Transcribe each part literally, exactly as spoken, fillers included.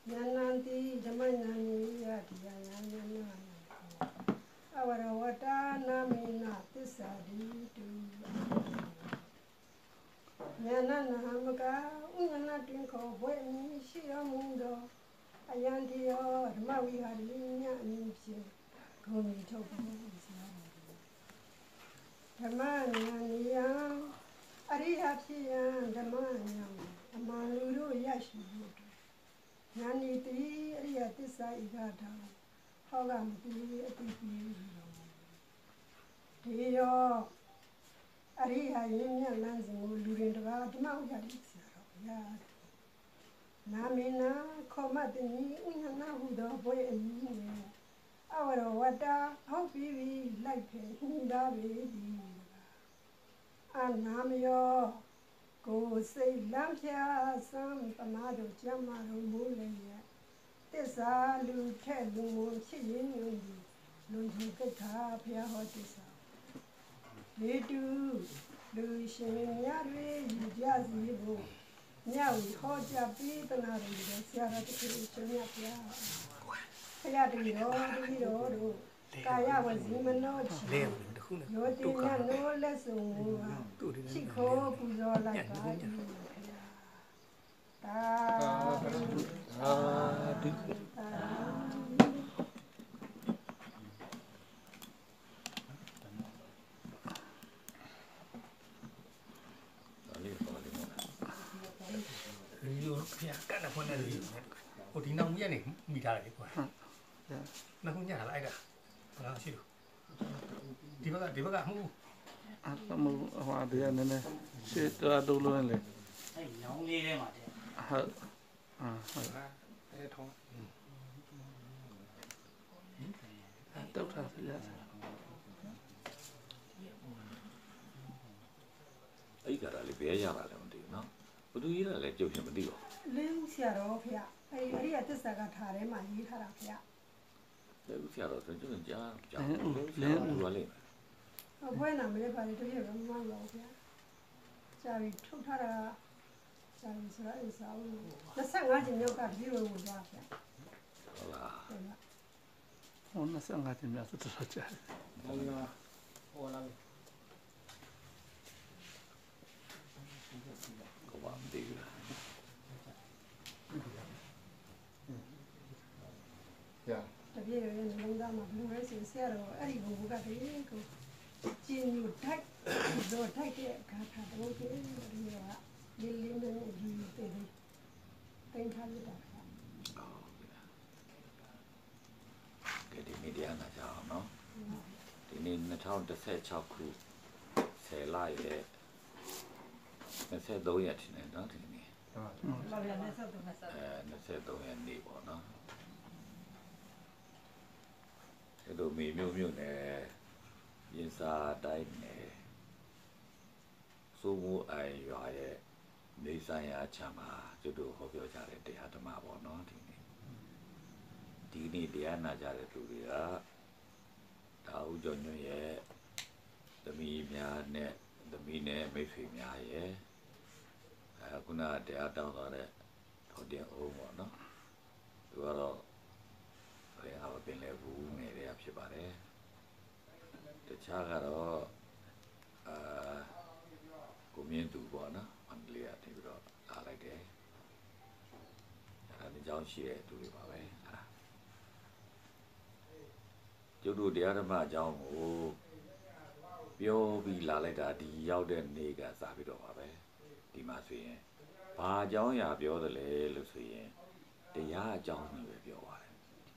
Yananti Jamanani Yatiana Avarawata Namina Tisadi to Yanana Hamaga Unana Dinko Boyni Shiamundo Ayandio Mawi Hadinia Nimsi Kumi Topo Tamania Ariapia Damania Amaluru Yashi Nani three Ariatisa Igata Hogam three Dio Aria Yimia Lansing Lurin to Adma Yadixia Namina Comatini Unana Huda Boy and our water, how we like it, Nida baby. And Namio go say Lampia, some Panado, Jamaro, Mule. This are Luke, Lumo, Chilin, Lunjaka, Pia Hotisa. They do, Lucian, Yari, Jazzy, now we hold your beat and I will Sarah to Kaya di ro di ro ro kaya wazima no chi yo di na no le sung chi ko pu zo lai ka di ta ta Rio ya kan na pon na rio ko di nong ya ni mi ta le kwa na ko nya lại cả là xí đâu đi bác đi bác mu à mu hoa thì anh này sẽ cho đâu luôn này nóng đi đây mà hả à cái thong đâu ra thì ra ấy cả là bé ra là làm gì nó có đôi là lại chịu chuyện đi rồi lên xe rồi phía ấy ấy là tất cả thà đấy mà đi thà là phía đấy cái xe rồi thì chúng mình chả chả lên đua lên ở bên nào mới phải tôi hiểu nó mang lâu phía chả bị thúc thà là chả bị sợ là sao nó sang ngã chỉ nhau cả đi rồi một vài phía là nó sang ngã chỉ nhau rất là chả có bạn đi dạ tại vì là chúng ta mà lúc đấy xe xe rồi ấy thì cũng cả thấy chỉ nhiều thách rồi thách cái cả thà đâu cái đi rồi đi lên đến gì tới đây tên khai đi đặt cái đi media là sao nó thì nên nó thao được xe chào khu xe lại để nó xe đối hiện thì này nó thì này nó xe đối hiện đi bỏ nó cái đồ mì miêu miêu này yên sa đáy này số mu ai rồi mấy sai à chăm à cho đồ họ biểu ra để để hạt mà bỏ nó thì này đi này để ăn ra để tụi đi á tao cho nhau vậy tụi mình nhà nè tụi mình nè mấy phim nhà vậy à cũng là để ăn tao rồi đấy thôi điện ôm vào nó rồi đó rồi học bên lề vũ này để học bài đấy để cha cái đó à cũng miễn tụ bỏ nó ăn lìa thì đó là lại cái là nên giáo sĩ tụi đi bảo vậy chỗ đồ để ăn mà giáo ngủ biểu bị là lại đã đi giáo đến này cái sao bị đó bảo vậy đi mà suy bà giáo nhà biểu được lẽ lúc suy để nhà giáo như vậy biểu vậy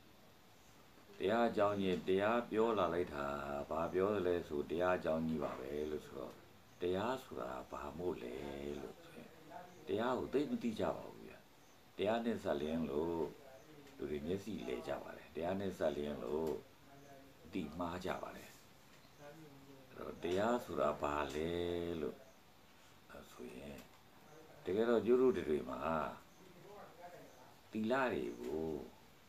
để giáo như để biểu là lại thà bà biểu là số để giáo như vậy lúc số để số là bà mua lẽ lúc suy để ở đây mình đi chào vậy để nên sao liền lo rồi nhớ gì lẽ chào vậy để nên sao liền lo đi mà chào vậy rồi để số là bà lẽ lúc suy để cái đó dulu dari mana, tilari bu,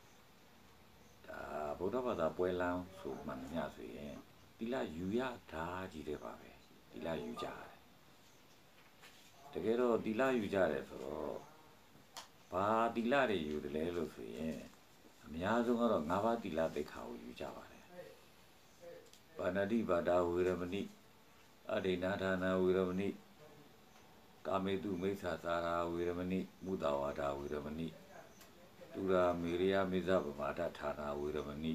dah bodoh pada pulang sumannya sih, tilar yuya dah jadi apa be, tilar yuja, để cái đó tilar yuja itu, ဘာတိလတွေယူတယ်လဲလို့ဆိုရင်အများဆုံးကတော့ငါးပါးတိလသိက္ခာကိုယူကြပါတယ်ပါဏတိပါဒဝေရမဏိအဒိနာဌာနဝေရမဏိကာမေတုမိစ္ဆာသာရာဝေရမဏိမုဒဝါဒဝေရမဏိတူရာမေရိယမိဇဗမာဒဌာနဝေရမဏိ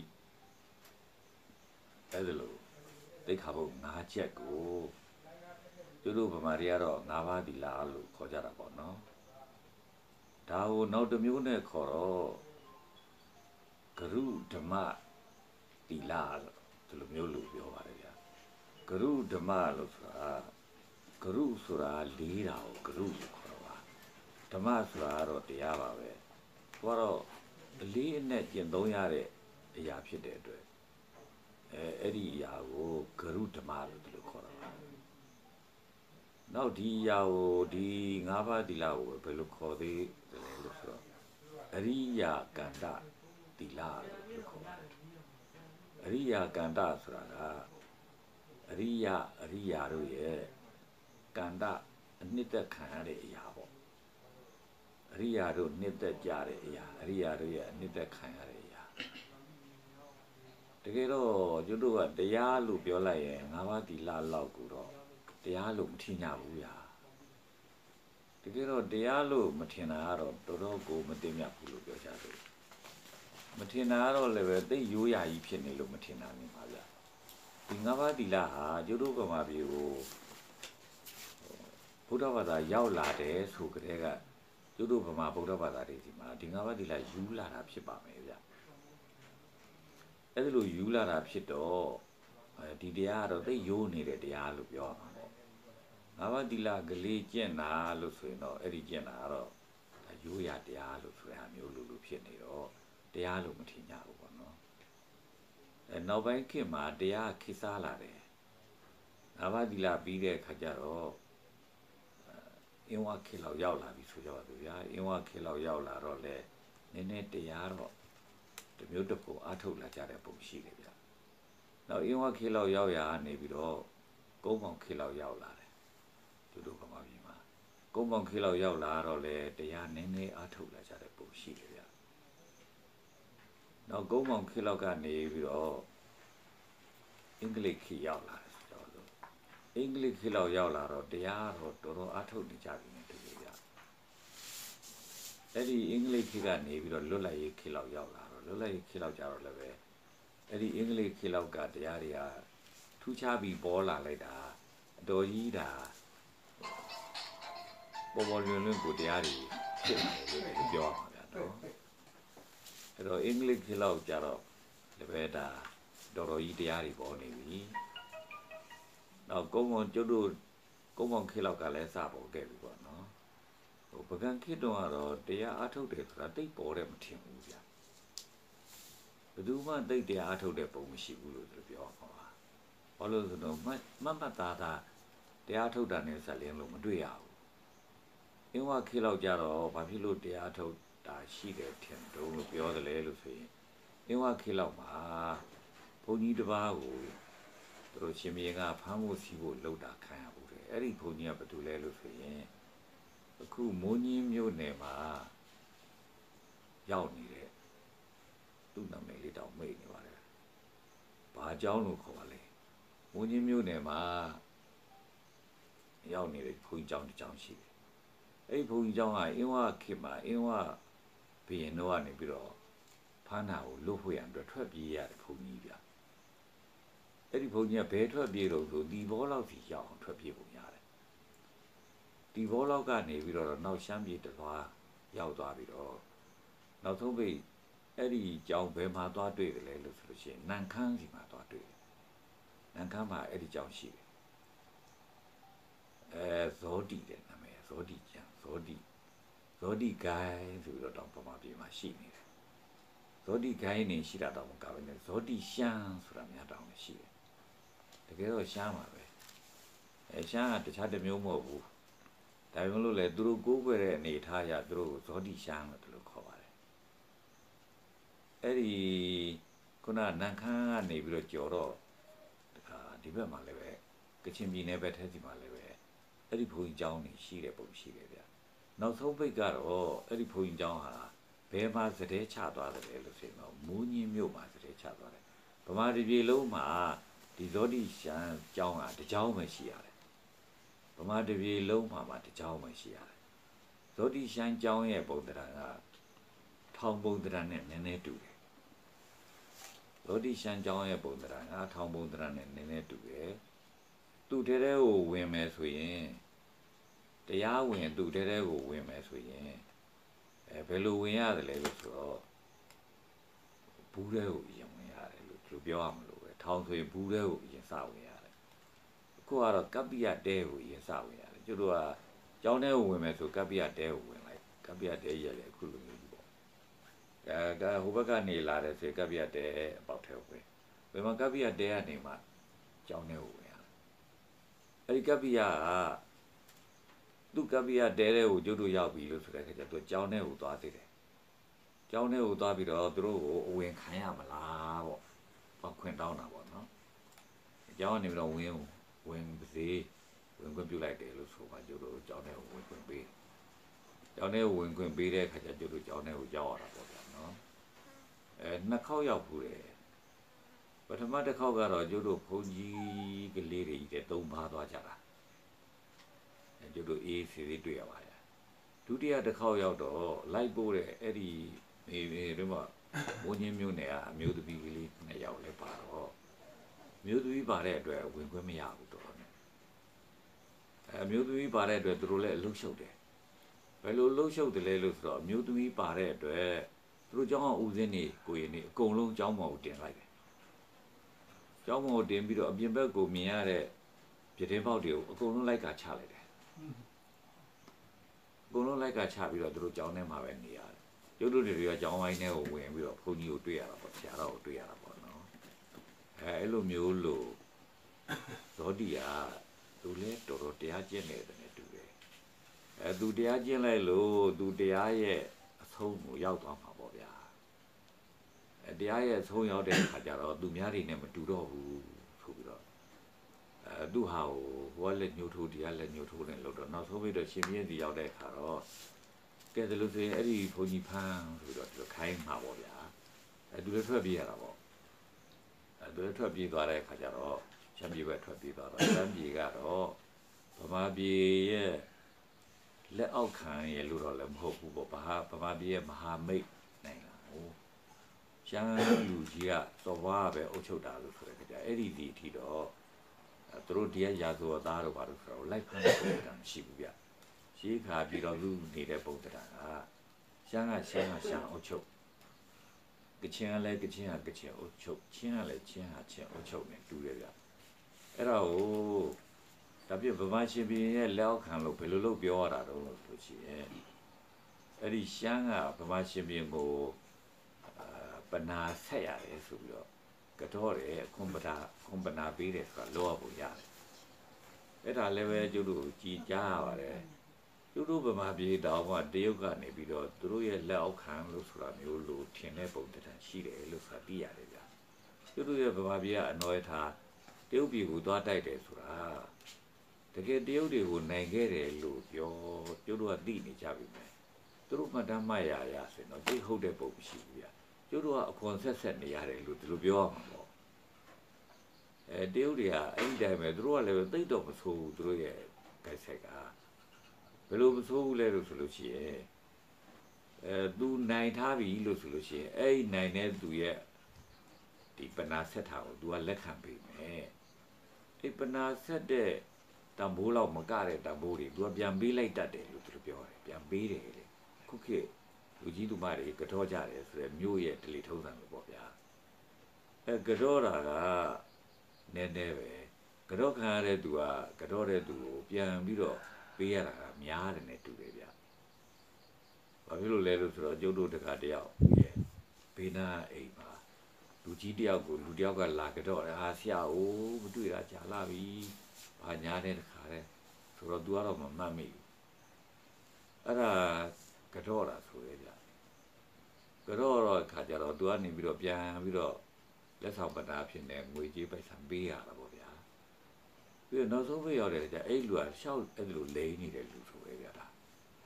အဲ့ဒါလို့သိက္ခာပုဒ်၅ချက်ကိုသူတို့ဗမာတွေကတော့၅ပါးတိလလို့ခေါ်ကြတာပေါ့နော်ဒါကိုနောက်တစ်မျိုးနဲ့ခေါ်တော့ဂရုဓမ္မတိလလို့ဒီလိုမျိုးလို့ပြောပါတယ်ဗျာဂရုဓမ္မလို့ဆိုတာဂရုဆိုတာလေးတာကိုဂရုလို့ခေါ်ပါဓမ္မဆိုတာကတော့တရားပါပဲသူကတော့အလေးအနက်ကျင့်သုံးရတဲ့အရာဖြစ်တဲ့အတွက်အဲအဲ့ဒီအရာကိုဂရုဓမ္မလို့ဒီလိုခေါ်တာပါနောက်ဒီအရာကိုဒီငါးပါးတိလကိုဘယ်လိုခေါ်သေးတယ်လို့ဆိုတော့အရိယာကန္တတိလလို့ခေါ်ပါတယ်အရိယာကန္တဆိုတာကအရိယအရိယာတို့ရဲ့ကန္တအနှစ်သက်ခံရတဲ့အရာပေါ့အရိယာတို့နှစ်သက်ကြတဲ့အရာအရိယာတို့ရဲ့အနှစ်သက်ခံရတဲ့အရာတကယ်တော့ကျွတ်တို့ကတရားလို့ပြောလိုက်ရင်ငါးပါးတိလလောက်ကိုတော့တရားလို့မထင်ကြဘူးညာတကယ်တော့တရားလို့မထင်တာကတော့တော်တော်ကိုမတင်မြတ်ဘူးလို့ပြောကြတယ်မထင်တာကတော့လည်းပဲသိရိုးရာကြီးဖြစ်နေလို့မထင်တာနေပါဗျဒီငါးပါးတိလဟာကျွတ်တို့ဗမာပြည်ကိုဘုရားဘာသာရောက်လာတယ်ဆိုကြတဲ့ကကျွတ်တို့ဗမာဗုဒ္ဓဘာသာတွေဒီမှာဒီငါးပါးတိလယူလာတာဖြစ်ပါမယ်ဗျအဲ့ဒါလို့ယူလာတာဖြစ်တော့အဲဒီတရားကတော့သိရိုးနေတဲ့တရားလို့ပြောရမှာပေါ့ငါးပါးတိလကလေးကျင့်တာလို့ဆိုရင်တော့အဲ့ဒီကျင့်တာကတော့ရိုးရာတရားလို့ဆိုတာမျိုးလို့လို့ဖြစ်နေတော့တရားလို့မထင်ကြဘူးပေါ့နော်အဲနောက်ပိုင်းခေတ်မှာတရားခေတ်စားလာတယ်ငါးပါးတိလပြီးတဲ့အခါကျတော့အင်းဝခေတ်လောက်ရောက်လာပြီဆိုကြပါစို့ဗျာအင်းဝခေတ်လောက်ရောက်လာတော့လေနည်းနည်းတရားတော့ဒီမျိုးတစ်ခုအားထုတ်လာကြတဲ့ပုံရှိတယ်ဗျာနောက်အင်းဝခေတ်လောက်ရောက်ရနေပြီးတော့ကုန်းပေါင်ခေတ်လောက်ရောက်လာတယ်သူတို့ကမှပြီမှာကုန်းပေါင်ခေတ်လောက်ရောက်လာတော့လေတရားနည်းနည်းအားထုတ်လာကြတဲ့ပုံရှိတယ်ဗျာနောက်ကုန်းပေါင်ခေတ်လောက်ကနေပြီးတော့အင်္ဂလိပ်ခေတ်ရောက်လာတယ်ဆိုတော့အင်္ဂလိပ်ခေတ်လောက်ရောက်လာတော့တရားတော့တော်တော်အားထုတ်နေကြပြီနဲ့တူတယ်ဗျာအဲ့ဒီအင်္ဂလိပ်ခေတ်ကနေပြီးတော့လွတ်လပ်ရေးခေတ်လောက်ရောက်လာတော့လွတ်လပ်ရေးခေတ်လောက်ကြတော့လည်းပဲအဲ့ဒီအင်္ဂလိပ်ခေတ်လောက်ကတရားတွေကထူးခြားပြီးပေါ်လာလိုက်တာအတော်ကြီးတာပေါ်ပေါ်လွင်လွင်ကိုတရားတွေဖြစ်လာတယ်လို့ပြောရမှာဗျာနော်အဲ့တော့အင်္ဂလိပ်ခေတ်လောက်ကြတော့လည်းပဲဒါတော်တော်ကြီးတရားတွေပေါ်နေပြီနောက်ကုန်းပေါင်ကျွတ်တို့ကုန်းပေါင်ခေတ်လောက်ကလည်းစပေါ်ခဲ့ပြီပေါ့နော်ဟိုပကံခေတ်တော့ကတော့တရားအထုတ်တယ်ဆိုတာတိတ်ပေါ်တယ်မထင်ဘူးဗျာဘယ်သူမှတိတ်တရားအထုတ်တဲ့ပုံမရှိဘူးလို့ပြောမှာပါဘာလို့ဆိုတော့မတ်မတ်သားသားတရားထုတ်တာနဲ့ဆက်လင်းလို့မတွေ့ရဘူးအင်းဝခေတ်လောက်ကြတော့ဘာဖြစ်လို့တရားထုတ်တာရှိတယ်ထင်တော့လို့ပြောတယ်လေလို့ဆိုရင်အင်းဝခေတ်လောက်မှာဘုန်းကြီးတစ်ပါးကိုသူတို့ရှင်မင်းကဖမ်းဖို့စီးဖို့လှုပ်တာခံရဘူးတဲ့အဲ့ဒီဘုန်းကြီးကဘာတူလဲလို့ဆိုရင်အခုမိုးညင်းမြို့နယ်မှာရောက်နေတဲ့သူ့နာမည်လေးတောင်မေ့နေပါတယ်ဘာเจ้าလို့ခေါ်ပါလဲမိုးညင်းမြို့နယ်မှာရောက်နေတဲ့ဘုန်းကြီးเจ้าတစ်เจ้าရှိတယ်အဲ့ဒီဘုန်းကြီးเจ้าကအင်းဝခေတ်မှာအင်းဝဘီရင်တော့ကနေပြီးတော့ဖမ်းတာကိုလွတ်ဖို့ရန်အတွက်ထွက်ပြေးရတယ်ဘုန်းကြီးဗျအဲ့ဒီဘုန်းကြီးကဘယ်ထွက်ပြေးတော့ဆိုဒီဘောလောက်စီရောက်အောင်ထွက်ပြေးပုံရတယ်ဒီဘောလောက်ကနေပြီးတော့နောက်ရှမ်းပြည်တလွားရောက်သွားပြီးတော့နောက်ဆုံးပိတ်အဲ့ဒီကြောင်ဘယ်မှာသွားတွေ့တယ်လဲလို့ဆိုလို့ရှိရင်နန်ခမ်းစီမှာသွားတွေ့တယ်နန်ခမ်းမှာအဲ့ဒီကြောင်ရှိတယ်အဲဇောတိတဲ့နာမည်ဇောတိကျန်ဇောတိဇောတိဂိုင်းဆိုပြီးတော့တောင်ပမာပြည်မှာရှိနေတယ်ဇောတိဂိုင်းနေရှိတာတော့မကဘဲနဲ့ဇောတိရှမ်းဆိုတာများတောင်ရှိတယ်တကယ်တော့ရှမ်းပါပဲအဲရှမ်းကတခြားတစ်မျိုးမဟုတ်ဘူးဒါပေမဲ့လို့လေသူတို့ကိုးကွယ်တဲ့အနေထားအရသူတို့ဇောတိရှမ်းလို့သူတို့ခေါ်ပါတယ်အဲ့ဒီခုနနန်ခမ်းကနေပြီးတော့ကြော်တော့တခါဒီဘက်မှာလည်းပဲကချင်ပြည်နယ်ဘက်ထဲစီမှာလည်းပဲအဲ့ဒီဘုန်းကြီးကျောင်းနေရှိတဲ့ပုံရှိတယ်ဗျနောက်ဆုံးပိတ်ကတော့အဲ့ဒီဘုန်းကြီးကျောင်းဟာဘယ်မှာစတဲ့ချသွားတယ်လို့ဆိုတော့မူးညင်းမြို့မှာစတဲ့ချသွားတယ်ဗမာတပြည်လုံးမှာဒီဇောတိရှမ်းကျောင်းကတစ်ကျောင်းပဲရှိရတယ်ဗမာတပြည်လုံးမှာမှာတစ်ကျောင်းပဲရှိရတယ်ဇောတိရှမ်းကျောင်းရဲ့ပုံသဏ္ဍာန်ကထောင်ပုံသဏ္ဍာန်နဲ့နည်းနည်းတူတယ်ဇောတိရှမ်းကျောင်းရဲ့ပုံသဏ္ဍာန်ကထောင်ပုံသဏ္ဍာန်နဲ့နည်းနည်းတူတယ်သူတဲတဲကိုဝင်မယ်ဆိုရင်တရားဝင်သူတဲတဲကိုဝင်မယ်ဆိုရင်အဲဘယ်လိုဝင်ရတယ်လဲလို့ဆိုတော့ဘူးတဲကိုရင်ဝင်ရတယ်လို့သူပြောရမလို့ပဲထောင်ဆိုရင်ဘူးတဲကိုရင်စဝင်ရတယ်အခုကတော့ကပ္ပိယတဲကိုရင်စဝင်ရတယ်ကျတို့ကကျောင်းထဲကိုဝင်မယ်ဆိုကပ္ပိယတဲကိုဝင်လိုက်ကပ္ပိယတဲရဲ့လေအခုလိုမျိုးကြီးပေါ့အဲဒါဟိုဘက်ကနေလာတယ်ဆိုကပ္ပိယတဲအပေါက်ထဲကိုဝင်ဘယ်မှာကပ္ပိယတဲကနေမှကျောင်းထဲကိုဝင်ရတယ်အဲဒီကပ္ပိယကသူကပ္ပိယတဲတဲကိုကျတို့ရောက်ပြီလို့ဆိုတဲ့အခါကျသူကျောင်းထဲကိုသွားသေးတယ်ကျောင်းထဲကိုသွားပြီးတော့သူတို့ကိုအဝင်ခံရမလားပေါ့ပေါ့ခွင့်တောင်းတာပေါ့နော်ကျောင်းကနေပြီးတော့ဝင်ဝင်ပါစေဝင်ခွင့်ပြုလိုက်တယ်လို့ဆိုမှကျတို့ကျောင်းထဲကိုဝင်ခွင့်ပေးကျောင်းထဲကိုဝင်ခွင့်ပေးတဲ့အခါကျကျတို့ကျောင်းထဲကိုရောက်ရတာပေါ့ဗျာနော်အဲနှစ်ခေါက်ရောက်ဘူးတယ်ပထမတစ်ခေါက်ကတော့ကျတို့ဘုန်းကြီးကလေးတွေကြီးတဲ့သုံးပါးသွားကြတာကျတို့အေးစီစီတွေ့ရပါတယ်ဒုတိယတစ်ခေါက်ရောက်တော့လိုက်ပို့တဲ့အဲ့ဒီမေမေတို့ကဘုန်းကြီးမျိုးနယ်ကအမျိုးသမီးကလေးနှစ်ယောက်လည်းပါတော့မျိုးသမီးပါတဲ့အတွက်ဝင်ခွင့်မရဘူးတော့နဲ့အမျိုးသမီးပါတဲ့အတွက်သူတို့လည်းအလုပ်ရှုပ်တယ်ဘယ်လိုလှုပ်ရှုပ်တယ်လဲလို့ဆိုတော့အမျိုးသမီးပါတဲ့အတွက်သူတို့ကျောင်းအောင်ဦးစင်းနေကိုရင်နေအကုန်လုံးကျောင်းပေါ်ကိုတင်လိုက်တယ်ကျောင်းပေါ်ကိုတင်ပြီးတော့အပြင်ဘက်ကိုမြင်ရတဲ့ပြတင်းပေါက်တွေကိုအကုန်လုံးလိုက်ကချလိုက်တယ်အကုန်လုံးလိုက်ကချပြီးတော့သူတို့ကျောင်းထဲမှာပဲနေရတယ်ကျုပ်တို့တွေကကျောင်းဝိုင်းထဲကိုဝင်ပြီးတော့ဘုန်းကြီးကိုတွေ့ရတာပေါ့ဆရာတော်ကိုတွေ့ရတာပေါ့နော်အဲအဲ့လိုမျိုးလို့ဇောတိကသူလည်းတော်တော်တရားကျင့်နေတယ်နဲ့တူတယ်အဲသူတရားကျင့်လိုက်လို့သူတရားရဲ့အဆုံးကိုရောက်သွားမှာပေါ့ဗျာအဲတရားရဲ့အဆုံးရောက်တဲ့အခါကျတော့သူများတွေနဲ့မတူတော့ဘူးဆိုပြီးတော့အဲသူဟာကိုဟိုကလည်းညှို့ထိုးတရားလည်းညှို့ထိုးနေလို့တော့နောက်ဆုံးပြီးတော့ရှင်ပြင်းစီရောက်တဲ့အခါတော့ကဲဒါလို့ဆိုရင်အဲ့ဒီဘုန်းကြီးဖန်းဆိုပြီးတော့သူခိုင်းမှာပေါ့ဗျာအဲသူလည်းထွက်ပြေးရတာပေါ့အဲသူလည်းထွက်ပြေးသွားတဲ့အခါကျတော့ရှမ်းပြည်ဘက်ထွက်ပြေးသွားတော့ရှမ်းပြည်ကတော့ဗမာပြည်ရဲ့လက်အောက်ခံရဲ့လို့တော့လည်းမဟုတ်ဘူးပေါ့ဘာဗမာပြည်ရဲ့မဟာမိတ်နိုင်ငံဟိုရှမ်းလူကြီးကစော်ဘွားပဲအုပ်ချုပ်တာလို့ဆိုတဲ့ကြအဲ့ဒီဒီအထိတော့သူတို့တရားရာဇဝသားတို့ဘာလို့ဆိုတော့လိုက်ဖမ်းတဲ့တာမရှိဘူးဗျရှေးခါပြည်တော်လူနေတဲ့ပုံသဏ္ဍာန်ကရှမ်းကရှမ်းကရှမ်းအုပ်ချုပ်ကချင်ကလည်းကချင်ကကချင်အုပ်ချုပ်ချင်းကလည်းချင်းဟာချင်းအုပ်ချုပ်နေတူတယ်ဗျအဲ့ဒါကိုဒါပြဗမာရှင်ပြည်ရဲ့လက်အောက်ခံလို့ဘယ်လိုလုပ်ပြောရတာတော့လို့ဆိုချင်အဲ့ဒီရှမ်းကဗမာရှင်ပြည်ကိုအာပနာဆက်ရတယ်ဆိုပြီးတော့ကတော့တယ်ခွန်ပဒါခွန်ပနာပေးတယ်ဆိုတာလောရဖို့ရတယ်အဲ့ဒါလည်းပဲကျုပ်တို့ကြည်ကြားရပါတယ်ကျုပ်တို့ဗမာပြည်တောင်မှတရုတ်ကနေပြီးတော့သူတို့ရဲ့လက်အောက်ခံလို့ဆိုတာမျိုးလို့ထင်တဲ့ပုံတည်းရှိတယ်လို့ဆိုတာသိရတယ်ဗျကျုပ်တို့ရဲ့ဗမာပြည်ကအနော်ရထားတရုတ်ပြည်ကိုသွားတိုက်တယ်ဆိုတာတကယ်တရုတ်တွေကိုနိုင်ခဲ့တယ်လို့ပြောကျုပ်တို့ကသိနေကြပြီမယ်သူတို့မှတ်တမ်းမှတ်ရရဆိုရင်တော့သိဟုတ်တဲ့ပုံမရှိဘူးဗျကျုပ်တို့ကအခွန်ဆက်ဆက်နေရတယ်လို့ဒီလိုပြောရမှာပေါ့အဲတရုတ်တွေကအဲ့ဒီတိုင်းပဲသူတို့ကလည်းသိတော့မဆိုးဘူးသူတို့ရဲ့ကြိုက်ဆက်ကဘယ်လိုမဆိုးဘူးလဲလို့ဆိုလို့ရှိရင်အဲသူနိုင်ထားပြီလို့ဆိုလို့ရှိရင်အဲ့ဒီနိုင်တဲ့သူရဲ့ဒီပနာဆက်တာကိုသူကလက်ခံပေးမယ်ဒီပနာဆက်တဲ့တံပိုးလောက်မကတဲ့တံပိုးတွေသူကပြန်ပေးလိုက်တတ်တယ်လို့သူပြောတယ်ပြန်ပေးတယ်လေခုခေတ်လူကြီးသူမတွေကတော့ကြတယ်ဆိုရယ်မြို့ရဲ့ဒလီထုံးစံလို့ပေါ့ဗျာအဲကတော့တာကနည်းနည်းပဲကတော့ခံရတဲ့သူကကတော့တဲ့သူကိုပြန်ပြီးတော့ပေးရတာကများတယ်နဲ့တူတယ်ဗျဘာဖြစ်လို့လဲလို့ဆိုတော့ကျုပ်တို့တခါတယောက်ရဲ့ဘေးနာအိမ်မှာလူကြီးတယောက်ကိုလူတယောက်ကလာကတော့တယ်ဟာဆရာအိုးမတွေ့တာကြာလာပြီဘာညာတဲ့တခါတဲ့ဆိုတော့ तू ကတော့မမှတ်မိဘူးအဲ့ဒါကတော့တာဆိုရကြကတော့တော့ခါကြတော့ तू ကနေပြီးတော့ပြန်ပြီးတော့လက်ဆောင်ပနာဖြစ်နေငွေကြေးပိုက်ဆံပေးရတာပေါ့ဗျာပြီးတော့နောက်ဆုံးပြေးရောက်တယ်ကြအဲ့လူကရှောက်အဲ့လိုလိမ့်နေတဲ့လူဆိုပဲဗျာဒါ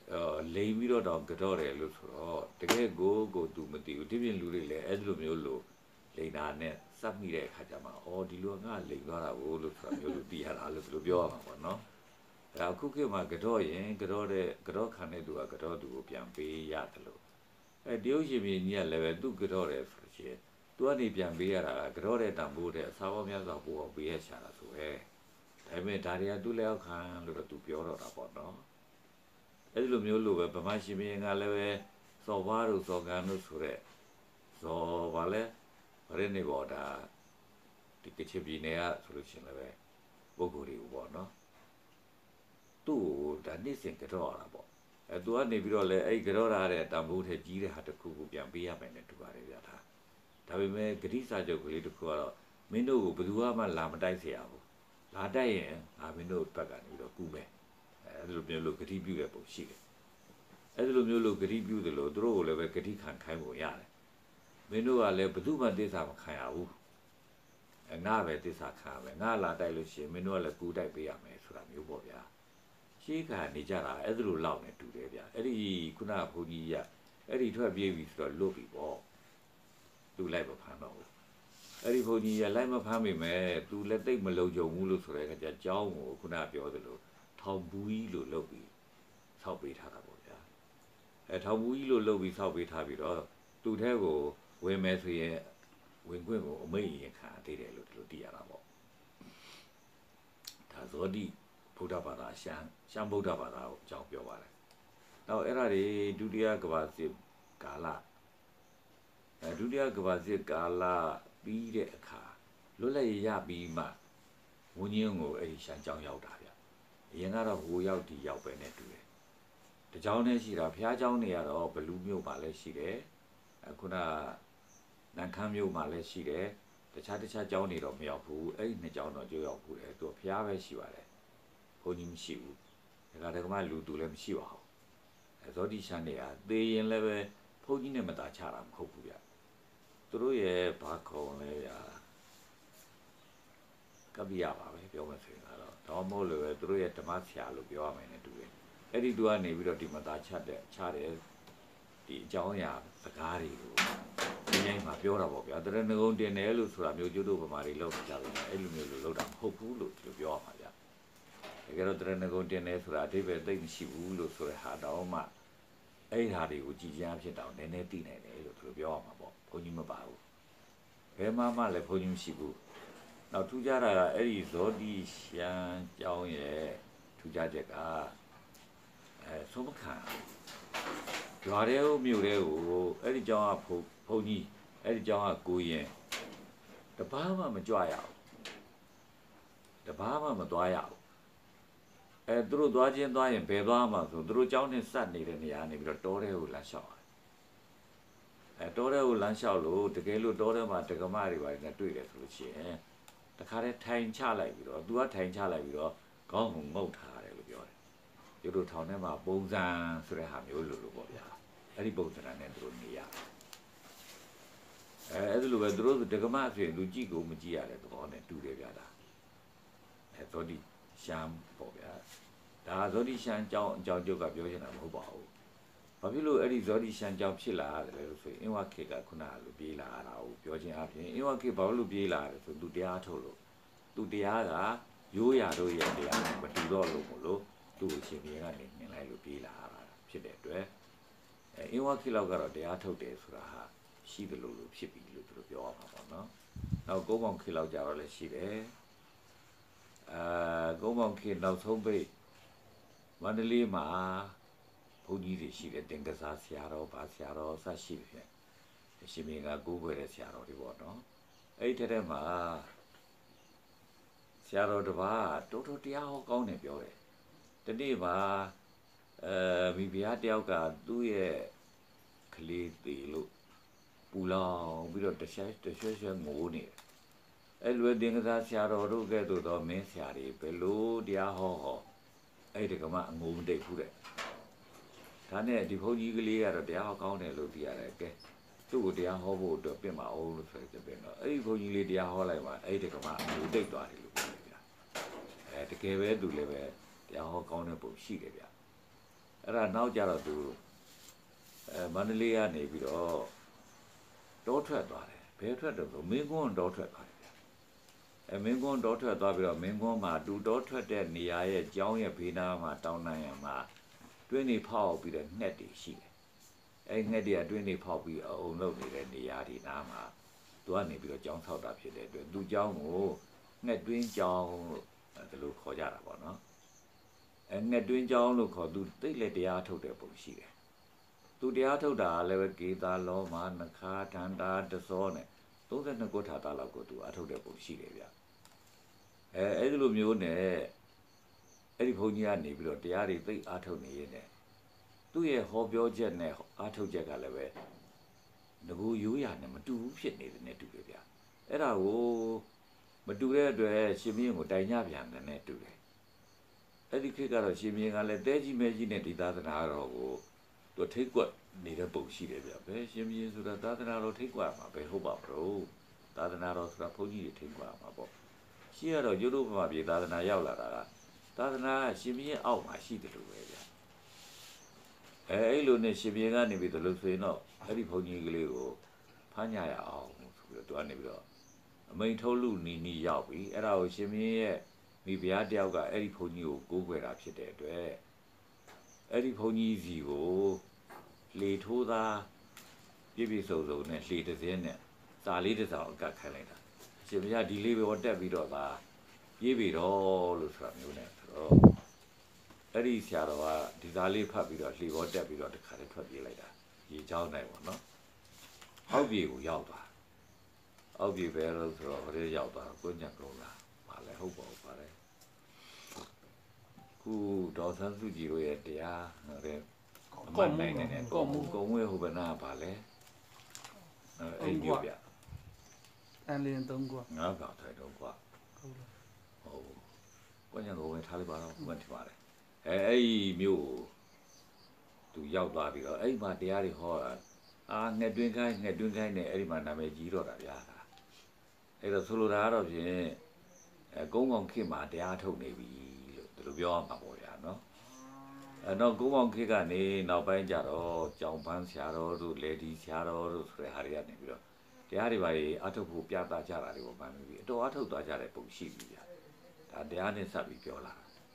လိန်ပြီးတော့တော့ကြော့တယ်လို့ဆိုတော့တကယ်ကိုကိုသူမသိဘူးဒီပြင်လူတွေလည်းအဲ့လိုမျိုးလို့လိန်တာနဲ့စပ်မိတဲ့အခါကျမှအော်ဒီလိုငါလိန်သွားတာကိုလို့ဆိုတာမျိုးလို့သိရတာလို့ဘယ်လိုပြောရမှာပေါ့နော်အဲ့အခုခေတ်မှာကြော့ရင်ကြော့တဲ့ကြော့ခံတဲ့သူကကြော့သူကိုပြန်ပေးရတယ်လို့အဲ့တရုတ်ရှင်ပြည်ကြီးကလည်းပဲသူကြော့တယ်ဆိုလို့ရှိရင်သူကနေပြန်ပေးရတာကကြော့တဲ့တန်ဖိုးတဲ့အစားပေါင်းများစွာပို့အောင်ပေးရချတာဆိုပဲဒါပေမဲ့ဒါတွေကသူ့လက်အောက်ခံလို့တော့သူပြောတော့တာပေါ့နော်အဲ့ဒီလိုမျိုးလို့ပဲဗမာရှင်ပြည်ကလည်းပဲစော်ဘာတို့စော်ကန်တို့ဆိုတဲ့ဇော်ဘာလဲဗရင်းနေပေါ်တာဒီကချင်ပြည်နယ်ကဆိုလို့ရှိရင်လည်းပဲပုဂ္ဂိုလ်တွေပေါ့နော်သူ့ဒါနေ့စဉ်ကြော့ရတာပေါ့အဲသူကနေပြီးတော့လည်းအဲ့ကြော့ရတဲ့တန်ဖိုးထဲကြီးတဲ့ဟာတစ်ခုကိုပြန်ပေးရမယ်နဲ့တူပါတယ်ဗျာဒါဒါပေမဲ့ဂတိစာချုပ်ကလေးတစ်ခုကတော့မင်းတို့ကိုဘယ်သူမှလာမတိုက်เสียဘူးလာတိုက်ရင်ငါမင်းတို့ဘက်ကနေပြီးတော့ကူမယ်အဲ့လိုမျိုးလို့ဂတိပြုတဲ့ပုံရှိတယ်အဲ့လိုမျိုးလို့ဂတိပြုတယ်လို့သူတို့ကိုလည်းပဲဂတိခံခိုင်းပုံရတယ်မင်းတို့ကလည်းဘယ်သူမှသစ္စာမခံရဘူးအဲငါပဲသစ္စာခံရမယ်ငါလာတိုက်လို့ရှိရင်မင်းတို့ကလည်းကူတိုက်ပေးရမယ်ဆိုတာမျိုးပေါ့ဗျာရှေးကနေကြတာအဲ့လိုလောက်နေတူတယ်ဗျာအဲ့ဒီခုနကဘုန်းကြီးကအဲ့ဒီထွက်ပြေးပြီဆိုတော့လွတ်ပြီပေါ့သူလိုက်မဖမ်းတော့ဘူးအဲ့ဒီဘုန်းကြီးကလိုက်မဖမ်းမိမယ်သူလည်းတိတ်မလုံခြုံဘူးလို့ဆိုတဲ့အခါကျကြောင်းကိုခုနကပြောသလိုထောင်ဘူးကြီးလို့လုပ်ပြီးဆောက်ပေးထားတာပေါ့ဗျာအဲထောင်ဘူးကြီးလို့လုပ်ပြီးဆောက်ပေးထားပြီးတော့သူ့ထဲကိုဝင်မယ်ဆိုရင်ဝင်ခွင့်ကိုအမိန့်ရင်ခံသေးတယ်လို့ဒီလိုသိရတာပေါ့ဒါဇောတိဗုဒ္ဓဘာသာရှမ်းရှမ်းဗုဒ္ဓဘာသာကိုအကြောင်းပြောပါတယ်နောက်အဲ့ဒါတွေဒုတိယကမ္ဘာစစ်ကာလအဲဒုတိယကမ္ဘာစစ်ကာလပြီးတဲ့အခါလွတ်လပ်ရရပြီးမှဝင်းကြီးကိုအဲ့ဒီရှမ်းကြောင်းရောက်တာဗျအရင်ကတော့ဟိုရောက်ဒီရောက်ပဲနဲ့တူတယ်တကြောင်းနဲ့ရှိတာဘုရားကျောင်းတွေကတော့ဘလူးမြို့မှာလည်းရှိတယ်အခုနနန်ခမ်းမြို့မှာလည်းရှိတယ်တခြားတခြားကျောင်းတွေတော့မရောက်ဘူးအဲ့ဒီနှစ်ကျောင်းတော့ကြိုးရောက်ဘူးတယ်သူဘုရားပဲရှိပါတယ်ဘုန်းကြီးမရှိဘူးဒါကတကမှလူသူလည်းမရှိပါဘူးအဲဇောတိရှမ်းတွေကသေရင်လည်းပဲဘုန်းကြီးနဲ့မတာချတာမဟုတ်ဘူးဗျသူတို့ရဲ့ဘာခုံလဲရာကပ္ပိယပါပဲပြောမှဆိုရင်တော့တော့မဟုတ်လို့ပဲသူတို့ရဲ့ဓမ္မဆရာလို့ပြောရမယ်နဲ့တူတယ်အဲ့ဒီသူကနေပြီးတော့ဒီမှာတာချတဲ့ချတဲ့ဒီအကြောင်းအရာစကားတွေကိုဒီနေ့မှာပြောတာပေါ့ဗျာတရဏဂုံတင်တယ်လို့ဆိုတာမျိုးကျုပ်တို့ဗမာတွေလောက်ကြတယ်အဲ့လိုမျိုးလို့လောက်တာမဟုတ်ဘူးလို့ဒီလိုပြောရမှာဗျာတကယ်တော့တရဏဂုံတင်တယ်ဆိုတာအဓိပ္ပာယ်သိမရှိဘူးလို့ဆိုတဲ့ဟာတော့မှအဲ့ဒီဟာတွေကိုကြည်ကြမ်းဖြစ်တော့နည်းနည်းသိနိုင်တယ်လို့ဒီလိုပြောရမှာပေါ့ဘုန်းကြီးမပါဘူးဘယ်မှမှလည်းဘုန်းကြီးမရှိဘူးနောက်ထူးခြားတာကအဲ့ဒီဇောတိရှမ်းကျောင်းရဲ့ထူးခြားချက်ကအဲသုံးခံရွာတဲ့မြို့တဲ့ကိုအဲ့ဒီကျောင်းကဘုန်းဘုန်းကြီးအဲ့ဒီကျောင်းကကိုရင်တပားမှမကြွရအောင်တပားမှမသွားရအောင်အဲသူတို့သွားချင်းသွားရင်ဘယ်သွားမှာဆိုသူတို့ကျောင်းနဲ့စက်နေတဲ့နေရာနေပြီးတော့တောထဲကိုလမ်းလျှောက်အဲတောထဲကိုလမ်းလျှောက်လို့တကယ်လို့တောထဲမှာတက္ကမတွေပါနေတွေ့တယ်ဆိုလို့ရှိရင်တခါတည်းထိုင်ချလိုက်ပြီးတော့သူကထိုင်ချလိုက်ပြီးတော့ခေါင်းကိုငုတ်ထားတယ်လို့ပြောတယ်ကျတို့ထောင်ထဲမှာပုံစံဆိုတဲ့ဟာမျိုးလို့လို့ပေါ့ဗျာအဲ့ဒီပုံစံနဲ့သူတို့နေရအဲအဲ့လိုပဲသူတို့တက္ကမဆိုရင်လူကြည့်ကိုမကြည့်ရတဲ့သဘောနဲ့တူတယ်ဗျာဒါအဲဇောတိရှမ်းပေါ့ဗျာဒါဇောတိရှမ်းကျောင်းအကြောင်းကျုပ်ကပြောချင်တာမဟုတ်ပါဘူးဘာဖြစ်လို့အဲ့ဒီဇောတိရှမ်းကျောင်းဖြစ်လာရတယ်လဲလို့ဆိုရင်အင်းဝခေကခုနကလိုပြေးလာတာကိုပြောချင်းအပြင်အင်းဝခေဘာလို့ပြေးလာတယ်ဆိုသူတရားထုတ်လို့သူတရားကရိုးရာတို့ရဲ့တရားမတူတော့လို့မလို့သူ့အရှင်ဘုရားကနေမြင်လိုက်လို့ပြေးလာတာဖြစ်တဲ့အတွက်အဲအင်းဝခေလောက်ကတော့တရားထုတ်တယ်ဆိုတာဟာရှိတယ်လို့လို့ဖြစ်ပြီလို့သူတို့ပြောရမှာပေါ့နော်နောက်ကုန်းပေါင်ခေလောက်ကြတော့လည်းရှိတယ်အာကုန်းပေါင်ခေနောက်ဆုံးပိတ်မန္တလေးမှာဘုန်းကြီးတွေရှိတယ်တင်ကစားဆရာတော်ဗာဆရာတော်ဆက်ရှိတယ်အရှင်မင်းကကိုးကွယ်တဲ့ဆရာတော်တွေပေါ့နော်အဲ့ဒီထဲမှာဆရာတော်တစ်ပါးတော်တော်တရားဟောကောင်းတယ်ပြောတယ်တနေ့မှာအဲမိဖုရားတယောက်ကသူ့ရဲ့ကလေးသေးလို့ပူလောင်ပြီးတော့တခြားတရွှဲရွှဲငိုးနေတယ်အဲ့လိုတင်ကစားဆရာတော်တို့ကဲ့သို့သောမင်းဆရာတွေဘယ်လိုတရားဟောဟောအဲ့ဒီကမှအငုံမတိတ်ဘူးတဲ့ဒါနဲ့ဒီဘုန်းကြီးကလေးကတော့တရားဟောကောင်းတယ်လို့သိရတယ်ကဲသူ့ကိုတရားဟောဖို့အတွက်ပြင်မအောင်လို့ဆိုတဲ့ပြင်တော့အဲ့ဒီဘုန်းကြီးလေးတရားဟောလိုက်မှအဲ့ဒီကမှအငုံတိတ်သွားတယ်လို့ပြောတယ်ဗျာအဲတကယ်ပဲသူလည်းပဲတရားဟောကောင်းတဲ့ပုံရှိတယ်ဗျာအဲ့ဒါနောက်ကြတော့သူအဲမန္တလေးကနေပြီးတော့တောထွက်သွားတယ်ဘယ်ထွက်တော့မင်းကွန်းတောထွက်သွားတယ်ဗျအဲမင်းကွန်းတောထွက်သွားပြီးတော့မင်းကွန်းမှာတူတောထွက်တဲ့နေရာရဲ့ကျောင်းရဲ့ဘေးနားမှာတောင်းနိုင်ရမှာတွင်းနေဖောက်ပြီးတော့ငှက်တွေရှိတယ်အဲငှက်တွေကတွင်းနေဖောက်ပြီးအုံလုံးနေတဲ့နေရာဒီနားမှာသူကနေပြီးတော့ကျောင်းဆောက်တာဖြစ်တဲ့အတွက်သူကျောင်းကိုငှက်တွင်းကျောင်းလို့ဒီလိုခေါ်ကြတာပေါ့နော်အဲငှက်တွင်းကျောင်းလို့ခေါ်သူသိလက်တရားထုတ်တဲ့ပုံရှိတယ်သူတရားထုတ်တာလည်းပဲကေတာလောမနခာဒန္တာတစောနဲ့သုံးဆယ်နှစ်ခုထာတာလောက်ကိုသူအထုတ်တဲ့ပုံရှိတယ်ဗျအဲအဲ့ဒီလိုမျိုးနဲ့အဲ့ဒီဘုန်းကြီးကနေပြီးတော့တရားတွေသိအထုတ်နေရင်သူ့ရဲ့ဟောပြောချက်နဲ့အထုတ်ချက်ကလည်းပဲငကူရိုးရနဲ့မတူဘူးဖြစ်နေတယ်နဲ့တူတယ်ဗျအဲ့ဒါကိုမတူတဲ့အတွက်ရှင်မင်းကိုတိုင်ညပြန်တယ်နဲ့တူတယ်အဲ့ဒီခေတ်ကတော့ရှင်မင်းကလည်းတဲကြီးမဲကြီးနဲ့ဒီသာသနာတော်ကိုသူထိတ်ကွက်နေတဲ့ပုံရှိတယ်ဗျဘယ်ရှင်မင်းဆိုတာသာသနာတော်ထိတ်ကွက်မှာပဲဟုတ်ပါမလို့သာသနာတော်ဆိုတာဘုန်းကြီးတွေထိတ်ကွက်မှာပေါ့ရှိရတော့ရုပ်တို့ဘဝပြေသာသနာရောက်လာတာကသာသနာရှင်မင်းအောက်မှာရှိတယ်လို့ပဲဗျအဲအဲ့လိုနဲ့ရှင်မင်းကနေပြီးတော့လို့ဆိုရင်တော့အဲ့ဒီဘုန်းကြီးကလေးကိုဖမ်းကြရအောင်ဆိုပြီးတော့သူကနေပြီးတော့အမိန်ထုတ်လူနီနီရောက်ပြီအဲ့ဒါကိုရှင်မင်းရဲ့မိဖုရားတယောက်ကအဲ့ဒီဘုန်းကြီးကိုကိုးကွယ်တာဖြစ်တဲ့အတွက်အဲ့ဒီဘုန်းကြီးစီကိုလေထိုးသားပြည့်ပြည့်စုံစုံနဲ့လေတစ်စင်းနဲ့စာလေးတစ်စောင်အကတ်ခိုင်းလိုက်တာရှင်ဘုရားဒီလေးပဲတက်ပြီးတော့သာပြေးပြီတော့လို့ဆိုတာမျိုးနဲ့ဆိုတော့အဲ့ဒီဆရာတော်ကဒီသားလေးဖတ်ပြီးတော့လှေပေါ်တက်ပြီးတော့တခါတည်းထွက်ပြေးလိုက်တာရေချောင်းနိုင်ပေါ့နော်အောက်ပြေကိုရောက်သွားအောက်ပြေပဲလို့ဆိုတော့ဟိုလေးရောက်သွားကိုညံကုန်လာပါလဲဟုတ်ပါဘူးပါလဲခုဒေါ်ဆန်းစုကြည်တို့ရဲ့တရားတဲ့ကောမနိုင်နေကောမှုကုံဝဲဟိုဘနာပါလဲအဲ့ဒီပြအန်လင်းသုံးကွာငါပါထိုင်တော့ကွာဟုတ်လားဟုတ်ကိုညံကုန်ဝဲထားလိုက်ပါတော့မှတ်ထပါတယ်အဲအဲ့ဒီမျိုးသူရောက်သွားပြီးတော့အဲ့ဒီမှာတရားတွေဟောတာအာငှက်တွင်းခိုင်းငှက်တွင်းခိုင်းနဲ့အဲ့ဒီမှာနာမည်ကြီးတော့တာဗျာအဲ့တော့ဆိုလိုတာကတော့ဖြင့်အဲကုန်းကောင်ခေတ်မှာတရားထုတ်နေပြီလို့သူတို့ပြောရမှာပေါ့ဗျာနော်အဲတော့ကုန်းကောင်ခေတ်ကနေနောက်ပိုင်းကျတော့ကြောင်ပန်းဆရာတော်တို့လေဒီဆရာတော်တို့ဆိုတဲ့ဟာတွေကနေပြီးတော့တရားတွေပါအထုတ်ဖို့ပြသကြတာတွေပေါ့မှန်ပြီအတော်အထုတ်သွားကြတဲ့ပုံရှိပြီဗျာဒါတရားနဲ့ဆက်ပြီးပြောလာ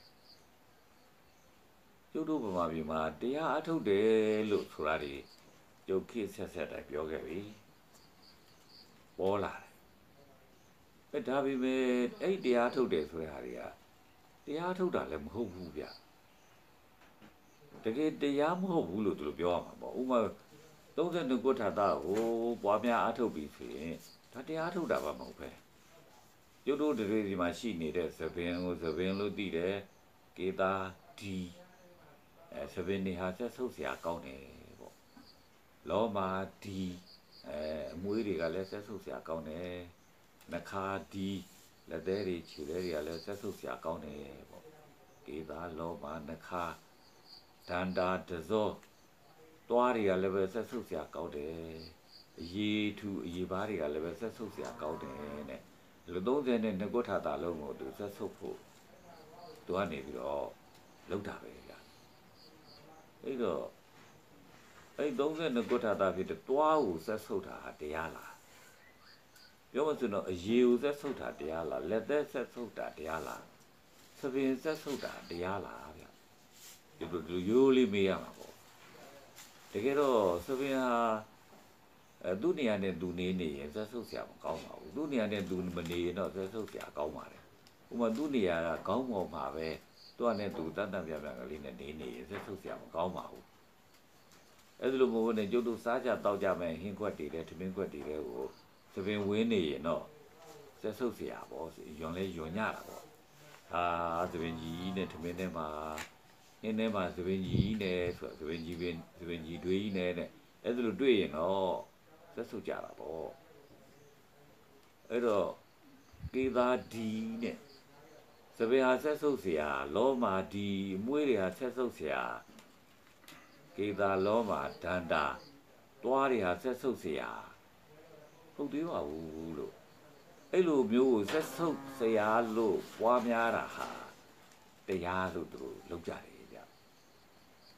ကျုပ်တို့ဗမာပြည်မှာတရားအထုတ်တယ်လို့ဆိုတာတွေကျုပ်ခေတ်ဆက်ဆက်တိုင်းပြောခဲ့ပြီပေါ်လာတယ်အဲဒါပေမဲ့အဲ့တရားထုတ်တယ်ဆိုတဲ့ဟာတွေကတရားထုတ်တာလည်းမဟုတ်ဘူးဗျတကယ်တရားမဟုတ်ဘူးလို့သူတို့ပြောရမှာပေါ့ဥပမာသုံးဆယ်နှစ်ခုထာတာကိုပွားများအထုတ်ပြီးဆိုရင်ဒါတရားထုတ်တာပါမဟုတ်ပဲကျုပ်တို့တွေဒီမှာရှိနေတဲ့သဘင်ကိုသဘင်လို့သိတယ်ကေတာဒီအဲသဘင်နေဟာဆက်ဆုပ်เสียကောင်းတယ်ပေါ့လောမာဒီအဲအမွေးတွေကလည်းဆက်ဆုပ်เสียကောင်းတယ်နှခါဒီလက်သေးတွေခြေသေးတွေကလည်းဆက်ဆုပ်เสียကောင်းတယ်ပေါ့ကေတာလောမာနှခါဒန္တာတဇောတွားတွေကလည်းပဲဆက်ဆုပ်เสียကောင်းတယ်အရေးထူအရေးပါးတွေကလည်းပဲဆက်ဆုပ်เสียကောင်းတယ်တဲ့လူသုံးဆယ်နဲ့နှစ်ခုထာတာလုံးကိုသူဆက်ဆုပ်ဖို့သူကနေပြီးတော့လောက်တာပဲဗျာအဲ့တော့အဲ့သုံးဆယ်နှစ်ခုထာတာဖြစ်တဲ့တွားကိုဆက်ဆုပ်တာဟာတရားလားပြောမှဆိုတော့အရေးကိုဆက်ဆုပ်တာတရားလားလက်သက်ဆက်ဆုပ်တာတရားလားသပင်ဆက်ဆုပ်တာတရားလားဗျာဒီလိုဒီရိုးလေးမေးရမှာပေါ့တကယ်တော့သပင်ဟာအဲသူ့နေရာနဲ့သူနေနေရင်ဆက်ဆုပ်เสียမကောင်းပါဘူးသူ့နေရာနဲ့သူမနေရင်တော့ဆက်ဆုပ်เสียကောင်းပါတယ်ဥပမာသူ့နေရာကကောင်းပေါ်မှာပဲသူ့နဲ့သူတတ်တတ်ပြပြကလေးနဲ့နေနေရင်ဆက်ဆုပ်เสียမကောင်းပါဘူးအဲ့ဒါလိုမဟုတ်နဲ့ကျုပ်တို့စားကြတောက်ကြမယ်ဟင်းခွက်တွေတဲ့ထမင်းခွက်တွေကိုသပင်ဝင်းနေရင်တော့ဆက်ဆုပ်เสียပေါ့ယွန်လဲယွန်ညတာပေါ့ဟာသပင်ကြီးနဲ့ထမင်းထဲမှာဟင်းထဲမှာသပင်ကြီးနဲ့ဆိုသပင်ကြီးပင်သပင်ကြီးတွေးကြီးနဲ့တဲ့အဲ့ဒါလိုတွေ့ရင်တော့ဆက်ဆုပ်ကြတာပေါ့အဲ့တော့ကေသာဒီနဲ့သပင်ဟာဆက်ဆုပ်เสียလောမာဒီမွေးတွေဟာဆက်ဆုပ်เสียကေသာလောမာဒန္တာတွားတွေဟာဆက်ဆုပ်เสียဟုတ်သေးပါဘူးလို့အဲ့လိုမျိုးကိုဆက်ဆုပ်เสียလို့ပွားများတာဟာတရားလို့သူတို့လုပ်ကြတယ်ဗျ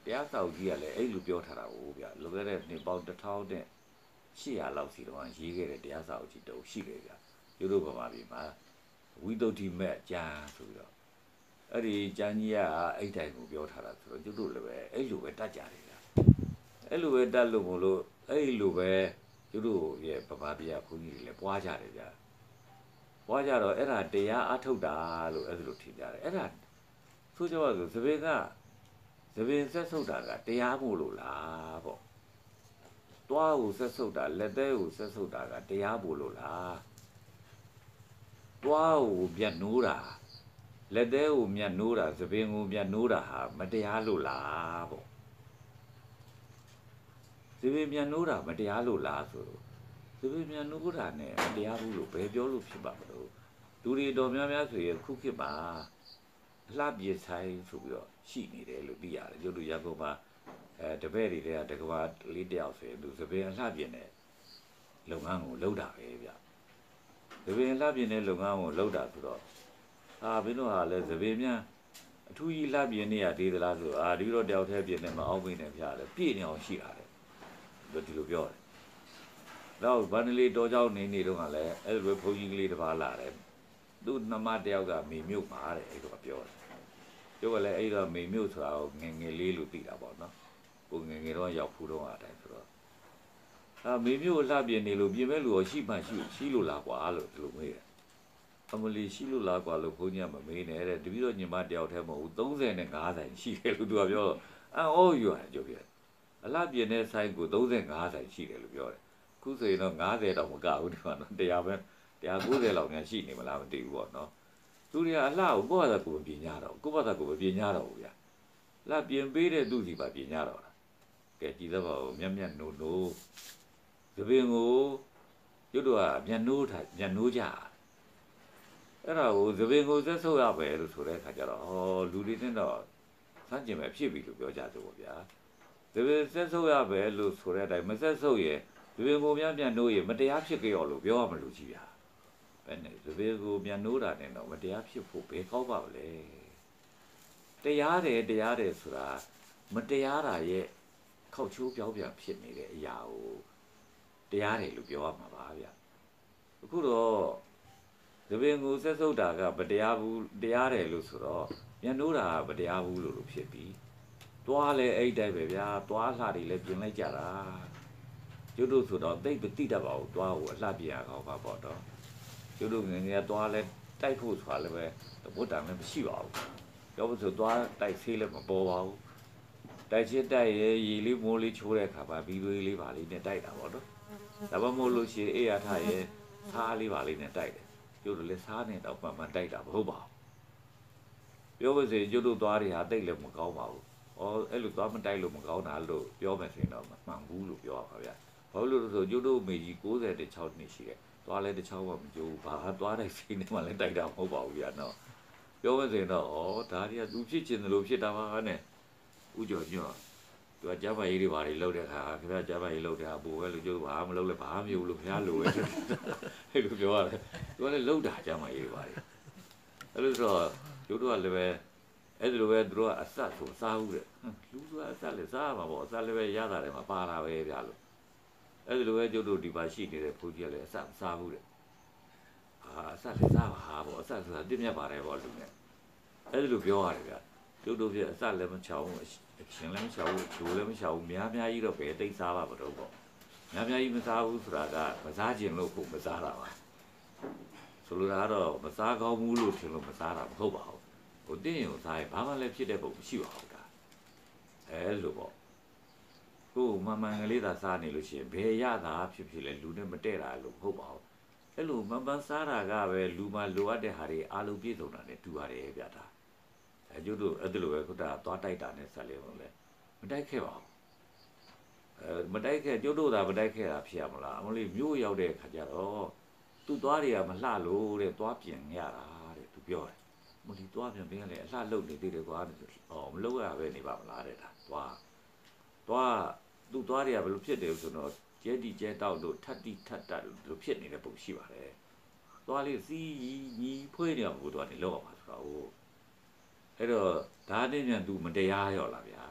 တရားစာအုပ်ကြီးကလည်းအဲ့လိုပြောထားတာကိုဗျလွန်ခဲ့တဲ့နှစ်ပေါင်းတစ်ထောင်နဲ့ရှစ်ရာလောက်စီတော့ရေးခဲ့တဲ့တရားစာအုပ်ကြီးတုံးရှိတယ်ဗျကျတို့ဗမာပြည်မှာဝိသုဒ္ဓိမဲ့ကျမ်းဆိုပြီးတော့အဲ့ဒီကျမ်းကြီးကအဲ့တိုင်းကိုပြောထားတာဆိုတော့ကျတို့လည်းပဲအဲ့လိုပဲတတ်ကြတယ်ဗျအဲ့လိုပဲတတ်လို့မလို့အဲ့လိုပဲကျတို့ရဲ့ဗမာပြည်ကဘုန်းကြီးတွေလည်းပွားကြတယ်ဗျပွားကြတော့အဲ့ဒါတရားအထုတ်တာလို့အဲ့လိုထင်ကြတယ်အဲ့ဒါဆိုကြပါစို့သဘင်ကသဘင်ဆက်ဆုပ်တာကတရားမို့လို့လားပေါ့တွားကိုဆက်ဆုပ်တာလက်သေးကိုဆက်ဆုပ်တာကတရားမို့လို့လားတွားကိုပြတ်နိုးတာလက်သေးကိုမြတ်နိုးတာသဘင်ကိုမြတ်နိုးတာဟာမတရားလို့လားပေါ့သဘင်မြတ်နိုးတာမတရားလို့လားဆိုတော့သဘင်မြတ်နိုးတာ ਨੇ မတရားဘူးလို့ဘယ်ပြောလို့ဖြစ်ပါမလို့လူတွေတော်များများဆိုရင်ခုခေတ်မှာအလှပြည့်ဆိုင်ဆိုပြီးတော့ရှိနေတယ်လို့သိရတယ်ကျတို့ရကုန်မှာအဲတပည့်တွေကတကဘာလေးတယောက်ဆိုရင်သူသပင်အလှပြည့်နဲ့လုပ်ငန်းကိုလုပ်တာပဲဗျသပင်အလှပြည့်နဲ့လုပ်ငန်းကိုလုပ်တာဆိုတော့အာဘင်းတို့ဟာလဲသပင်များအထူးကြီးလှပြည့်နေရသေးသလားဆိုအာဒီတော့တယောက်တည်းပြည့်နေမအောင်မင်းနဲ့ဖျားတယ်ပြည့်နေအောင်ရှိတာတယ်ဒီလိုပြောတယ်တော့ဗန္ဒလီတော်เจ้าနေနေတော့ကလည်းအဲ့လိုဘုန်းကြီးကလေးတစ်ပါးလာတယ်သူ့နှမတယောက်ကမေမြုပ်ပါတဲ့အဲ့လိုပြောတယ်ပြောကလည်းအဲ့တော့မေမြုပ်ဆိုတာကိုငငယ်လေးလို့သိတာပေါ့နော်ကိုငငယ်တော့ရောက်ဖူးတော့အတိုင်းဆိုတော့အာမေမြုပ်လှပြနေလို့ပြင်မဲ့လူရောရှိမှရှိရှိလို့လားကွာလို့ဒီလိုမေးတယ်အမလီရှိလို့လားကွာလို့ဘုန်းကြီးကမမေးနဲ့တဲ့တပည့်တော်ညီမတယောက်တည်းမဟုတ်ဘူးသုံးဆယ်နဲ့ငါးဆိုင်ရှိတယ်လို့သူကပြောတော့အော်ယူရတယ်ကြိုပြအလှပြတဲ့ဆိုင်ကိုသုံးဆယ်ငါးဆိုင်ရှိတယ်လို့ပြောတယ်ခုဆိုရင်တော့ငါးဆယ်တော့မကဘူးဒီမှာတော့တရားပဲတရားကိုးဆယ်လောက်များရှိနေမလားမသိဘူးပေါ့နော်သူတွေကအလှကိုကိုယ့်ဘာသာကိုယ်မပြင်ကြတော့ကိုယ့်ဘာသာကိုယ်မပြင်ကြတော့ဘူးဗျာလှပြင်ပေးတဲ့သူစီပါပြင်ကြတော့တာကဲကြည်သဘောမျက်မျက်နိုးနိုးသပင်ကိုကျွတ်တော့မျက်နိုးထားမျက်နိုးကြအဲ့ဒါကိုသပင်ကိုဆက်ဆုပ်ရပဲလို့ဆိုတဲ့အခါကျတော့ဟောလူတွေနဲ့တော့စမ်းကျင်ပဲဖြစ်ပြီလို့ပြောကြတယ်ပေါ့ဗျာသပင်ဆက်ဆုပ်ရပဲလို့ဆိုတဲ့အတိုင်းမဆက်ဆုပ်ရဲ့သပင်ကိုမျက်မျက်နိုးရဲ့မတရားဖြစ်ကြရောလို့ပြောရမလို့ကြီးဗျာဘယ်နဲ့သပင်ကိုမြန်နိုးတာနဲ့တော့မတရားဖြစ်ဖို့ဘယ်ကောက်ပါမလဲတရားတယ်တရားတယ်ဆိုတာမတရားတာရဲ့ခောက်ချိုးပြောင်းပြန်ဖြစ်နေတဲ့အရာကိုတရားတယ်လို့ပြောရမှာပါဗျအခုတော့သပင်ကိုဆက်ဆုပ်တာကမတရားဘူးတရားတယ်လို့ဆိုတော့မြန်နိုးတာကမတရားဘူးလို့လို့ဖြစ်ပြီးသွားလဲအဲ့တိုင်းပဲဗျာသွားလှတွေလည်းပြင်လိုက်ကြတာကျွတ်တို့ဆိုတော့သိပ်မတိတတ်ပါဘူးသွားကိုအလှပြင်ရအောင်ပါပေါ့တော့ကျတို့ငငယ်သွားလဲတိုက်ဖို့ဆိုတာလည်းပဲဘုဒ္ဓံလည်းမရှိပါဘူးပြောလို့ဆိုသွားတိုက်ဆေးလည်းမပေါ်ပါဘူးတိုက်ချစ်တိုက်ရဲရေလေးမိုးလေးချိုးတဲ့အခါမှာဘီသွေးလေးပါလေးနဲ့တိုက်တာပေါ့နော်ဒါမှမဟုတ်လို့ရှိရင်အေးရထရဲသားလေးပါလေးနဲ့တိုက်တယ်ကျတို့လည်းစားနေတော့မှမှတိုက်တာမဟုတ်ပါဘူးပြောလို့ဆိုရင်ကျတို့သွားတွေဟာတိတ်လည်းမကောင်းပါဘူးဩအဲ့လိုသွားမတိုက်လို့မကောင်းတာလို့ပြောမယ်ဆိုရင်တော့မှန်ဘူးလို့ပြောရပါဗျာဘာလို့လဲဆိုကျတို့မေကြီး၉၀၆နှစ်ရှိတယ်သွားလဲတစ်ချောင်းမှမကြိုးဘာသွားတဲ့စိတ်နဲ့မှလည်းတိုက်တာမဟုတ်ပါဘူးဗျာနော်ပြောမစင်တော့ဩဒါတွေကသူဖြစ်ချင်တယ်လို့ဖြစ်တာပါနဲ့ဥကျော်ညော့သူကကြားပါရေးတွေဘာတွေလောက်တဲ့ခါခင်ဗျာကြားပါရေးလောက်တဲ့အပူပဲလို့ကျိုးဘာမလုပ်လဲဘာမမျိုးလို့ခင်ဗျာလိုပဲအဲ့လိုပြောရတယ်သူကလည်းလောက်တာကြားပါရေးတွေဘာတွေအဲ့လိုဆိုတော့ကျိုးတို့ကလည်းပဲအဲ့ဒီလိုပဲသူတို့ကအဆက်ဆိုစားဘူးတဲ့လူဆိုအဆက်လည်းစားရမှာပေါ့အဆက်လည်းပဲရတာတယ်မှာပါတာပဲဗျာလို့အဲ့ဒီလိုပဲကျုပ်တို့ဒီပါရှိနေတဲ့ဘုန်းကြီးကလည်းအဆက်စားဘူးတဲ့အာအဆက်လည်းစားပါဟာပေါ့အဆက်ဆိုတာတင့်မြတ်ပါတယ်ပေါ့လူနဲ့အဲ့ဒီလိုပြောရတယ်ဗျာကျုပ်တို့ပြအဆက်လည်းမချောင်းဘူးအချင်းလည်းမချောင်းဘူးဒိုလည်းမချောင်းဘူးများများကြီးတော့ပဲတိတ်စားပါမတော့ပေါ့များများကြီးမစားဘူးဆိုတာကမစားခြင်းလို့ကိုမစားတာပါဆိုလိုတာကတော့မစားကောင်းဘူးလို့ထင်လို့မစားတာမဟုတ်ပါဘူးဟိုတင်းရင်စားရင်ဘာမှလည်းဖြစ်တဲ့ပုံမရှိပါဘူးဒါအဲ့လိုပေါ့ကိုမမှန်ကလေးသာစားနေလို့ရှိရင်ဘယ်ရတာဖြစ်ဖြစ်လဲလူနဲ့မတည့်တာလို့မဟုတ်ပါဘူးအဲ့လိုမပန်းစားတာကပဲလူမှလိုအပ်တဲ့ဟာတွေအားလုံးပြည့်စုံတာနဲ့တူပါတယ်ဗျာဒါအဲကျတို့အဲ့လိုပဲခုတည်းသွားတိုက်တာနဲ့ဆက်လေလို့လဲမတိုက်ခဲ့ပါဘူးအဲမတိုက်ခဲ့ကျတို့သာမတိုက်ခဲ့တာဖြစ်ရမလားအမလေးမျိုးရောက်တဲ့ခါကျတော့သူ့သွားတွေကမလှလို့တဲ့သွားပြင်ရတာတဲ့သူပြောတယ်မလီသွားပြင်ပြင်လေအလှလုတ်နေသေးတယ်ကွာဟောမလုတ်ရပဲနေပါမလားတဲ့ဒါသွားသွားသူ့သွားတွေကဘယ်လိုဖြစ်တယ်ဆိုတော့ကျဲတီကျဲတောက်လို့ထတ်တီထတ်တက်လို့ဖြစ်နေတဲ့ပုံရှိပါတယ်သွားလေးစီးညီဖွေးနေအောင်ကိုသွားနေလောက်အောင်ပါဆိုတော့အဲ့တော့ဒါနဲ့မြန်သူမတရားရောလားဗျာဘယ်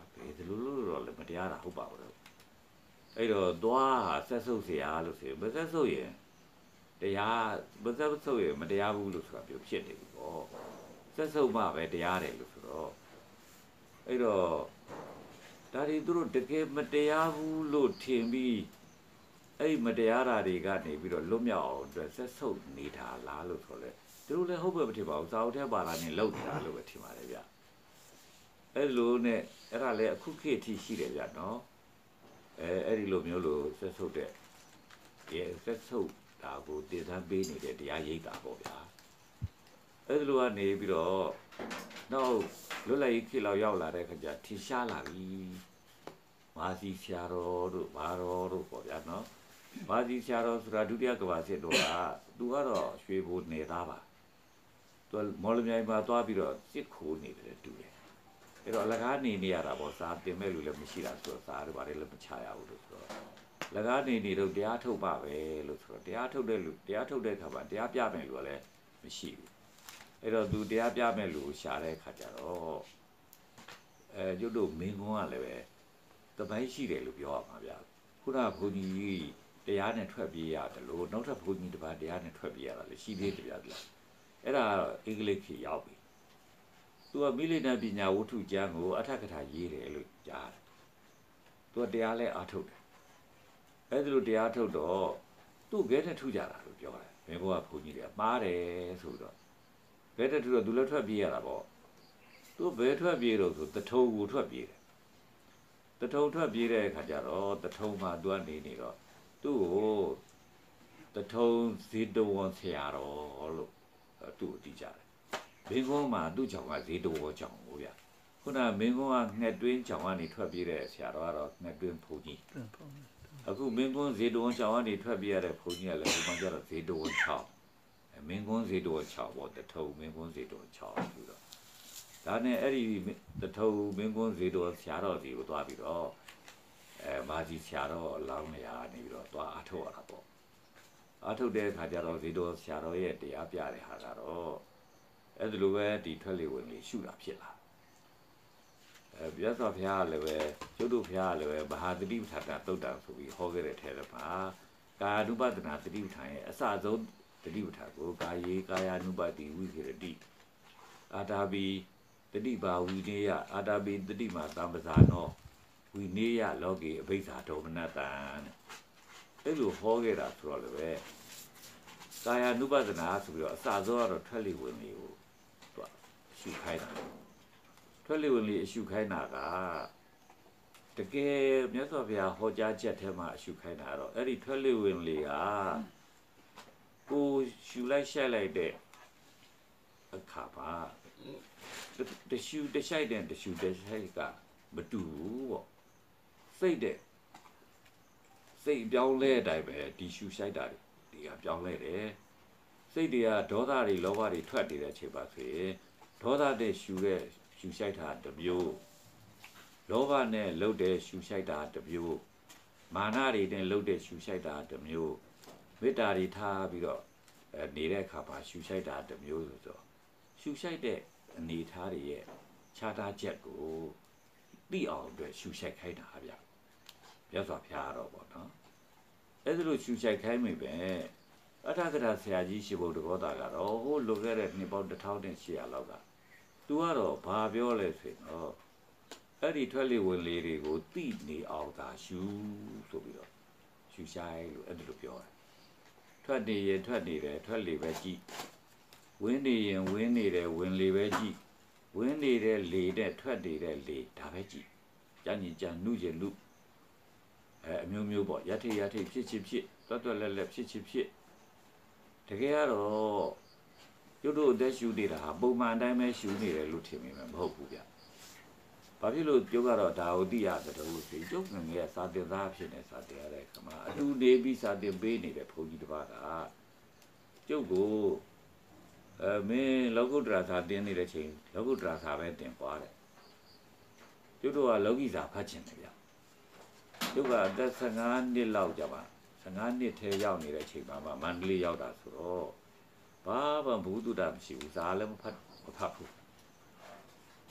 လိုလိုတော့လည်းမတရားတာဟုတ်ပါဘူးအဲ့တော့သွားဆက်ဆုပ်เสียလို့ဆိုမဆက်ဆုပ်ရင်တရားမဆက်ဆုပ်ရင်မတရားဘူးလို့ဆိုတာပြောဖြစ်နေပြီပေါ့ဆက်ဆုပ်မှပဲတရားတယ်လို့ဆိုတော့အဲ့တော့ဒါတွေသူတို့တကယ်မတရားဘူးလို့ထင်ပြီးအဲ့မတရားတာတွေကနေပြီးတော့လွတ်မြောက်အောင်အတွက်ဆက်ဆုပ်နေတာလားလို့ဆိုလဲသူတို့လည်းဟုတ်ပဲမထင်ပါဘူးစာအုပ်ထဲပါလာနေလောက်နေတာလို့ပဲထင်ပါတယ်ဗျအဲ့လိုနဲ့အဲ့ဒါလည်းအခုခေတ်ထိရှိတယ်ဗျနော်အဲအဲ့ဒီလိုမျိုးလို့ဆက်ဆုပ်တဲ့ဒီဆက်ဆုပ်ဒါကိုတည်ဆန်းပေးနေတဲ့တရားရိပ်တာပေါ့ဗျာအဲ့ဒီလိုကနေပြီးတော့နောက်လွတ်လပ်ရေးခေတ်လောက်ရောက်လာတဲ့ခါကျထင်ရှားလာပြီမာစီဆရာတော်တို့ဘာတော်တို့ပေါ့ဗျာနော်မာစီဆရာတော်ဆိုတာဒုတိယကမ္ဘာစစ်တော်ကသူကတော့ရွှေဘိုနေသားပါသူမော်လမြိုင်မှာသွားပြီးတော့စစ်ခိုးနေတယ်တူတယ်အဲ့တော့အလကားနေနေရတာပေါ့စာတင်မဲ့လူလည်းမရှိတာဆိုတော့စာတွေဘာတွေလည်းမချရဘူးလို့ဆိုတော့လကားနေနေတော့တရားထုတ်ပါပဲလို့ဆိုတော့တရားထုတ်တဲ့လူတရားထုတ်တဲ့ခါမှာတရားပြမယ်လူကလည်းမရှိဘူးအဲ့တော့သူတရားပြမဲ့လူကိုရှာတဲ့ခါကျတော့အဲကျွတ်တို့မင်းကုန်းကလည်းပဲတပိုင်းရှိတယ်လို့ပြောရမှာဗျာခုနကဘုန်းကြီးတရားနဲ့ထွက်ပြေးရတယ်လို့နောက်ထပ်ဘုန်းကြီးတစ်ပါးတရားနဲ့ထွက်ပြေးရတာလေရှိသေးတယ်ဗျာအဲ့ဒါအင်္ဂလိပ်ခေရောက်ပြီသူကမိလိနာပညာဝတ္ထုကျမ်းကိုအထက်ကထာရေးတယ်လို့ကြားတယ်သူကတရားလဲအားထုတ်တယ်အဲ့ဒါလို့တရားထုတ်တော့သူ့ဘဲနဲ့ထုကြတာလို့ပြောတယ်ဘယ်ဘောကဘုန်းကြီးတွေကမှားတယ်ဆိုတော့ဘဲနဲ့ထုတော့သူလည်းထွက်ပြေးရတာပေါ့သူဘဲထွက်ပြေးတော့ဆိုတထုံကိုထွက်ပြေးတယ်တထုံထွက်ပြေးတဲ့အခါကျတော့တထုံမှာသူကနေနေတော့သူ့ကိုတထုံဇေတဝန်ဆရာတော်လို့သူ့ကိုတီးကြတယ်မင်းကုန်းမှာသူ့ကြောင့်ကဇေတဝန်ကြောင့်ကိုဗျခုနမင်းကုန်းကငှက်တွင်းကြောင့်ကနေထွက်ပြေးတဲ့ဆရာတော်ကတော့ငှက်တွင်းဘုန်းကြီးအခုမင်းကုန်းဇေတဝန်ကြောင့်ကနေထွက်ပြေးရတဲ့ဘုန်းကြီးကလည်းဘုံကျတော့ဇေတဝန်ချောင်းမင်းကုန်းဇေတဝန်ချောင်းပေါ့တထုံမင်းကုန်းဇေတဝန်ချောင်းဆိုတော့ဒါနဲ့အဲ့ဒီတထုံမင်းကုန်းဇေတဝန်ဆရာတော်စီကိုသွားပြီးတော့အဲမာကြီးဆရာတော်အလောင်းနေရာနေပြီးတော့သွားအထုတ်ရတာပေါ့အထုတ်တဲ့အခါကျတော့ဇေတဝန်ဆရာတော်ရဲ့တရားပြတဲ့ဟာကတော့အဲ့ဒါလိုပဲဒီထွက်လေဝင်လေရှုတာဖြစ်လာအဲပြတ်သောဘုရားကလည်းပဲကျွတ်တို့ဘုရားကလည်းပဲမဟာသတိပဋ္ဌာန်သုတ်တံဆိုပြီးဟောခဲ့တဲ့ထဲမှာကာယ ानु ပဒနာသတိပဋ္ဌာန်ရဲ့အစဆုံးသတိပဋ္ဌာန်ကိုကာယေကာယ ानु ပတိဝိခေရတိအာတာဘီတတိပါဝိနေယအာတာဘီတတိမာသံပဇာနောဝိနေယလောကေအဘိဓါဒေါမနတံအဲ့လိုဟောခဲ့တာဆိုတော့လည်းပဲကာယ ानु ပဒနာဆိုပြီးတော့အစဆုံးကတော့ထွက်လေဝင်လေကိုသူကရှုခိုင်းတာထွက်လေဝင်လေအရှုခိုင်းတာကတကယ်မြတ်စွာဘုရားဟောကြားချက်ထဲမှာအရှုခိုင်းတာတော့အဲ့ဒီထွက်လေဝင်လေကကိုရှုလိုက်ရှက်လိုက်တဲ့အခါပါတရှုတရှိုက်တဲ့တရှုတရှိုက်ကမတူဘူးပေါ့စိတ်တဲ့စိတ်ပြောင်းလဲအတိုင်းပဲဒီရှုရှိုက်တာဒီကပြောင်းလဲတယ်စိတ်တွေကဒေါသတွေလောဘတွေထွက်နေတဲ့အချိန်ပါဆိုရင်ဒေါသတဲ့ရှုတဲ့ရှုရှိုက်တာတစ်မျိုးလောဘနဲ့လှုပ်တဲ့ရှုရှိုက်တာတစ်မျိုးမာနတွေနဲ့လှုပ်တဲ့ရှုရှိုက်တာတစ်မျိုးမေတ္တာတွေထားပြီးတော့အဲနေတဲ့အခါမှာရှုရှိုက်တာတစ်မျိုးဆိုတော့ရှုရှိုက်တဲ့အနေထားတွေရဲ့ခြားတာချက်ကိုသိအောင်အတွက်ရှုရှိုက်ခိုင်းတာဗျာမြတ်စွာဘုရားတော့ပေါ့နော်အဲ့ဒါလို့ရှုရှိုက်ခိုင်းမိပဲအထက်ကရာဆရာကြီးရှိဖို့တဘောတာကတော့ဟိုလိုခဲ့တဲ့နှစ်ပေါင်းတစ်ထောင်နဲ့ရှစ်ရာလောက်ကသူကတော့ဘာပြောလဲဆိုတော့အဲ့ဒီထွက်လေဝင်လေတွေကိုသိနေအောင်သာရှုဆိုပြီးတော့ရှုဆိုင်လို့အဲ့ဒါလိုပြောတယ်ထွက်နေရင်ထွက်နေတယ်ထွက်လေပဲကြည့်ဝင်းနေရင်ဝင်းနေတယ်ဝင်လေပဲကြည့်ဝင်းနေတဲ့လေတဲ့ထွက်နေတဲ့လေဒါပဲကြည့်ကြညင်ကြနုကျင်နုအဲအမျိုးမျိုးပေါ့ရထိရထိဖြစ်ချစ်ဖြစ်တွတ်တွတ်လက်လက်ဖြစ်ချစ်ဖြစ်တကယ်ကတော့ကျွတ်တို့အသက်ရှူနေတာဟာပုံမှန်တိုင်းပဲရှူနေတယ်လို့ထင်မိမှာမဟုတ်ဘူးဗျ။ဘာဖြစ်လို့ကျုပ်ကတော့ဒါကိုသိရတဲ့တူစီကျုပ်ငငယ်စာတင်သားဖြစ်နေစာတင်ရတဲ့ခါမှာအတူနေပြီးစာတင်ပေးနေတဲ့ဘုန်းကြီးတစ်ပါးကကျုပ်ကိုအဲမင်းလောကုတ္တရာစာတင်နေတဲ့ချိန်လောကုတ္တရာစာပဲတင်သွားတယ်။ကျုပ်တို့ကလောကီစာဖတ်ချင်တယ်ဗျ။ကျုပ်ကအသက်ဆယ်ငါးနှစ်လောက်ကြာပါဆယ်ငါးနှစ်ထဲရောက်နေတဲ့အချိန်မှာမန္တလေးရောက်တာဆိုတော့ဘာမှဘုဒ္ဓတာမရှိဘူးဇာလည်းမဖတ်မဖတ်ဘူး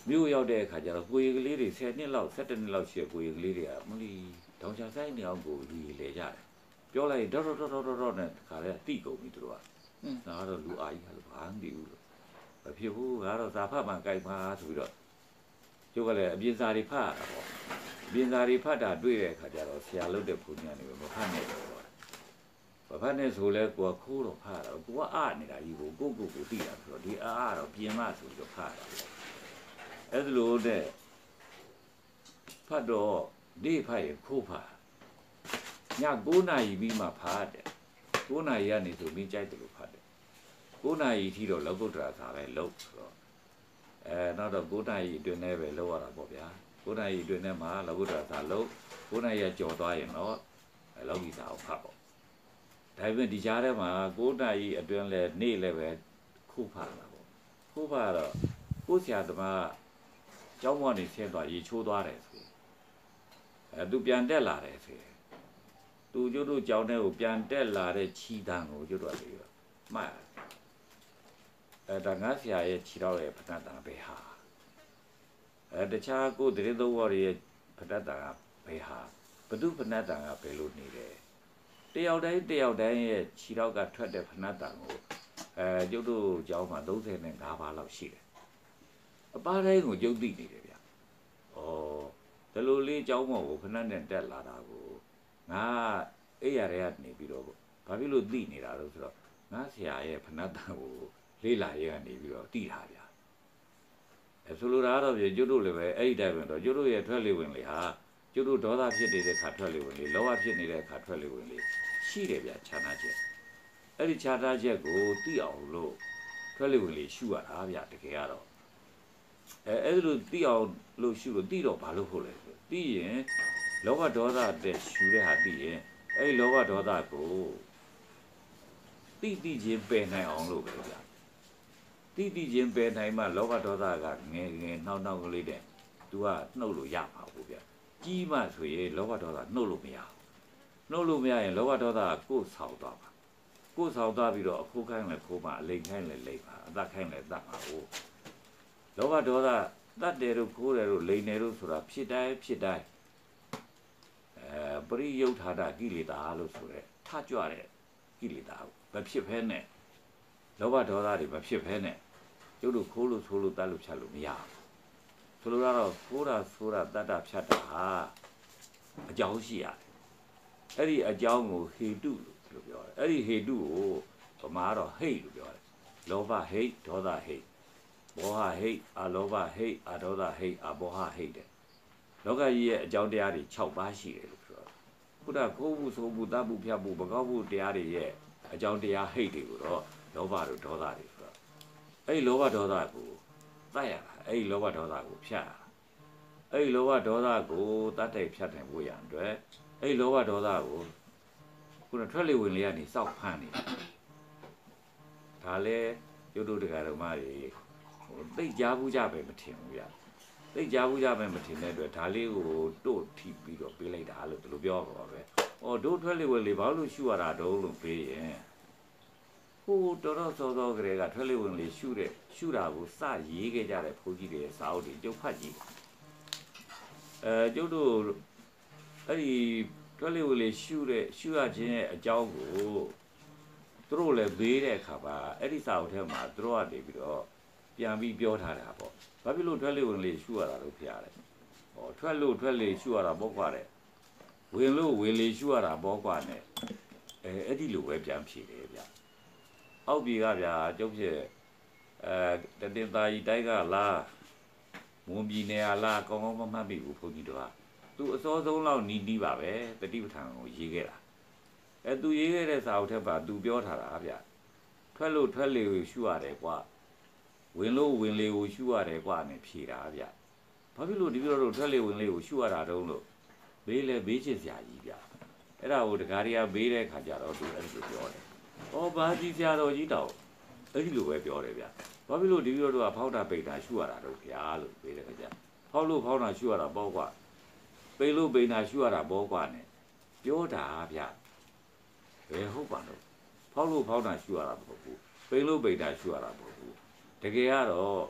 မြို့ရောက်တဲ့အခါကျတော့ကိုရီကလေးတွေဆယ်နှစ်လောက်ဆယ်တစ်နှစ်လောက်ရှိတဲ့ကိုရီကလေးတွေကမလီတောင်ချဆိုင်နေအောင်ကိုလူလေကြတယ်ပြောလိုက်တော့တော့တော့တော့တော့နဲ့ခါလဲတိကုန်ပြီသူတို့ကဒါကတော့လူအားကြီးကလည်းဘာမှမသိဘူးလို့မဖြစ်ဘူးကတော့ဇာဖတ်မှကြိုက်ပါဆိုပြီးတော့ကျုပ်ကလည်းအပြင်စာတွေဖတ်ရတာပေါ့အပြင်စာတွေဖတ်တာတွေ့တဲ့အခါကျတော့ဆရာလုပ်တဲ့ဘုန်းကြီးကနေမဖတ်နဲ့တော့မဖတ်နဲ့ဆိုလဲကိုကခိုးတော့ဖတ်တော့ကိုကအားနေတာကြီးကိုကိုကိုကိုသိတာဆိုတော့ဒီအားတော့ပြင်မဆိုပြီးတော့ဖတ်တာအဲ့ဒါလို့တဲ့ဖတ်တော့ဒီဖတ်ရခိုးဖတ်ည၉နာရီပြီးမှဖတ်တယ်၉နာရီကနေဆိုပြီးကြိုက်တယ်လို့ဖတ်တယ်၉နာရီထိတော့လောကုတ္တရာစာပဲလုပ်ဆိုတော့အဲနောက်တော့၉နာရီအတွင်းနဲ့ပဲလုပ်ရတာပေါ့ဗျာ၉နာရီအတွင်းနဲ့မှလောကုတ္တရာစာလုပ်၉နာရီကကြော်သွားရင်တော့လောကီစာကိုဖတ်ပေါ့ဒါပေမဲ့ဒီကြားထဲမှာ၉နာရီအတွင်းလဲနေ့လည်းပဲခိုးဖတ်တာပေါ့ခိုးဖတ်တော့ကိုဆရာသမားကျောင်းကနေဆင်းသွားရေချိုးသွားတယ်ဆိုအဲသူပြန်တက်လာတယ်ဆိုသူကျတို့ကျောင်းထဲကိုပြန်တက်လာတဲ့ခြီတန်းကိုကျတို့ကလေမှတ်အဲဒါငါဆရာရဲ့ခြီတော်ရဲ့ဖဏတန်ပဲဟာအဲတခြားကိုတရေသောဝရရဲ့ဖဏတန်ကပဲဟာဘု து ဖဏတန်ကဘယ်လိုနေတယ်တယောက်တိုင်းတယောက်တိုင်းရဲ့ခြီတော်ကထွက်တဲ့ဖဏတန်ကိုအဲကျတို့ကျောင်းမှာ၃၅ပါးလောက်ရှိတယ်အပါတိုင်းကိုကျုပ်သိနေတယ်ဗျဩဒီလိုလေးကျောင်းမော်ကိုဖဏနဲ့တက်လာတာကိုငါအဲ့ရတဲ့ကနေပြီးတော့ဘာဖြစ်လို့သိနေတာလို့ဆိုတော့ငါဆရာရဲ့ဖဏတန်ကိုလေးလာရဲကနေပြီးတော့သိတာဗျာအဲဆိုလိုတာတော့ပြကျွတ်တို့လည်းပဲအဲ့ဒီတိုင်းပဲတော့ကျွတ်တို့ရဲ့ထွက်လေဝင်လေဟာကျွတ်တို့ဒေါသဖြစ်နေတဲ့ခါထွက်လေဝင်လေလောဘဖြစ်နေတဲ့ခါထွက်လေဝင်လေရှိတယ်ဗျာခြားနာချက်အဲ့ဒီခြားနာချက်ကိုသိအောင်လို့ထွက်လေဝင်လေရှုရတာဗျာတကယ်ကတော့အဲအဲ့လိုသိအောင်လို့ရှုလို့သိတော့ဘာလို့ဖို့လဲဆိုသိရင်လောဘဒေါသတဲ့ရှူတဲ့ဟာသိရင်အဲ့လောဘဒေါသကိုတိတိချင်းပယ်နိုင်အောင်လို့ပဲဗျာတိတိချင်းပယ်နိုင်မှလောဘဒေါသကငယ်ငယ်နှောက်နှောက်ကလေးတဲ့ तू ကနှုတ်လို့ရမှာပေါ့ဗျာကြီးမှဆိုရင်လောဘဒေါသနှုတ်လို့မရဘူးနှုတ်လို့မရရင်လောဘဒေါသကကိုယ်ဆောက်သွားပါကိုယ်ဆောက်သွားပြီးတော့အခိုးခိုင်းလဲခိုးမှအလိမ်ခိုင်းလဲလိမ်ပါအသက်ခိုင်းလဲတတ်ပါဟုတ်လောဘဒေါသတတ်တယ်လို့ခိုးတယ်လို့လိမ်တယ်လို့ဆိုတာဖြစ်တိုင်းဖြစ်တိုင်းအဲပရိယုထာတာကိလေသာလို့ဆိုရဲထကြွတဲ့ကိလေသာမဖြစ်ဖဲနဲ့လောဘဒေါသတွေမဖြစ်ဖဲနဲ့ကျုပ်တို့ခိုးလို့ဆိုလို့တတ်လို့ဖြတ်လို့မရဘူးဆိုလိုတော့ခိုးတာဆိုတာတတ်တာဖြတ်တာဟာအကြောင်းရှိရတယ်အဲ့ဒီအကြောင်းကိုဟေတုလို့ပြောတယ်အဲ့ဒီဟေတုကိုဗမာတော့ဟိတ်လို့ပြောတယ်လောဘဟိတ်ဒေါသဟိတ်မောဟဟိတ်အလောဘဟိတ်အဒေါသဟိတ်အဘောဟဟိတ်တဲ့လောကကြီးရဲ့အကြောင်းတရားတွေ၆ပါးရှိတယ်လို့ပြောတယ်ဘုရားကိုယ်မှုဆိုမှုတတ်မှုဖြတ်မှုမကောင်းမှုတရားတွေရဲ့အကြောင်းတရားဟိတ်တွေကိုတော့လောဘတို့ဒေါသတွေဆိုတော့အဲ့ဒီလောဘဒေါသကိုတတ်ရတာအဲ့ဒီလောဘဒေါသကိုဖြတ်ရတာအဲ့ဒီလောဘဒေါသကိုတတ်တဲ့ဖြတ်တယ်ဖို့ရအတွက်အဲ့ဒီလောဘဒေါသကိုခုနထွက်လေဝင်လေကနေစောက်ဖမ်းနေတာဒါလဲရုပ်တုတက္ကရာမတွေဟိုသိကြဘူးကြပဲမထင်ဘူးဗျသိကြဘူးကြပဲမထင်တဲ့အတွက်ဒါလေးကိုတို့ထိပြီးတော့ပေးလိုက်တာလို့ဒီလိုပြောပါပဲ။အော်တို့ထွက်လေဝင်လေဘာလို့ရှူရတာတုံးလို့ပေးရင်ဟိုတော်တော်စောစောကလေးကထွက်လေဝင်လေရှူတဲ့ရှူတာကိုစရေးခဲ့ကြတဲ့ဘုန်းကြီးတွေစာအုပ်တွေကျုပ်ဖတ်ကြည့်။အဲကျုပ်တို့အဲ့ဒီထွက်လေဝင်လေရှူတဲ့ရှူရခြင်းရဲ့အကြောင်းကိုသူတို့လည်းဘေးတဲ့အခါမှာအဲ့ဒီစာအုပ်ထဲမှာသူတို့ကနေပြီးတော့ပြန်ပြီးပြောထားတာပေါ့ဘာဖြစ်လို့ထွက်လေဝင်လေရှူရတာလို့ဖျားတယ်ဟောထွက်လို့ထွက်လေရှူရတာပေါ့ကွာတဲ့ဝင်လို့ဝင်လေရှူရတာပေါ့ကွာနဲ့အဲအဲ့ဒီလိုပဲပြန်ဖြေတယ်ဗျအောက်ပြေကဗျာကျုပ်ဖြစ်အဲတတင်သားကြီးတိုင်းကလားမွန်ပြည်နယ်ကလားကောင်းကောင်းမမှတ်မိဘူးဘုန်းကြီးတို့ကသူအစောဆုံးလောက်နီးနီးပါပဲတတိပဋ္ဌာန်ကိုရေးခဲ့တာအဲသူရေးခဲ့တဲ့စာအုပ်ထက်ပါသူပြောထားတာဗျထွက်လို့ထွက်လေကိုရှူရတယ်ကွာဝင်လို့ဝင်လေကိုရှူရတယ်ကွာနဲ့ဖြေတာဗျဘာဖြစ်လို့ဒီလိုတော့ထွက်လေဝင်လေကိုရှူရတာတုံးလို့ဘေးလဲဘေးချစ်စရာကြီးဗျအဲ့ဒါကိုတကားတွေကဘေးတဲ့ခါကျတော့သူအဲ့လိုပြောတယ်ဩဘာကြီးစရာတော်ကြီးတောင်အဲ့ဒီလိုပဲပြောတယ်ဗျဘာဖြစ်လို့ဒီလိုတော့ဖောက်တာပိတ်တာရှူရတာတော့ဗျာလို့ဘေးတဲ့ခါကျဖောက်လို့ဖောက်တာရှူရတာပေါ့ကွာပိတ်လို့ပိတ်တာရှူရတာပေါ့ကွာနဲ့ပြောတာဗျဘယ်ဟုတ်ပါလို့ဖောက်လို့ဖောက်တာရှူရတာမဟုတ်ဘူးပိတ်လို့ပိတ်တာရှူရတာမဟုတ်ဘူးတကယ်ကတော့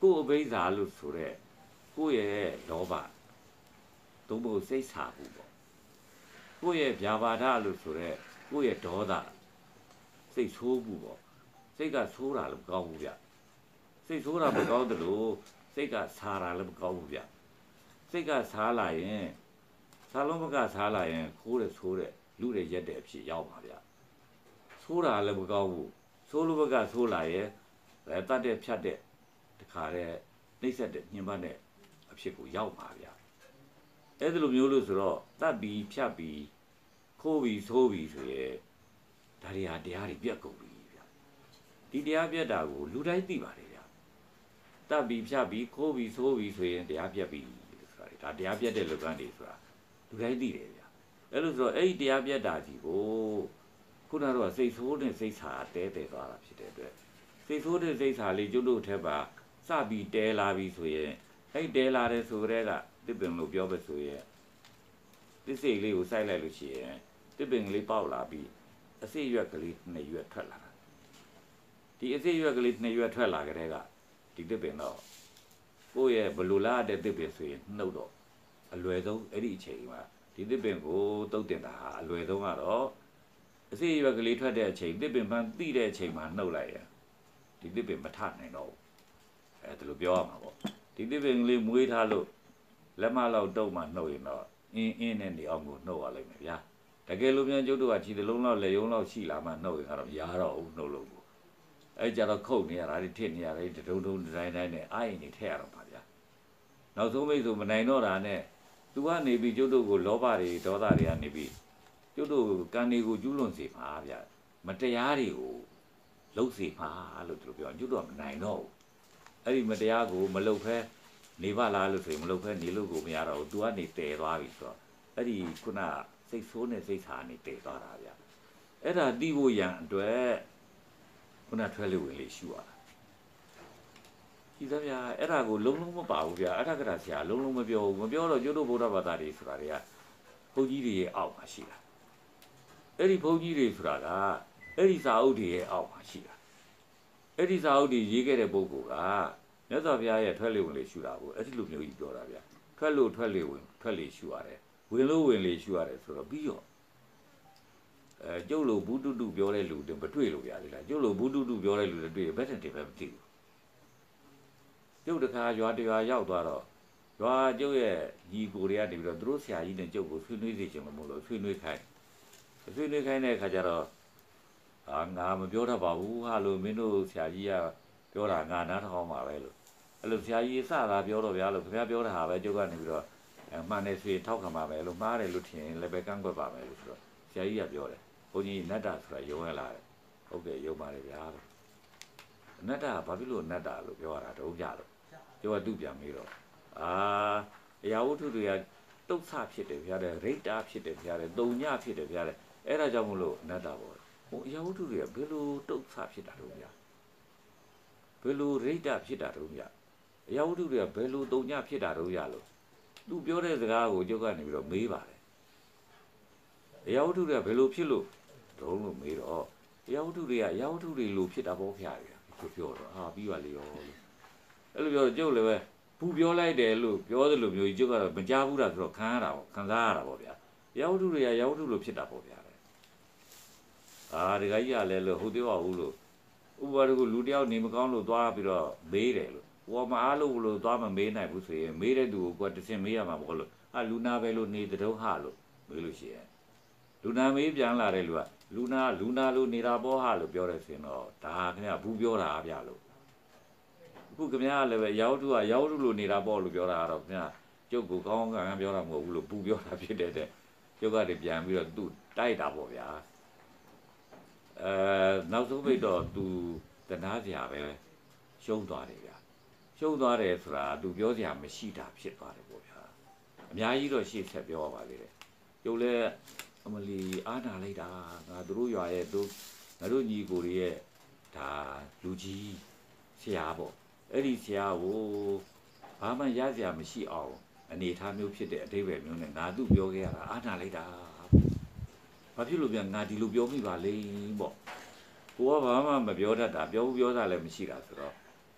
ကိုယ်အဘိဓါလို့ဆိုတဲ့ကိုယ့်ရဲ့လောဘသုံးဖို့စိတ်ဆာဘူးပေါ့ကိုယ့်ရဲ့ဗျာပါဒလို့ဆိုတဲ့ကိုယ့်ရဲ့ဒေါသစိတ်ဆိုးဘူးပေါ့စိတ်ကဆိုးတာလည်းမကောင်းဘူးဗျစိတ်ဆိုးတာမကောင်းတယ်လို့စိတ်ကဆာတာလည်းမကောင်းဘူးဗျစိတ်ကဆာလာရင်ဆာလုံးဘကဆာလာရင်ခိုးတယ်ဆိုးတယ်လူတွေရက်တဲ့အဖြစ်ရောက်ပါဗျဆိုးတာလည်းမကောင်းဘူးဆိုးလို့ဘကဆိုးလာရင်တတ်တဲ့ဖြတ်တဲ့တခါတဲ့နှိမ့်ဆက်တဲ့ညှဉ်းပန်းတဲ့အဖြစ်ကိုရောက်ပါဗျအဲ့ဒီလိုမျိုးလို့ဆိုတော့တတ်ပြီးဖြတ်ပြီးခိုးပြီးဆိုးပြီးဆိုရဲဒါတွေဟာတရားတွေပြတ်ကုန်ပြီဗျဒီတရားပြတ်တာကိုလူတိုင်းသိပါတယ်ဗျတတ်ပြီးဖြတ်ပြီးခိုးပြီးဆိုးပြီးဆိုရင်တရားပြတ်ပြီဆိုတာဒါတရားပြတ်တဲ့လုပ်ငန်းတွေဆိုတာလူတိုင်းသိတယ်ဗျအဲ့လိုဆိုတော့အဲ့ဒီတရားပြတ်တာကြီးကိုခုနကတော့စိတ်ဆိုးနဲ့စိတ်ဆာတဲတဲသွားတာဖြစ်တဲ့အတွက်စိတ်ဆိုးတဲ့စိတ်ဆာလေးကျွတ်တို့ထက်ပါစပြီးတဲလာပြီဆိုရင်အဲ့တဲလာတဲ့ဆိုတဲ့ကတစ်ပင်လို့ပြောပဲဆိုရင်တစ်စိတ်လေးကိုစိုက်လိုက်လို့ရှိရင်တစ်ပင်လေးပေါက်လာပြီးအစိရွက်ကလေးနှစ်ရွက်ထွက်လာတာဒီအစိရွက်ကလေးနှစ်ရွက်ထွက်လာကြတဲ့ကဒီတစ်ပင်တော့ကိုယ့်ရဲ့ဘလူလာတဲ့တစ်ပင်ဆိုရင်နှုတ်တော့အလွယ်ဆုံးအဲ့ဒီအချိန်မှာဒီတစ်ပင်ကိုတုတ်တင်တာဟာအလွယ်ဆုံးကတော့အစိရွက်ကလေးထွက်တဲ့အချိန်တစ်ပင်ပန်းတိတဲ့အချိန်မှာနှုတ်လိုက်ရင်ဒီတစ်ပင်မထနိုင်တော့ဘူးအဲဒါလိုပြောရမှာပေါ့ဒီတစ်ပင်လေးမွေးထားလို့လက်မလောက်တုတ်မှနှုတ်ရင်တော့အင်းအင်းနဲ့နေအောင်ကိုနှုတ်ရလိမ့်မယ်ဗျာတကယ်လို့ပြန်ကျုပ်တို့ကခြေတလုံးလောက်လက်ယုံလောက်ရှိလာမှနှုတ်ရင်ကတော့မရတော့ဘူးနှုတ်လို့ကိုအဲကြတော့ခုတ်နေရတာဒီထစ်နေရတယ်တထုံထုံတိုင်းတိုင်းနဲ့အာရင်နေထည့်ရတော့ပါဗျာနောက်ဆုံးမိတ်ဆိုမနိုင်တော့တာနဲ့သူကနေပြီးကျုပ်တို့ကိုလောဘတွေဒေါသတွေကနေပြီးကျုပ်တို့ကံတွေကိုကျူးလွန်စေမှာဗျာမတရားတွေကိုလှုပ်စေမှာလို့သူတို့ပြောကျုပ်တို့ကမနိုင်တော့ဘူးအဲ့ဒီမတရားကိုမလှုပ်ဖဲနေပါလားလို့ဆိုရင်မလှုပ်ဖဲနေလို့ကိုမရတော့ဘူးသူကနေတည်သွားပြီဆိုတော့အဲ့ဒီခုနစိတ်ဆိုးနဲ့စိတ်ဆာနေတည်သွားတာဗျာအဲ့ဒါတိဖို့ရန်အတွက်ခုနထွက်လို့ဝင်လေရှူရတာဒီသားဗျာအဲ့ဒါကိုလုံးလုံးမပါဘူးဗျာအထက်ကရာဆရာလုံးလုံးမပြောဘူးမပြောတော့ကျုပ်တို့ဗုဒ္ဓဘာသာတွေဆိုတာတွေကဘုန်းကြီးတွေရဲ့အောက်မှာရှိတာအဲ့ဒီဘုန်းကြီးတွေဆိုတာကအဲ့ဒီစာအုပ်တွေရဲ့အောက်မှာရှိတာအဲ့ဒီစာအုပ်တွေရေးခဲ့တဲ့ပုဂ္ဂိုလ်ကမြတ်စွာဘုရားရဲ့ထွက်လေဝင်လေရှူတာကိုအဲ့ဒီလိုမျိုးကြီးပြောတာဗျာထွက်လို့ထွက်လေဝင်ထွက်လေရှူရတယ်ဝင်လို့ဝင်လေရှူရတယ်ဆိုတော့ပြီးတော့အဲကျုပ်လိုဘူးတုတုပြောတဲ့လူတွေမတွေ့လို့ဗျာလေလားကျုပ်လိုဘူးတုတုပြောတဲ့လူတွေတွေ့ဘယ်တည်းပဲမသိဘူးကျုပ်တခါရွာတရွာရောက်သွားတော့ရွာကျုပ်ရဲ့ညီကိုတွေကနေပြီးတော့သူတို့ဆရာကြီးနဲ့ကျုပ်ကိုဆွေးနွေးစေချင်လို့မို့လို့ဆွေးနွေးခိုင်းဆွေးနွေးခိုင်းတဲ့အခါကျတော့အာငါမပြောတတ်ပါဘူးဟာလို့မင်းတို့ဆရာကြီးကပြောတာငါနားထောင်ပါပဲလို့အဲ့လိုဆရာကြီးစတာပြောတော့ဗျာလို့ခင်ဗျားပြောတာဟာပဲကျုပ်ကနေပြီးတော့မှန်တယ်ဆိုရင်ထောက်ခံပါမယ်လို့မှားတယ်လို့ထင်ရင်လည်းပဲကန့်ကွက်ပါမယ်လို့ဆိုတော့ဆရာကြီးကပြောတယ်ဘုန်းကြီးနတ်တာဆိုတာယုံရလာတယ်ဟုတ်ကဲ့ယုံပါတယ်ဗျာလို့နတ်တာဘာဖြစ်လို့နတ်တာလို့ပြောရတာတော့ကြလို့ကျုပ်ကသူ့ပြန်ပြီးတော့အာအရာဝတ္ထုတွေကတုတ်ဆဖြစ်တယ်ဗျာတဲ့ရိတ်တာဖြစ်တယ်ဗျာတဲ့တုံညဖြစ်တယ်ဗျာတဲ့အဲ့ဒါကြောင့်မလို့နတ်တာပေါ့ဟိုအရာဝတ္ထုတွေကဘယ်လိုတုတ်ဆဖြစ်တာတော့ဗျာဘယ်လိုရိတ်တာဖြစ်တာတော့ဗျာအရာဝတ္ထုတွေကဘယ်လိုတုံညဖြစ်တာတော့ရလို့သူပြောတဲ့စကားကိုကျုပ်ကနေပြီးတော့မေးပါတယ်အရာဝတ္ထုတွေကဘယ်လိုဖြစ်လို့တုံးလို့မေးတော့အရာဝတ္ထုတွေကအရာဝတ္ထုတွေလိုဖြစ်တာပေါ့ဗျာသူပြောတော့ဟာပြီးပါလေရောလို့အဲ့လိုပြောတော့ကျုပ်လည်းပဲဘူးပြောလိုက်တယ်လို့ပြောသလိုမျိုးကြီးကျုပ်ကတော့မကြားဘူးတာဆိုတော့ခံရတာပေါ့ခံစားရတာပေါ့ဗျာရာဝတ္ထုတွေကရာဝတ္ထုလိုဖြစ်တာပေါ့ဗျာအာဒီကကြီးကလည်းလို့ဟုတ်သေးပါဘူးလို့ဥပမာတကူလူတယောက်နေမကောင်းလို့သွားပြီးတော့မေးတယ်လို့ဟောမအားလို့လို့သွားမမေးနိုင်ဘူးဆိုရင်မေးတဲ့သူကိုကတစင်မေးရမှာပေါ့လို့ဟာလူနာပဲလို့နေတုံးဟာလို့မေးလို့ရှိရင်လူနာမေးပြန်လာတဲ့လူကလူနာလူနာလို့နေတာပေါ့ဟာလို့ပြောတယ်ဆိုရင်တော့ဒါခင်ဗျာဘူးပြောတာဗျာလို့အခုခင်ဗျားလည်းပဲရောက်တူကရောက်တူလို့နေတာပေါ့လို့ပြောတာကတော့ခင်ဗျာကျုပ်ကိုကောင်းကောင်းကံပြောတာမဟုတ်ဘူးလို့ဘူးပြောတာဖြစ်တဲ့တဲ့ကျုပ်ကတည်းပြန်ပြီးတော့သူ့တိုက်တာပေါ့ဗျာအဲနောက်ဆုံးပိတ်တော့သူတနာစရာပဲရှုံးသွားတယ်ဗျာရှုံးသွားတယ်ဆိုတာသူပြောစရာမရှိတာဖြစ်သွားတယ်ပေါ့ဗျာအများကြီးတော့ရှေ့ဆက်ပြောပါလေတဲ့ကျုပ်လည်းအမလီအားနာလိုက်တာငါတို့ရွာရဲ့တို့ငါတို့ညီကိုတွေရဲ့ဒါလူကြီးဆရာပေါ့အဲ့ဒီဆရာကိုဘာမှရစရာမရှိအောင်အနေထားမျိုးဖြစ်တဲ့အတိတ်ပဲမျိုးနဲ့ငါသူ့ပြောခဲ့ရတာအားနာလိုက်တာဘာဖြစ်လို့ပြန်ငါဒီလိုပြောမိပါလိမ့်ပေါ့ကိုကဘာမှမပြောတတ်တာပြောဘူးပြောတာလည်းမရှိတာဆိုတော့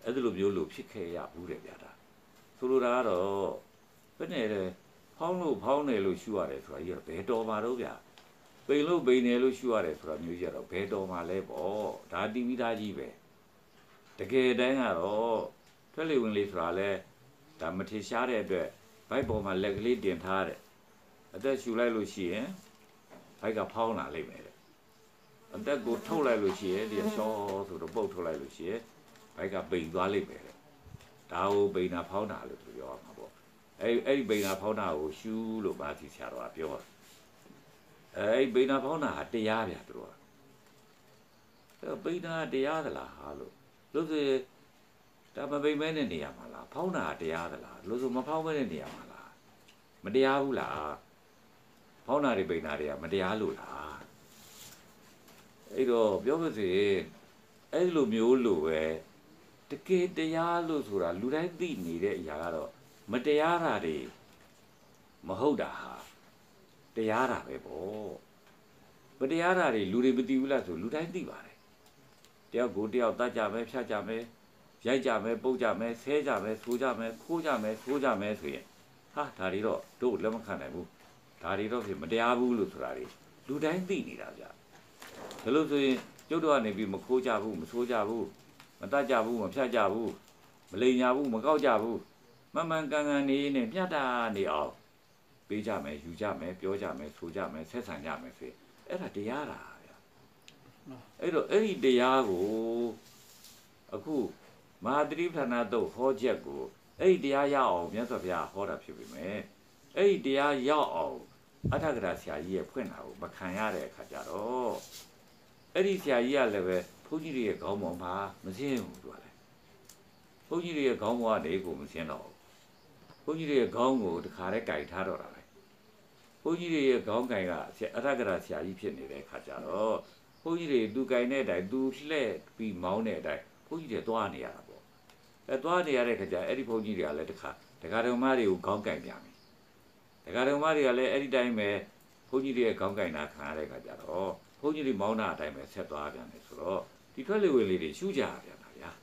အဲ့ဒါလိုမျိုးလို့ဖြစ်ခဲ့ရဘူးတဲ့ဗျာဒါဆိုလိုတာကတော့ဘယ်နဲ့လဲဖောင်းလို့ဖောင်းတယ်လို့ရှုရတယ်ဆိုတာကြီးတော့ဘယ်တော်မှာတော့ဗျာပိန်လို့ပိန်တယ်လို့ရှုရတယ်ဆိုတာမျိုးကြီးတော့ဘယ်တော်မှာလဲပေါ့ဒါတီးပြီးသားကြီးပဲတကယ်တမ်းကတော့ထွက်လေဝင်လေဆိုတာလဲဒါမထင်ရှားတဲ့အတွက်ဘိုက်ပေါ်မှာလက်ကလေးတင်ထားတဲ့အသက်ရှူလိုက်လို့ရှိရင်ဘိုက်ကဖောင်းလာလိမ့်မယ်တဲ့အသက်ကိုထုတ်လိုက်လို့ရှိရင်ဒီရှောဆိုတော့ပုတ်ထုတ်လိုက်လို့ရှိရင်ဘိုက်ကပိန်သွားလိမ့်မယ်တဲ့ဒါကိုပိန်တာဖောင်းတာလို့ပြောရမှာပေါ့အဲ့အဲ့ဒီပိန်တာဖောင်းတာကိုရှူလို့ပါတိဆရာတော်ကပြောတယ်အဲ့ပိန်တာဖောင်းတာဟာတရားဗျာသူတို့ကအဲ့ပိန်တာတရားသလားဟာလို့လို့ဆိုဒါမပိန်မဲနဲ့နေရမှာလားဖောင်းတာတရားသလားလို့ဆိုမဖောင်းမဲနဲ့နေရမှာလားမတရားဘူးလားဖောင်းတာတွေပိန်တာတွေကမတရားလို့လားအဲ့တော့ပြောပါစေအဲ့လိုမျိုးလို့ပဲတကယ်တရားလို့ဆိုတာလူတိုင်းသိနေတဲ့အရာကတော့မတရားတာတွေမဟုတ်တာဟာတရားတာပဲပေါ့မတရားတာတွေလူတွေမသိဘူးလားဆိုလူတိုင်းသိပါတယ်တယောက်ကိုတယောက်တတ်ကြမယ်ဖြတ်ကြမယ်ရိုက်ကြမယ်ပုတ်ကြမယ်ဆဲကြမယ်ဆိုကြမယ်ခိုးကြမယ်ဆိုကြမယ်ဆိုရင်ဟာဒါတွေတော့တို့လက်မခံနိုင်ဘူးဒါတွေတော့ဖြစ်မတရားဘူးလို့ဆိုတာတွေလူတိုင်းသိနေတာဗျဒါလို့ဆိုရင်ကျုပ်တို့ကနေပြီးမခိုးကြဘူးမဆိုးကြဘူးမတတ်ကြဘူးမဖြတ်ကြဘူးမလိန်ညာဘူးမကောက်ကြဘူးမမှန်ကန်ကန်နေနေမြတ်တာနေအောင်ပေးကြမယ်ယူကြမယ်ပြောကြမယ်ဆိုကြမယ်ဆက်ဆံကြမယ်ဆိုအဲ့ဒါတရားတာဗျအဲ့တော့အဲ့ဒီတရားကိုအခုမဟာသတိပဋ္ဌာန်တော့ဟောချက်ကိုအဲ့ဒီတရားရအောင်မြတ်စွာဘုရားဟောတာဖြစ်ပြီမယ်အဲ့ဒီတရားရောက်အောင်အထက်ကရာဆရာကြီးရဲ့ဖွင့်တာကိုမခံရတဲ့အခါကျတော့အဲ့ဒီဆရာကြီးကလည်းပဲဘုန်းကြီးတွေရဲ့ခေါင်းပေါ်မှာမစင်းဘူးသူကလည်းဘုန်းကြီးတွေရဲ့ခေါင်းပေါ်ကနေကိုမစင်းတော့ဘုန်းကြီးတွေရဲ့ခေါင်းကိုတခါတည်းကြိုက်ထားတော့တာပဲဘုန်းကြီးတွေရဲ့ခေါင်းကြိုင်ကအထက်ကရာဆရာကြီးဖြစ်နေတဲ့အခါကျတော့ဘုန်းကြီးတွေသူကြိုင်တဲ့အတိုင်းသူလှဲ့ပြီးမောင်းတဲ့အတိုင်းဘုန်းကြီးတွေသွားနေရတာပေါ့အဲသွားနေရတဲ့အခါကျအဲ့ဒီဘုန်းကြီးတွေကလည်းတခါဒကာတော်မတွေကိုခေါင်းကြိုင်ပြန်ပြီဒကာတော်မတွေကလည်းအဲ့ဒီတိုင်းပဲဘုန်းကြီးတွေရဲ့ခေါင်းကြိုင်တာခံရတဲ့အခါကျတော့ဘုန်းကြီးတွေမောင်းတာအတိုင်းပဲဆက်သွားပြန်တယ်ဆိုတော့ဒီထွက်လေဝင်လေးတွေရှုကြရပြန်တာဗျာ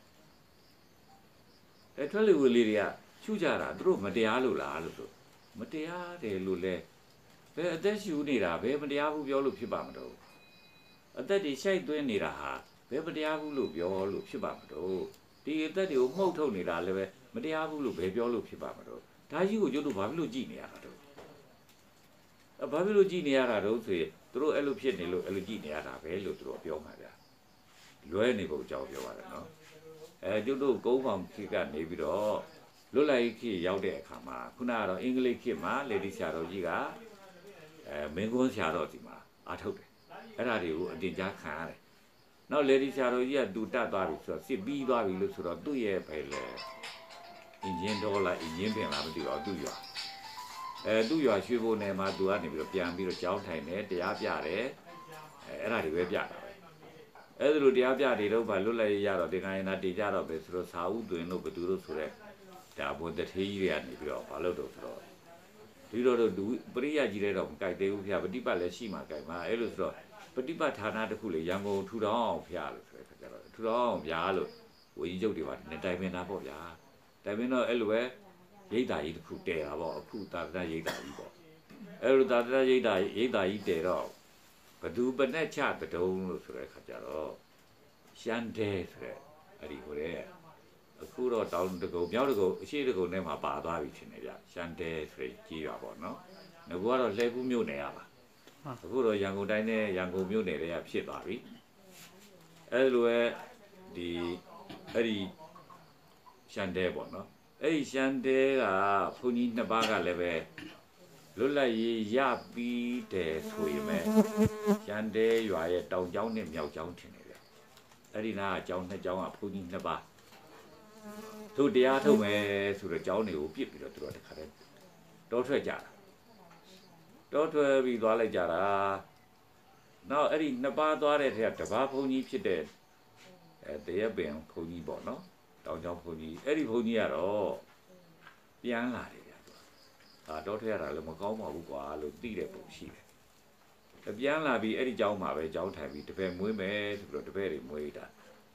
အဲထွက်လေဝင်လေးတွေကရှုကြတာသူတို့မတရားလို့လားလို့ဆိုမတရားတယ်လို့လဲဘယ်အသက်ရှုနေတာဘယ်မတရားဘူးပြောလို့ဖြစ်ပါမလို့အသက်တွေရှိုက်သွင်းနေတာဟာဘယ်မတရားဘူးလို့ပြောလို့ဖြစ်ပါမလို့ဒီအသက်တွေကိုမှုတ်ထုတ်နေတာလည်းပဲမတရားဘူးလို့ဘယ်ပြောလို့ဖြစ်ပါမလို့ဒါကြီးကိုကျတို့ဘာဖြစ်လို့ကြည်နေရတာတော့အဘာဖြစ်လို့ကြည်နေရတာတော့ဆိုရင်သူတို့အဲ့လိုဖြစ်နေလို့အဲ့လိုကြည်နေရတာပဲလို့သူတို့ပြောမှာဗျာလွဲနေဖို့ကြောက်ပြောရတယ်နော်အဲကျတို့ကုန်းပေါင်ခေတ်ကနေပြီးတော့လွတ်လပ်ရေးခေတ်ရောက်တဲ့အခါမှာခုနကတော့အင်္ဂလိပ်ခေတ်မှာလေဒီဆရာတော်ကြီးကအဲမင်းကွန်းဆရာတော်ဒီမှာအားထုတ်တယ်အဲ့ဒါတွေကိုအတင်ကြားခံရတယ်နောက်လေဒီဆရာတော်ကြီးကတူတက်သွားပြီဆိုတော့စစ်ပြီးသွားပြီလို့ဆိုတော့သူ့ရဲ့ပဲလေအင်ဂျင်ဒေါ်လာအင်ဂျင်ပင်လာမသိတော့သူ့ရွာအဲသူ့ရွာရွှေဘိုနယ်မှာသူကနေပြီးတော့ပြန်ပြီးတော့ကြောင်းထိုင်တယ်တရားပြတယ်အဲအဲ့ဒါတွေပဲပြတာပဲအဲ့ဒါလိုတရားပြတွေတော့ဗာလွတ်လပ်ရတော့ဒီကနေ့နာတည်ကြတော့ပဲဆိုတော့စာဥသွင်းလို့ဘသူတို့ဆိုတဲ့ဒါဘုံတထေးကြီးတွေကနေပြီးတော့ဘာလို့တော့ဆိုတော့ဒီတော့ဒုပရိယကြီးတွေတော့မကြိုက်သေးဘူးဖျားပฏิပတ်လည်းရှိမှကြိုက်မှာအဲ့လိုဆိုတော့ပฏิပတ်ဌာနတစ်ခုလေရန်ကုန်ထူထောင်အောင်ဖျားလို့ဆိုတဲ့ခါကျတော့ထူထောင်အောင်ဗျာလို့ဝေကြီးချုပ်တွေပါနေတိုင်ပင်တာပေါ့ဗျာတိုင်ပင်တော့အဲ့လိုပဲရိတ်တာကြီးတစ်ခုတဲတာပေါ့အခုသာသနာရိတ်တာကြီးပေါ့အဲ့လိုသာသနာရိတ်တာရိတ်တာကြီးတဲတော့ဘသူပနဲ့ချတတုံးလို့ဆိုတဲ့ခါကျတော့ရှမ်းတဲဆိုတဲ့အဲ့ဒီဟိုတဲ့အခုတော့တောင်တကုံမြောက်တကုံအရှိတကုံထဲမှာပါသွားပြီထင်တယ်ဗျရှမ်းတဲဆိုတဲ့ကြီးတာပေါ့နော်ငါကတော့လှဲကူးမြို့နယ်ရပါအခုတော့ရန်ကုန်တိုင်းနဲ့ရန်ကုန်မြို့နယ်တွေကဖြစ်သွားပြီအဲ့လိုပဲဒီအဲ့ဒီရှမ်းတဲပေါ့နော်အဲ့ဒီရှမ်းတဲကဘုန်းကြီးနှစ်ပါးကလည်းပဲလွတ်လပ်ရေးရပြီးတယ်ဆိုရင်ပဲရှမ်းတဲရွာရဲ့တောင်ကျောင်းနဲ့မြောက်ကျောင်းထင်တယ်ဗျအဲ့ဒီနားအကျောင်းနှစ်ကျောင်းကဘုန်းကြီးနှစ်ပါးသူတရားထုတ်မယ်ဆိုတော့ကျောင်းတွေကိုပြစ်ပြီးတော့သူတို့တခါတည်းတောထွက်ကြတာတောထွက်ပြီးသွားလိုက်ကြတာနောက်အဲ့ဒီနှစ်ပါးသွားတဲ့ထဲကတပါးဘုန်းကြီးဖြစ်တဲ့အဲတရက်ပင်ဘုန်းကြီးပေါ့နော်တောင်ကျောင်းဘုန်းကြီးအဲ့ဒီဘုန်းကြီးကတော့ပြန်လာတယ်ဗျာသူအာတောထွက်ရတာလည်းမကောင်းပါဘူးကွာလို့သိတဲ့ပုံရှိတယ်ပြန်လာပြီးအဲ့ဒီကျောင်းမှာပဲကျောင်းထိုင်ပြီးတပည့်မွေးမယ်ဆိုပြီးတော့တပည့်တွေမွေးတာ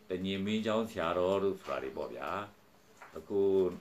တညီမင်းเจ้าဆရာတော်တို့ဆိုတာတွေပေါ့ဗျာအခု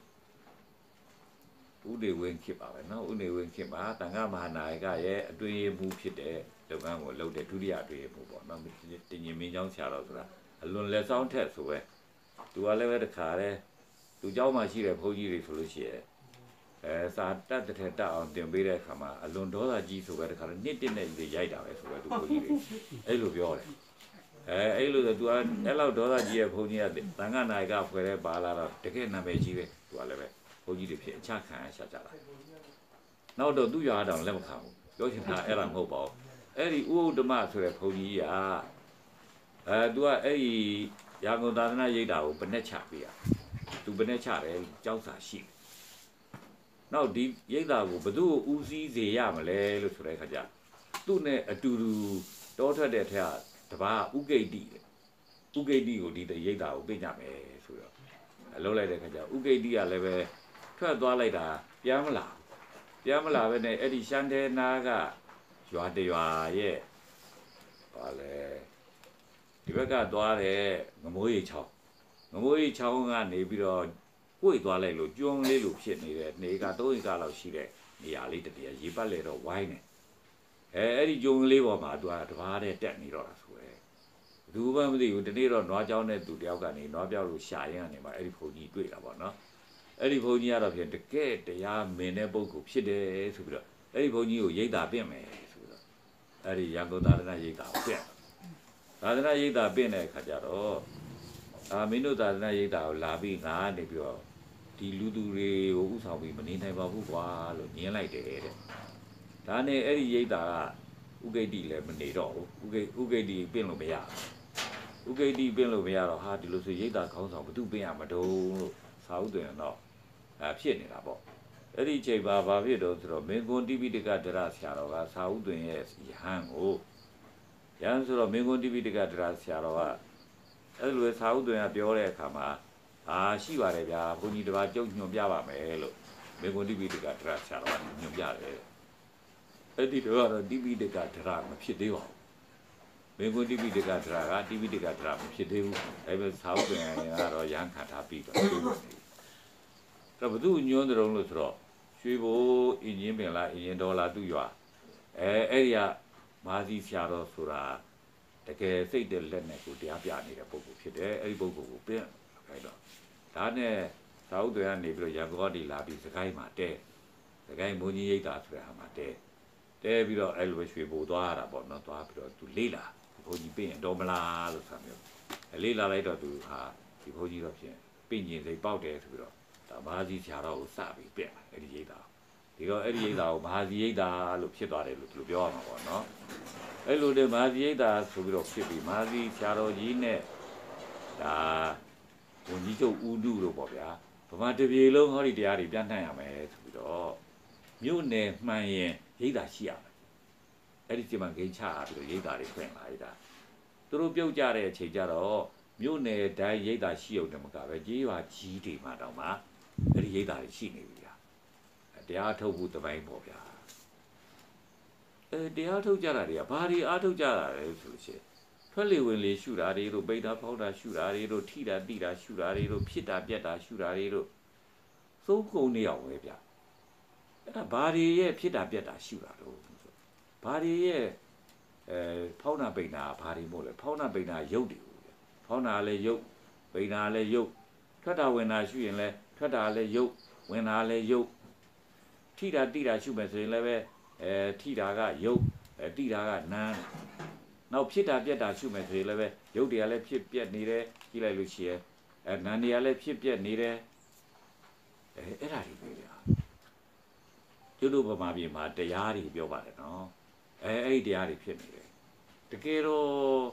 ဥဒေဝင်ဖြစ်ပါပဲเนาะဥဒေဝင်ဖြစ်ပါတန်ခါမဟာနာယကရဲ့အတွင်းမှုဖြစ်တဲ့လုပ်ငန်းကိုလုပ်တဲ့ဒုတိယအတွင်းမှုပေါ့เนาะတညီမင်းเจ้าဆရာတော်ဆိုတာအလွန်လက်ဆောင်ထက်ဆိုပဲသူကလည်းပဲတခါတည်းသူเจ้าမှာရှိတဲ့ဘုန်းကြီးတွေဆိုလို့ရှိရဲ့အဲစာတတ်တဲ့တက်အောင်တင်ပေးတဲ့အခါမှာအလွန်ဒေါသကြီးဆိုပဲတခါတည်းနှစ်တစ်နဲ့ရိုက်တာပဲဆိုပဲသူဘုန်းကြီးတွေအဲ့လိုပြောတယ်အဲအဲ့လိုဆိုသူကအဲ့လောက်ဒေါသကြီးရဲ့ဘုန်းကြီးကတန်ခါနာယကဖွဲ့တဲ့ပါလာတော့တကယ်နာမည်ကြီးပဲသူကလည်းပဲဘုန်းကြီးတွေဖြစ်အချခံရရှာကြတာနောက်တော့သူ့ရွာတောင်လက်မခံဘူးပြောချင်တာအဲ့ဒါမဟုတ်ပါဘူးအဲ့ဒီဥဥဒ္ဓမဆိုတဲ့ဘုန်းကြီးကအဲသူကအဲ့ဒီရာဂုံသာသနာရိပ်တာကိုဘယ်နဲ့ချပေးရသူဘယ်နဲ့ချတယ်ကြောက်စာရှိနောက်ဒီရိပ်တာကိုဘယ်သူ့ကိုဦးစီးစေရမလဲလို့ဆိုတဲ့အခါကျသူ့နဲ့အတူတူတောထွက်တဲ့ထက်ကတပါးဥဂိတ်တိဥဂိတ်တိကိုဒီရိပ်တာကိုပြင်ကြမယ်ဆိုတော့အလုပ်လိုက်တဲ့ခါကျဥဂိတ်တိကလည်းပဲထွက်သွားလိုက်တာပြန်မလာပြန်မလာပဲနဲ့အဲ့ဒီရှမ်းတဲနာကရွာတရွာရဲ့ပါလေဒီဘက်ကသွားတယ်ငမိုးရီချောင်းငမိုးရီချောင်းကနေပြီးတော့ကိုယ်သွားလိုက်လို့ကျွန်းလေးလိုဖြစ်နေတဲ့နေကသုံးဧကလောက်ရှိတဲ့နေရာလေးတည်းရေပတ်လေတော့ဝိုင်းနေအဲအဲ့ဒီကျွန်းလေးပေါ်မှာသူကတဘာတဲ့တက်နေတော့တာဆိုရဲဘူးမှမသိဘူးဒီနေ့တော့နွားကြောင်းတဲ့သူတယောက်ကနေနွားပြောက်လို့ရှာရင်းကနေမှအဲ့ဒီဘုံကြီးတွေ့တာပေါ့နော်အဲ့ဒီဘုန်းကြီးကတော့ဖြင့်တကယ်တရားမင်းတဲ့ပုဂ္ဂိုလ်ဖြစ်တယ်ဆိုပြီးတော့အဲ့ဒီဘုန်းကြီးကိုရိတ်တာပြင့်မယ်ဆိုပြီးတော့အဲ့ဒီရန်ကုန်သာသနာရိတ်တာကိုပြင့်သာသနာရိတ်တာပြင့်တဲ့အခါကျတော့အာမင်းတို့သာသနာရိတ်တာကိုလာပြီးငါနေပြီးတော့ဒီလူသူတွေကိုဥဆောင်ပြီးမနေနိုင်ပါဘူးကွာလို့ညင်းလိုက်တယ်တဲ့ဒါနဲ့အဲ့ဒီရိတ်တာကဥဂိတ်တိလည်းမနေတော့ဘူးဥဂိတ်ဥဂိတ်တိပြင့်လို့မရဘူးဥဂိတ်တိပြင့်လို့မရတော့ဟာဒီလိုဆိုရိတ်တာခေါင်းဆောင်ဘသူပြင့်ရမတုံးလို့စာဥတွင်တော့အဲဖြစ်နေတာပေါ့အဲ့ဒီချိန်ပါဘာဖြစ်တော့ဆိုတော့မင်းကွန်တိပိတကဒရဆရာတော်ကစာဥတွင်ရဲ့ယဟန်ကိုယဟန်ဆိုတော့မင်းကွန်တိပိတကဒရဆရာတော်ကအဲ့လိုစာဥတွင်ကပြောတဲ့အခါမှာအာရှိပါတယ်ဗျာဘုန်းကြီးတစ်ပါးကြုံညွှန်ပြပါမယ်လို့မင်းကွန်တိပိတကဒရဆရာတော်ကညွှန်ပြတယ်အဲ့ဒီတော့တိပိတကဒရမဖြစ်သေးပါဘူးမင်းကွန်တိပိတကဒရကတိပိတကဒရမဖြစ်သေးဘူးအဲ့ဒီစာဥတွင်ကတော့ရဟန်းခံထားပြီးတော့တော့ဘသူညွှန်းတယ်လို့ဆိုတော့ရွှေဘိုးအင်ဂျင်ပင်လားအင်ဂျင်ဒေါ်လာသူ့ရွာအဲအဲ့ဒီကမာစီဆရာတော်ဆိုတာတကယ်စိတ်တဲ့လက်နဲ့ကိုတရားပြနေတဲ့ပုဂ္ဂိုလ်ဖြစ်တယ်အဲ့ဒီပုဂ္ဂိုလ်ကိုပြင်ခိုင်းတော့ဒါနဲ့သာဥတွေကနေပြီးတော့ရန်ကုန်ကနေလာပြီးစကိုင်းမှာတဲစကိုင်းဘုန်းကြီးရိပ်တာဆိုတဲ့ဟာမှာတဲတဲပြီးတော့အဲ့လိုရွှေဘိုးသွားရတာပေါ့နော်သွားပြီးတော့သူလေးလာဘုန်းကြီးပြင်တော်မလားလို့ဆိုမျိုးလေးလာလိုက်တော့သူဟာဒီဘုန်းကြီးတော့ပြင်ပြင်ကျင်စိတ်ပေါက်တယ်ဆိုပြီးတော့ဒါမဟာစီဆရာတော်ကိုစပြီးပြက်အဲ့ဒီရိပ်တာဒီတော့အဲ့ဒီရိပ်တာကိုမဟာစီရိပ်တာလို့ဖြစ်သွားတယ်လို့သူပြောရမှာပေါ့နော်အဲ့လိုတဲ့မဟာစီရိပ်တာဆိုပြီးတော့ဖြစ်ပြီးမဟာစီဆရာတော်ကြီးနဲ့ဒါဝန်ကြီးချုပ်ဦးနုလို့ပေါ့ဗျာဗမာတပြေလုံးဟောဒီတရားတွေပြန်နှံ့ရမယ်ဆိုပြီးတော့မြို့နယ်မှန်ရင်ရိပ်တာရှိရမယ်အဲ့ဒီချိန်မှာဂိမ်းချပြီးတော့ရိပ်တာတွေဖွင့်လာရိပ်တာသူတို့ပြုတ်ကြတဲ့အချိန်ကျတော့မြို့နယ်တိုင်းရိပ်တာရှိုံတမကပဲကြေးရွာကြီးတွေမှာတောင်မှအဲ့ဒီရိပ်တာတွေရှိနေပြီဗျာတရားထုတ်ဖို့တပိုင်းပေါ့ဗျာအဲတရားထုတ်ကြတာတွေကဘာတွေအားထုတ်ကြတာလဲဆိုလို့ရှိရင်ထွက်လေဝင်လေရှုတာတွေတို့ပိတ်တာဖောက်တာရှုတာတွေတို့ထိတာတိတာရှုတာတွေတို့ဖြစ်တာပြက်တာရှုတာတွေတို့သုံးကုန်နေအောင်ပဲဗျာအဲ့ဒါဘာတွေရဲ့ဖြစ်တာပြက်တာရှုတာလို့ဘာတွေရဲ့အဲဖောက်နာပိတ်တာဘာတွေမို့လဲဖောက်နာပိတ်တာရုပ်တွေဖောင်းတာလည်းရုပ်ပိန်တာလည်းရုပ်ထွက်တာဝင်တာရှုရင်လည်းထွက်တာလည်းရုပ်ဝင်တာလည်းရုပ်ထိတာတိတာရှုမယ်ဆိုရင်လည်းပဲအဲထိတာကရုပ်အဲတိတာကနာမ်နောက်ဖြစ်တာပြက်တာရှုမယ်ဆိုရင်လည်းပဲရုပ်တွေကလည်းဖြစ်ပြက်နေတယ်ကြည့်လိုက်လို့ရှိရင်အဲနာမ်တွေကလည်းဖြစ်ပြက်နေတယ်အဲအဲ့ဒါတွေပဲဗျာကျွတ်တို့ဗမာပြည်မှာတရားတွေပြောပါတယ်နော်အဲအဲ့ဒီတရားတွေဖြစ်နေတယ်တကယ်တော့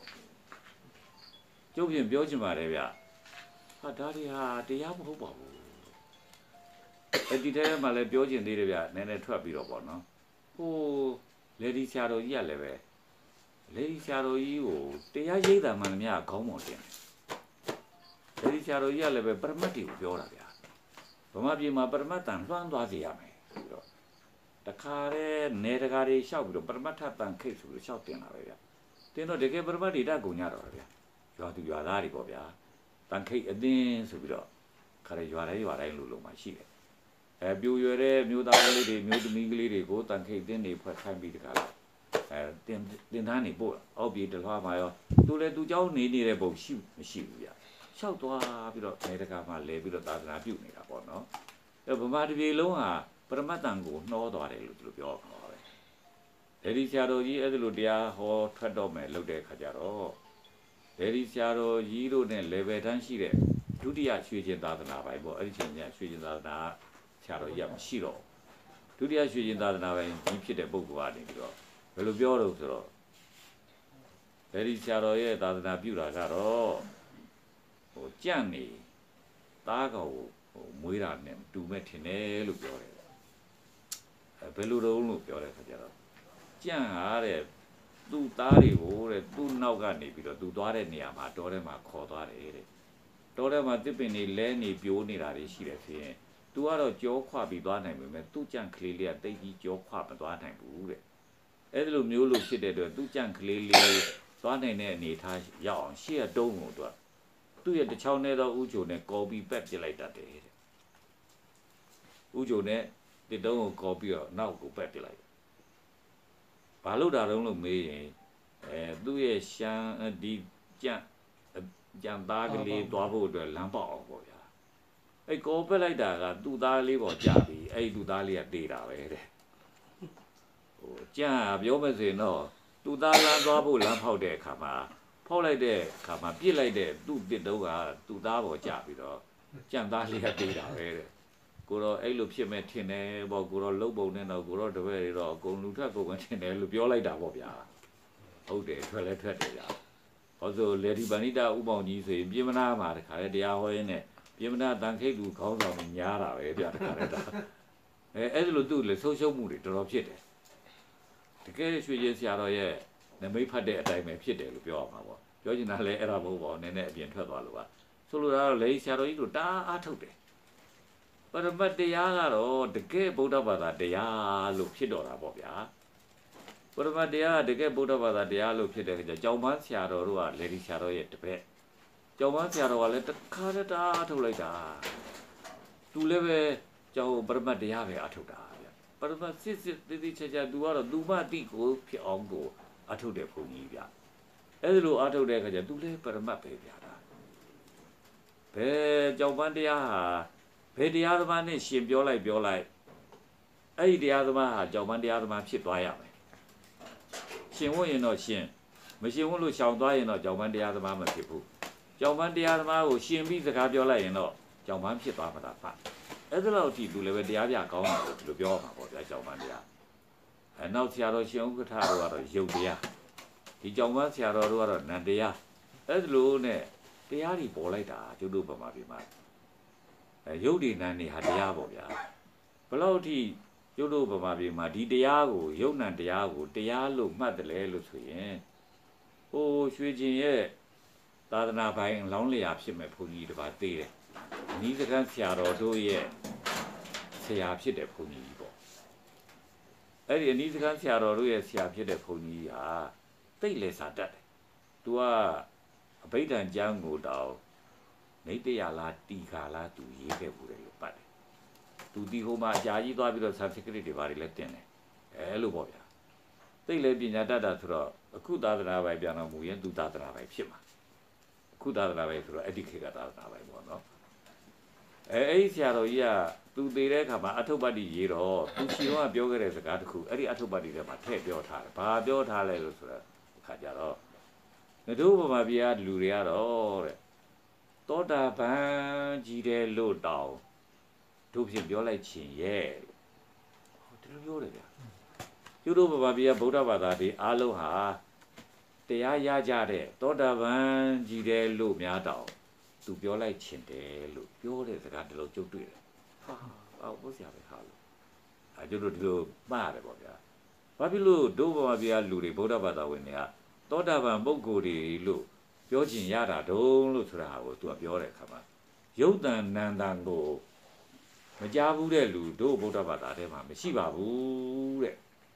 ကျုပ်ပြင်ပြောချင်ပါတယ်ဗျဟာဒါတွေဟာတရားမဟုတ်ပါဘူးအဲ့ဒီထဲမှာလည်းပြောချင်သေးတယ်ဗျနည်းနည်းထွက်ပြီးတော့ပေါ့နော်ဟိုလေဒီဆရာတော်ကြီးကလည်းပဲလေဒီဆရာတော်ကြီးကိုတရားရိပ်တာမှန်များခေါင်းပေါ်တင်လေဒီဆရာတော်ကြီးကလည်းပဲပရမတ်တွေကိုပြောတာဗျဗမာပြည်မှာပရမတ်တန်လွှမ်းသွားစေရမယ်ပြီးတော့တခါတည်းနေတကာတွေလျှောက်ပြီးတော့ပရမတ်ထတန်ခိတ်ဆိုပြီးလျှောက်တင်လာပဲဗျတင်တော့တကယ်ပရမတ်တွေတတ်ကုန်ကြတော့ဗျရွာသူရွာသားတွေပေါ့ဗျာတန်ခိတ်အသင်းဆိုပြီးတော့ခါရရွာတိုင်းရွာတိုင်းလူလုံးမှာရှိတယ်အဲပြိုရွယ်တဲ့မျိုးသားကလေးတွေမျိုးသမီးကလေးတွေကိုတန်ခိတ်အသင်းတွေဖွဲ့ခိုင်းပြီးတခါလားအဲတင်တင်သားနေပို့အောက်ပြေတလွှားမှာရောသူလည်းသူเจ้าနေနေတဲ့ပုံရှိမရှိဘူးဗျလျှောက်သွားပြီးတော့နေတကာမှလဲပြီးတော့သာသနာပြုနေတာပေါ့နော်အဲဗမာတပြေလုံးဟာပရမတ်တန်ကိုနှောသွားတယ်လို့သူတို့ပြောမှာပါပဲဒေဒီဆရာတော်ကြီးအဲ့ဒါလိုတရားဟောထွက်တော့မယ်လုပ်တဲ့အခါကျတော့ဒေဒီဆရာတော်ကြီးတို့နဲ့ level တန်းရှိတဲ့ဒုတိယရွှေကျင်သာသနာပိုင်းပေါ့အဲ့ဒီချိန်ကျရွှေကျင်သာသနာဆရာတော်ကြီးကမရှိတော့ဒုတိယရွှေကျင်သာသနာပိုင်းကြီးဖြစ်တဲ့ပုဂ္ဂိုလ်ကနေပြီးတော့ဘယ်လိုပြောလို့ဆိုတော့ဒေဒီဆရာတော်ရဲ့သာသနာပြုတာကတော့ဟိုကြန့်နေသားကောင်ကိုဟိုမွေးတာနဲ့တူမဲ့ထင်တယ်လို့ပြောတယ်အဲဘယ်လိုတော့လို့ပြောတဲ့ခါကျတော့ကြန့်ဟာတဲ့သူ့သားတွေကိုတဲ့သူ့နောက်ကနေပြီးတော့သူသွားတဲ့နေရာမှာတောထဲမှာခေါ်သွားတယ်တဲ့တောထဲမှာတစ်ပင်တွေလဲနေပြိုးနေတာတွေရှိတယ်ဖြစ်ရင်သူကတော့ကြောခွပြီးသွားနိုင်ပေမဲ့သူ့ကြန့်ကလေးလေးကတိတ်ကြီးကြောခွမသွားနိုင်ဘူးတဲ့အဲ့ဒီလိုမျိုးလို့ဖြစ်တဲ့အတွက်သူ့ကြန့်ကလေးလေးသွားနိုင်တဲ့အနေထားရောက်အောင်ရှေ့ကတုံးကိုတော့သူ့ရဲ့တစ်ချောင်းနဲ့တော့ဥချိုနဲ့ကော်ပီပက်ပြလိုက်တတ်တယ်တဲ့ဥချိုနဲ့တစ်တုံးကိုကော်ပြီးတော့နောက်ကိုပက်ပြလိုက်ဘာလို့ဒါတုံးလို့မေးရင်အဲသူ့ရဲ့ရှမ်းဒီကြံကြံသားကလေးသွားဖို့အတွက်လမ်းပေါက်အောင်ပေါ့ဗျာအဲ့ကော်ပက်လိုက်တာကသူ့သားလေးပေါ်ကြပြီအဲ့သူ့သားလေးကတေးတာပဲတဲ့ဟိုကြံပြောမစင်တော့သူ့သားလမ်းသွားဖို့လမ်းဖောက်တဲ့အခါမှာဖောက်လိုက်တဲ့အခါမှာပြစ်လိုက်တဲ့သူ့တစ်တုံးကသူ့သားပေါ်ကြပြီးတော့ကြံသားလေးကတေးတာပဲတဲ့ကိုတော့အဲ့လိုဖြစ်မဲ့ထင်တယ်ပေါ့ကိုတော့လှုပ်ပုံနဲ့တော့ကိုတော့တပည့်တွေတော့အကုန်လူထွက်ကုန်မထင်တယ်လို့ပြောလိုက်တာပေါ့ဗျာဟုတ်တယ်ထွက်လဲထွက်တယ်ဗျာဟောဆိုလေဒီပဏိတဥပောင်ကြီးဆိုရင်ပြင်းမနာမှာတခါလေတရားဟောရင်းနဲ့ပြင်းမနာတန်ခိတ်လူခေါင်းဆောင်ကြီးညားတာပဲဗျာတခါလေဒါအဲအဲ့လိုသူ့လေဆုံးရှုံးမှုတွေတော်တော်ဖြစ်တယ်တကယ်ရွှေချင်းဆရာတော်ရဲ့နမိတ်ဖတ်တဲ့အတိုင်းပဲဖြစ်တယ်လို့ပြောရမှာပေါ့ပြောချင်တာလဲအဲ့ဒါမဟုတ်ပါဘူးနည်းနည်းအပြင်ထွက်သွားလို့ပါဆိုလိုတာတော့လေဆရာတော်ကြီးတို့တားအားထုတ်တယ်ပရမတ်တရားကတော့တကယ်ဗုဒ္ဓဘာသာတရားလို့ဖြစ်တော့တာပေါ့ဗျာပရမတ်တရားတကယ်ဗုဒ္ဓဘာသာတရားလို့ဖြစ်တဲ့အခါကျကျောင်းမဆရာတော်တို့ကလေဒီဆရာတော်ရဲ့တပည့်ကျောင်းမဆရာတော်ကလည်းတခါတည်းအားထုတ်လိုက်တာသူလည်းပဲကျောင်းပရမတ်တရားပဲအားထုတ်တာဗျပရမတ်စစ်စစ်တိတိကျကျသူကတော့သူမတိကိုဖြစ်အောင်ကိုအားထုတ်တဲ့ဘုန်းကြီးဗျအဲ့ဒီလိုအားထုတ်တဲ့အခါကျသူလည်းပရမတ်ပဲဗျာဒါဘယ်ကျောင်းပန်းတရားဟာဘယ်တရားသမားနဲ့ရှင်ပြောလိုက်ပြောလိုက်အဲ့ဒီတရားသမားဟာကြောင်ပန်းတရားသမားဖြစ်သွားရမယ်ရှင်ဝတ်ရင်တော့ရှင်မရှင်ဝတ်လို့ရှောင်သွားရင်တော့ကြောင်ပန်းတရားသမားမဖြစ်ဘူးကြောင်ပန်းတရားသမားကိုရှင်ပြီးစကားပြောလိုက်ရင်တော့ကြောင်ပန်းဖြစ်သွားမှာပါအဲ့ဒါလောက်ကြည့်သူလည်းပဲတရားပြကောင်းတယ်လို့ပြောမှာပေါ့ဗျာကြောင်ပန်းတရားအဲနောက်ဆရာတော်ရှင်ဥက္ကဋ္ဌတို့ကတော့ယုတ်တရားဒီကြောင်ပန်းဆရာတော်တို့ကတော့နန္တရားအဲ့ဒါလို့နဲ့တရားတွေပေါ်လိုက်တာကျုပ်တို့ဗမာပြည်မှာအဲရုပ်ဒီနန်းနေဟာတရားပေါ့ဗျာဘလို့အထိကျုပ်တို့ဗမာပြည်မှာဒီတရားကိုရုပ်နံတရားကိုတရားလို့မှတ်တယ်လေလို့ဆိုရင်ဟိုရွှေကျင်ရဲ့သာသနာပိုင်လောင်းလျာဖြစ်မဲ့ဘုန်းကြီးတစ်ပါးသေးတယ်နီးစကန်းဆရာတော်တို့ရဲ့ဆရာဖြစ်တဲ့ဘုန်းကြီးပေါ့အဲ့ဒီအနီးစကန်းဆရာတော်တို့ရဲ့ဆရာဖြစ်တဲ့ဘုန်းကြီးဟာတိတ်လေစာတတ်တယ်သူကအဘိဓမ္မာကျမ်းကိုတောင်နေတရားလားတီခါလားသူရေးခဲ့ဘူးတယ်လို့ပတ်တယ်သူဒီဟိုမှာအကြာကြီးသွားပြီးတော့ certificate တွေဘာတွေလဲတင်တယ်အဲလိုပေါ့ဗျာသိလေပညာတတ်တာဆိုတော့အခုသာသနာပိုင်ပြန်တော်မူရင်သူသာသနာပိုင်ဖြစ်မှာအခုသာသနာပိုင်ဆိုတော့အဋ္ဌိခေကသာသနာပိုင်ပေါ့နော်အဲအဲ့ဒီဆရာတော်ကြီးကသူသေးတဲ့အခါမှာအထုပ္ပတ္တိရေးတော့သူရှင်တော်ကပြောခဲ့တဲ့စကားတစ်ခုအဲ့ဒီအထုပ္ပတ္တိထဲမှာထည့်ပြောထားတယ်ဘာပြောထားလဲလို့ဆိုတော့အခါကြတော့တို့ဗမာပြည်ကလူတွေကတော့တဲ့သောတာပန်ကြီးတယ်လို့တောင်းတို့ဖြင့်ပြောလိုက်ချင်ရဲ့ဟောဒီလိုပြောတယ်ဗျာကျုပ်တို့ဗမာပြည်ကဗုဒ္ဓဘာသာတွေအားလုံးဟာတရားရကြတဲ့သောတာပန်ကြီးတယ်လို့များတောင်းသူပြောလိုက်ချင်တယ်လို့ပြောတဲ့စကားတလုံးကျုပ်တွေ့တယ်ဟာအော်ဘုရားပဲဟာလို့အဲကျုပ်တို့ဒီလိုမှားတယ်ပေါ့ဗျာဘာဖြစ်လို့တို့ဗမာပြည်ကလူတွေဗုဒ္ဓဘာသာဝင်တွေကသောတာပန်ပုဂ္ဂိုလ်တွေလို့ပြောချင်ရတာတုံးလို့ဆိုတာကို तू ကပြောတဲ့အခါမှာယုတ်တန်နန္တန်ကိုမကြားဘူးတဲ့လူတို့ဗုဒ္ဓဘာသာထဲမှာမရှိပါဘူးတဲ့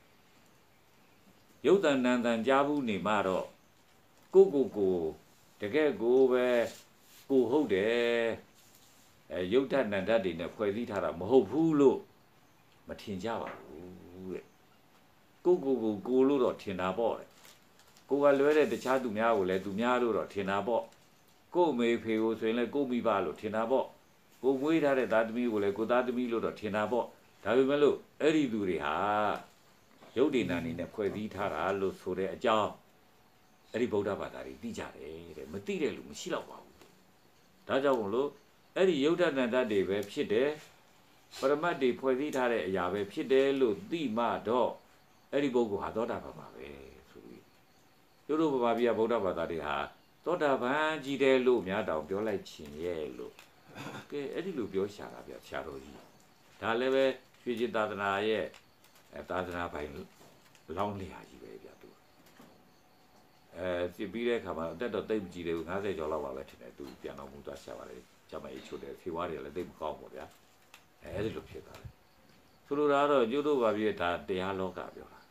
ယုတ်တန်နန္တန်ကြားဘူးနေမှတော့ကိုကိုကိုတကယ်ကိုပဲကိုဟုတ်တယ်အဲရုပ်ဓာတ်နံဓာတ်တွေနဲ့ဖွဲ့စည်းထားတာမဟုတ်ဘူးလို့မထင်ကြပါဘူးတဲ့ကိုကိုကိုကိုလို့တော့ထင်တာပေါ့တဲ့ကိုကလွဲတဲ့တခြားသူများကိုလည်းသူများလို့တော့ထင်တာပေါ့ကိုမေဖေကိုဆိုရင်လည်းကိုမိဘလို့ထင်တာပေါ့ကိုမွေးထားတဲ့သားသမီးကိုလည်းကိုသားသမီးလို့တော့ထင်တာပေါ့ဒါပေမဲ့လို့အဲ့ဒီသူတွေဟာရုပ်တည်နာနေနဲ့ဖွဲ့စည်းထားတာလို့ဆိုတဲ့အကြောင်းအဲ့ဒီဗုဒ္ဓဘာသာတွေသိကြတယ်တဲ့မသိတဲ့လူမရှိတော့ပါဘူးဒါကြောင့်မလို့အဲ့ဒီယုတ်တဏ္ဍတ်တွေပဲဖြစ်တယ်ပရမတ်တွေဖွဲ့စည်းထားတဲ့အရာပဲဖြစ်တယ်လို့သိမှတော့အဲ့ဒီပုဂ္ဂိုလ်ဟာသောတာပန်ပါပဲဆိုပြီးတို့တို့ဗမာပြည်ဗုဒ္ဓဘာသာတွေဟာသောတာပန်ကြီးတယ်လို့များတောင်ပြောလိုက်ချင်ရဲ့လို့ကဲအဲ့ဒီလိုပြောရှာတာဗျဆရာတော်ကြီးဒါလည်းပဲရွှေကျင်သာသနာရဲ့သာသနာပိုင်လောင်းလျာကြီးပဲဗျသူအဲစစ်ပြီးတဲ့အခါမှာအတက်တော့တိတ်ကြည့်တယ်၅၀ကျော်လောက်ပါပဲထင်တယ်သူပြန်တော်မူသွားရှာပါလေကျမကြီးချုပ်တယ်ဖေဝါးတွေလည်းတိတ်မကောင်းပါဗျာအဲအဲ့ဒီလိုဖြစ်သွားတယ်ဆိုလိုတာတော့ကျိုးတို့ပါပြည့်ဒါတရားလောကပြောတာ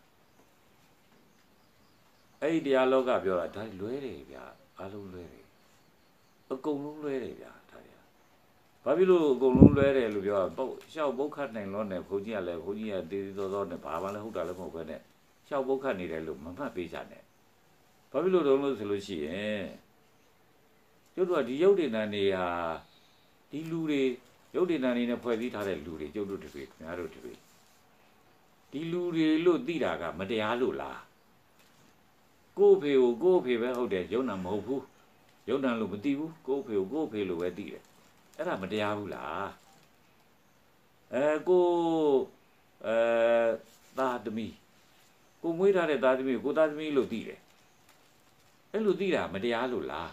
အဲ့ဒီတရားလောကပြောတာဒါလွဲတယ်ဗျာအလုံးလွဲတယ်အကုန်လုံးလွဲတယ်ဗျာဒါရဘာဖြစ်လို့အကုန်လုံးလွဲတယ်လို့ပြောတာပေါ့ရှောက်ပုတ်ခတ်နိုင်လို့နဲ့ဘုန်းကြီးကလည်းဘုန်းကြီးကတေးသေးသောသောနဲ့ဘာမှလည်းဟုတ်တာလည်းမဟုတ်ပဲနဲ့ရှောက်ပုတ်ခတ်နေတယ်လို့မမှတ်ပေးကြနဲ့ဘာဖြစ်လို့တုံးလို့ဆိုလို့ရှိရင်ကျုပ်တို့ကဒီရုပ်တည်နာနေဟာဒီလူတွေရုပ်တည်နာနေနဲ့ဖွဲ့စည်းထားတဲ့လူတွေကျုပ်တို့တွေခင်ဗျားတို့တွေဒီလူတွေလို့သိတာကမတရားလို့လားကို့ဖေကိုကို့ဖေပဲဟုတ်တယ်ယုံနာမဟုတ်ဘူးယုံနာလို့မသိဘူးကို့ဖေကိုကို့ဖေလို့ပဲသိတယ်အဲ့ဒါမတရားဘူးလားအဲကိုအဲသားသမီးကိုမွေးထားတဲ့သားသမီးကိုသားသမီးလို့သိတယ်အဲ့လိုသိတာမတရားလို့လား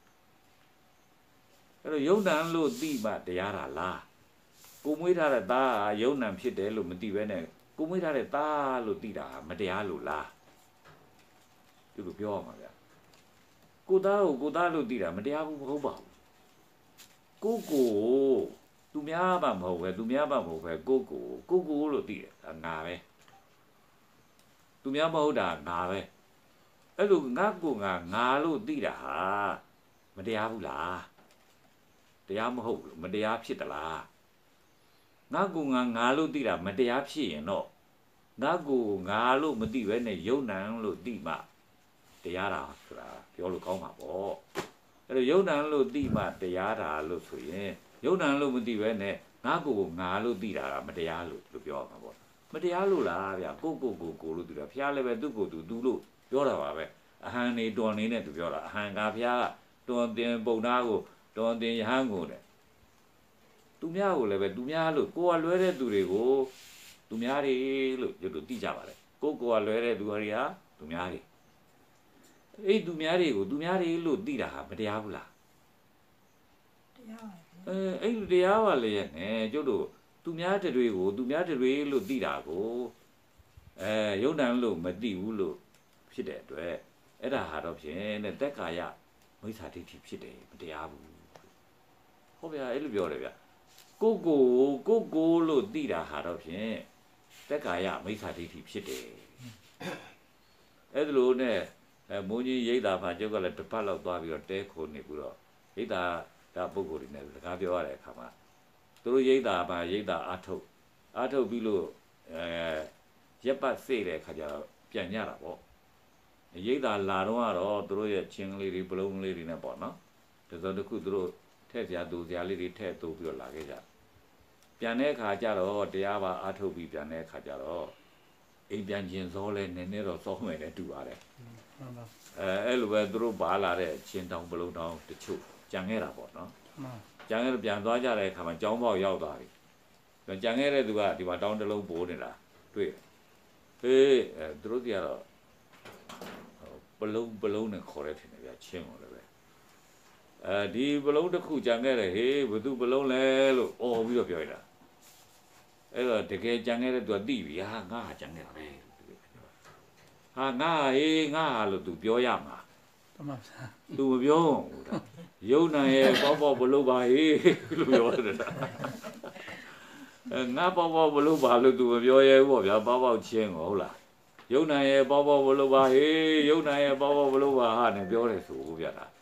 အဲ့တော့ယုံနာလို့သိမှတရားတာလားကိုမွေးထားတဲ့သားယုံနာဖြစ်တယ်လို့မသိဘဲနဲ့ကိုမွေးထားတဲ့သားလို့သိတာမတရားလို့လားဒီလိုပြောရမှာဗျကိုသားကိုကိုသားလို့သိတာမတရားဘူးမဟုတ်ပါဘူးကိုကိုသူများမှမဟုတ်ပဲသူများမှမဟုတ်ပဲကိုကိုကိုကိုလို့သိတယ်ငါပဲသူများမဟုတ်တာငါပဲအဲ့လိုငါကိုငါငါလို့သိတာဟာမတရားဘူးလားတရားမဟုတ်ဘူးမတရားဖြစ်သလားငါကိုငါငါလို့သိတာမတရားဖြစ်ရင်တော့ငါကိုငါလို့မသိပဲနဲ့ယုံနံလို့သိမှတရားတာဆိုတာပြောလို့ကောင်းမှာပေါ့အဲ့တော့ယုံနံလို့သိမှတရားတာလို့ဆိုရင်ယုံနံလို့မသိပဲနဲ့ငါကိုငါလို့သိတာကမတရားလို့လို့ပြောမှာပေါ့မတရားလို့လားဗျကိုကိုကိုကိုလို့သိတာဖျားလည်းပဲသူ့ကိုသူသူလို့ပြောတာပါပဲအဟံနေတော်နေနဲ့သူပြောတာအဟံကဖျားကတော်တင်ပုံနာကိုတော်တင်ရဟန်းကိုတဲ့သူများကိုလည်းပဲသူများလို့ကိုကလွဲတဲ့သူတွေကိုသူများတွေလို့ကျတို့သိကြပါလေကိုကိုကလွဲတဲ့သူတွေဟာသူများတွေအဲ့သူများတွေကိုသူများတွေလို့သိတာဟာမတရားဘူးလားတရားပါအဲအဲ့လိုတရားပါလေရဲ့နဲ့ကျတို့သူများတွေကိုသူများတွေလို့သိတာကိုအဲယုံတန်လို့မသိဘူးလို့ဖြစ်တဲ့အတွက်အဲ့ဒါဟာတော့ဖြင့်တဲ့တက်ကာယမိစ္ဆာဒိဋ္ဌိဖြစ်တယ်မတရားဘူးဟုတ်ဗျာအဲ့လိုပြောတယ်ဗျကိုကိုကိုကိုလို့သိတာဟာတော့ဖြင့်တက်ကာယမိစ္ဆာဒိဋ္ဌိဖြစ်တယ်အဲ့ဒါလို့နဲ့အဲမိုးကြီးရိတ်တာမှာကျုပ်ကလည်းတစ်ပတ်လောက်သွားပြီးတော့တဲခိုးနေပြီးတော့ရိတ်တာဒါပုဂ္ဂိုလ်တွေနဲ့စကားပြောရတဲ့အခါမှာသူတို့ရိတ်တာမှာရိတ်တာအာထုတ်အာထုတ်ပြီးလို့အဲရက်ပတ်စေ့တဲ့အခါကျတော့ပြန်ညတာပေါ့ရိတ်တာလာတော့ကတော့သူတို့ရဲ့ချင်းလေးတွေပလုံးလေးတွေနဲ့ပေါ့နော်တစုံတစ်ခုသူတို့ထည့်စရာတူစရာလေးတွေထည့်တူပြီးတော့လာခဲ့ကြပြန်တဲ့အခါကျတော့တရားပါအာထုတ်ပြီးပြန်တဲ့အခါကျတော့အိမ်ပြန်ခြင်းစောလဲနည်းနည်းတော့စောမယ်နဲ့တူပါတယ်အဲအဲ့လိုပဲသူတို့ပါလာတဲ့ချင်းတောင်ပလုံးတောင်တချို့ကြံခဲ့တာပေါ့နော်ကြံခဲ့ပြန်သွားကြတဲ့အခါမှာကျောင်းပေါက်ရောက်သွားပြီကြံခဲ့တဲ့သူကဒီမှာတောင်းတလုံးပိုးနေတာတွေ့ဟေးအဲသူတို့ကြီးကတော့ပလုံးပလုံးနဲ့ခေါ်ရထင်တယ်ဗျာချင်းကိုလည်းပဲအဲဒီပလုံးတစ်ခုကြံခဲ့တယ်ဟေးဘသူပလုံးလဲလို့អော်ပြီးတော့ပြောရတာအဲ့တော့တကယ်ကြံခဲ့တဲ့သူကသိပြီဟာငါဟာကြံခဲ့တာပဲဟာငါဟေးငါဟာလို့ तू ပြောရမှာတမဆာ तू မပြောဘူးဒါယုံနာရဲ့ပေါ့ပေါ့ဘလို့ပါဟေးလို့ပြောတယ်အဲငါပေါ့ပေါ့ဘလို့ပါလို့ तू မပြောရဲဘူးပေါ့ဗျာပေါ့ပေါ့ချင်းကိုဟုတ်လားယုံနာရဲ့ပေါ့ပေါ့ဘလို့ပါဟေးယုံနာရဲ့ပေါ့ပေါ့ဘလို့ပါဟာနဲ့ပြောတယ်ဆိုဗျာဒါ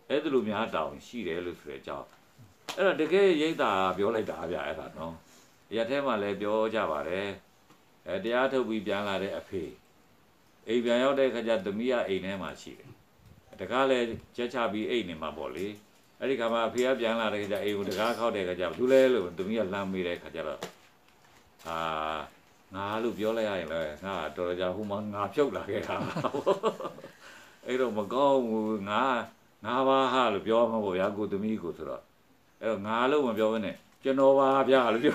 အဲ့ဒါလိုများတောင်ရှိတယ်လို့ဆိုတဲ့အကြောင်းအဲ့တော့တကယ်ရိတ်တာပြောလိုက်တာဗျအဲ့ဒါနော်ရက်ထဲမှာလည်းပြောကြပါတယ်အဲတရားထုတ်ပြီးပြန်လာတဲ့အဖေအိမ်ပြန်ရောက်တဲ့ခါကျသမီးကအိမ်ထဲမှာရှိတယ်တကားလည်းချက်ချပြီးအိမ်နေမှာပေါ့လေအဲ့ဒီခါမှာအဖေကပြန်လာတဲ့ခါကျအိမ်ကိုတကားခောက်တဲ့ခါကျဘူးလဲလို့သမီးကလှမ်းမိတဲ့ခါကျတော့အာငါလို့ပြောလိုက်ရရင်လည်းငါတော်တော်ကြာဟိုမှာငါဖြုတ်လာခဲ့တာအဲ့တော့မကောင်းဘူးငါငါပါဟာလို့ပြောမှာပေါ့ဗျာကိုသမီးကိုဆိုတော့အဲ့တော့ငါလို့မပြောဘဲနဲ့ကျွန်တော်ပါဗျာလို့ပြော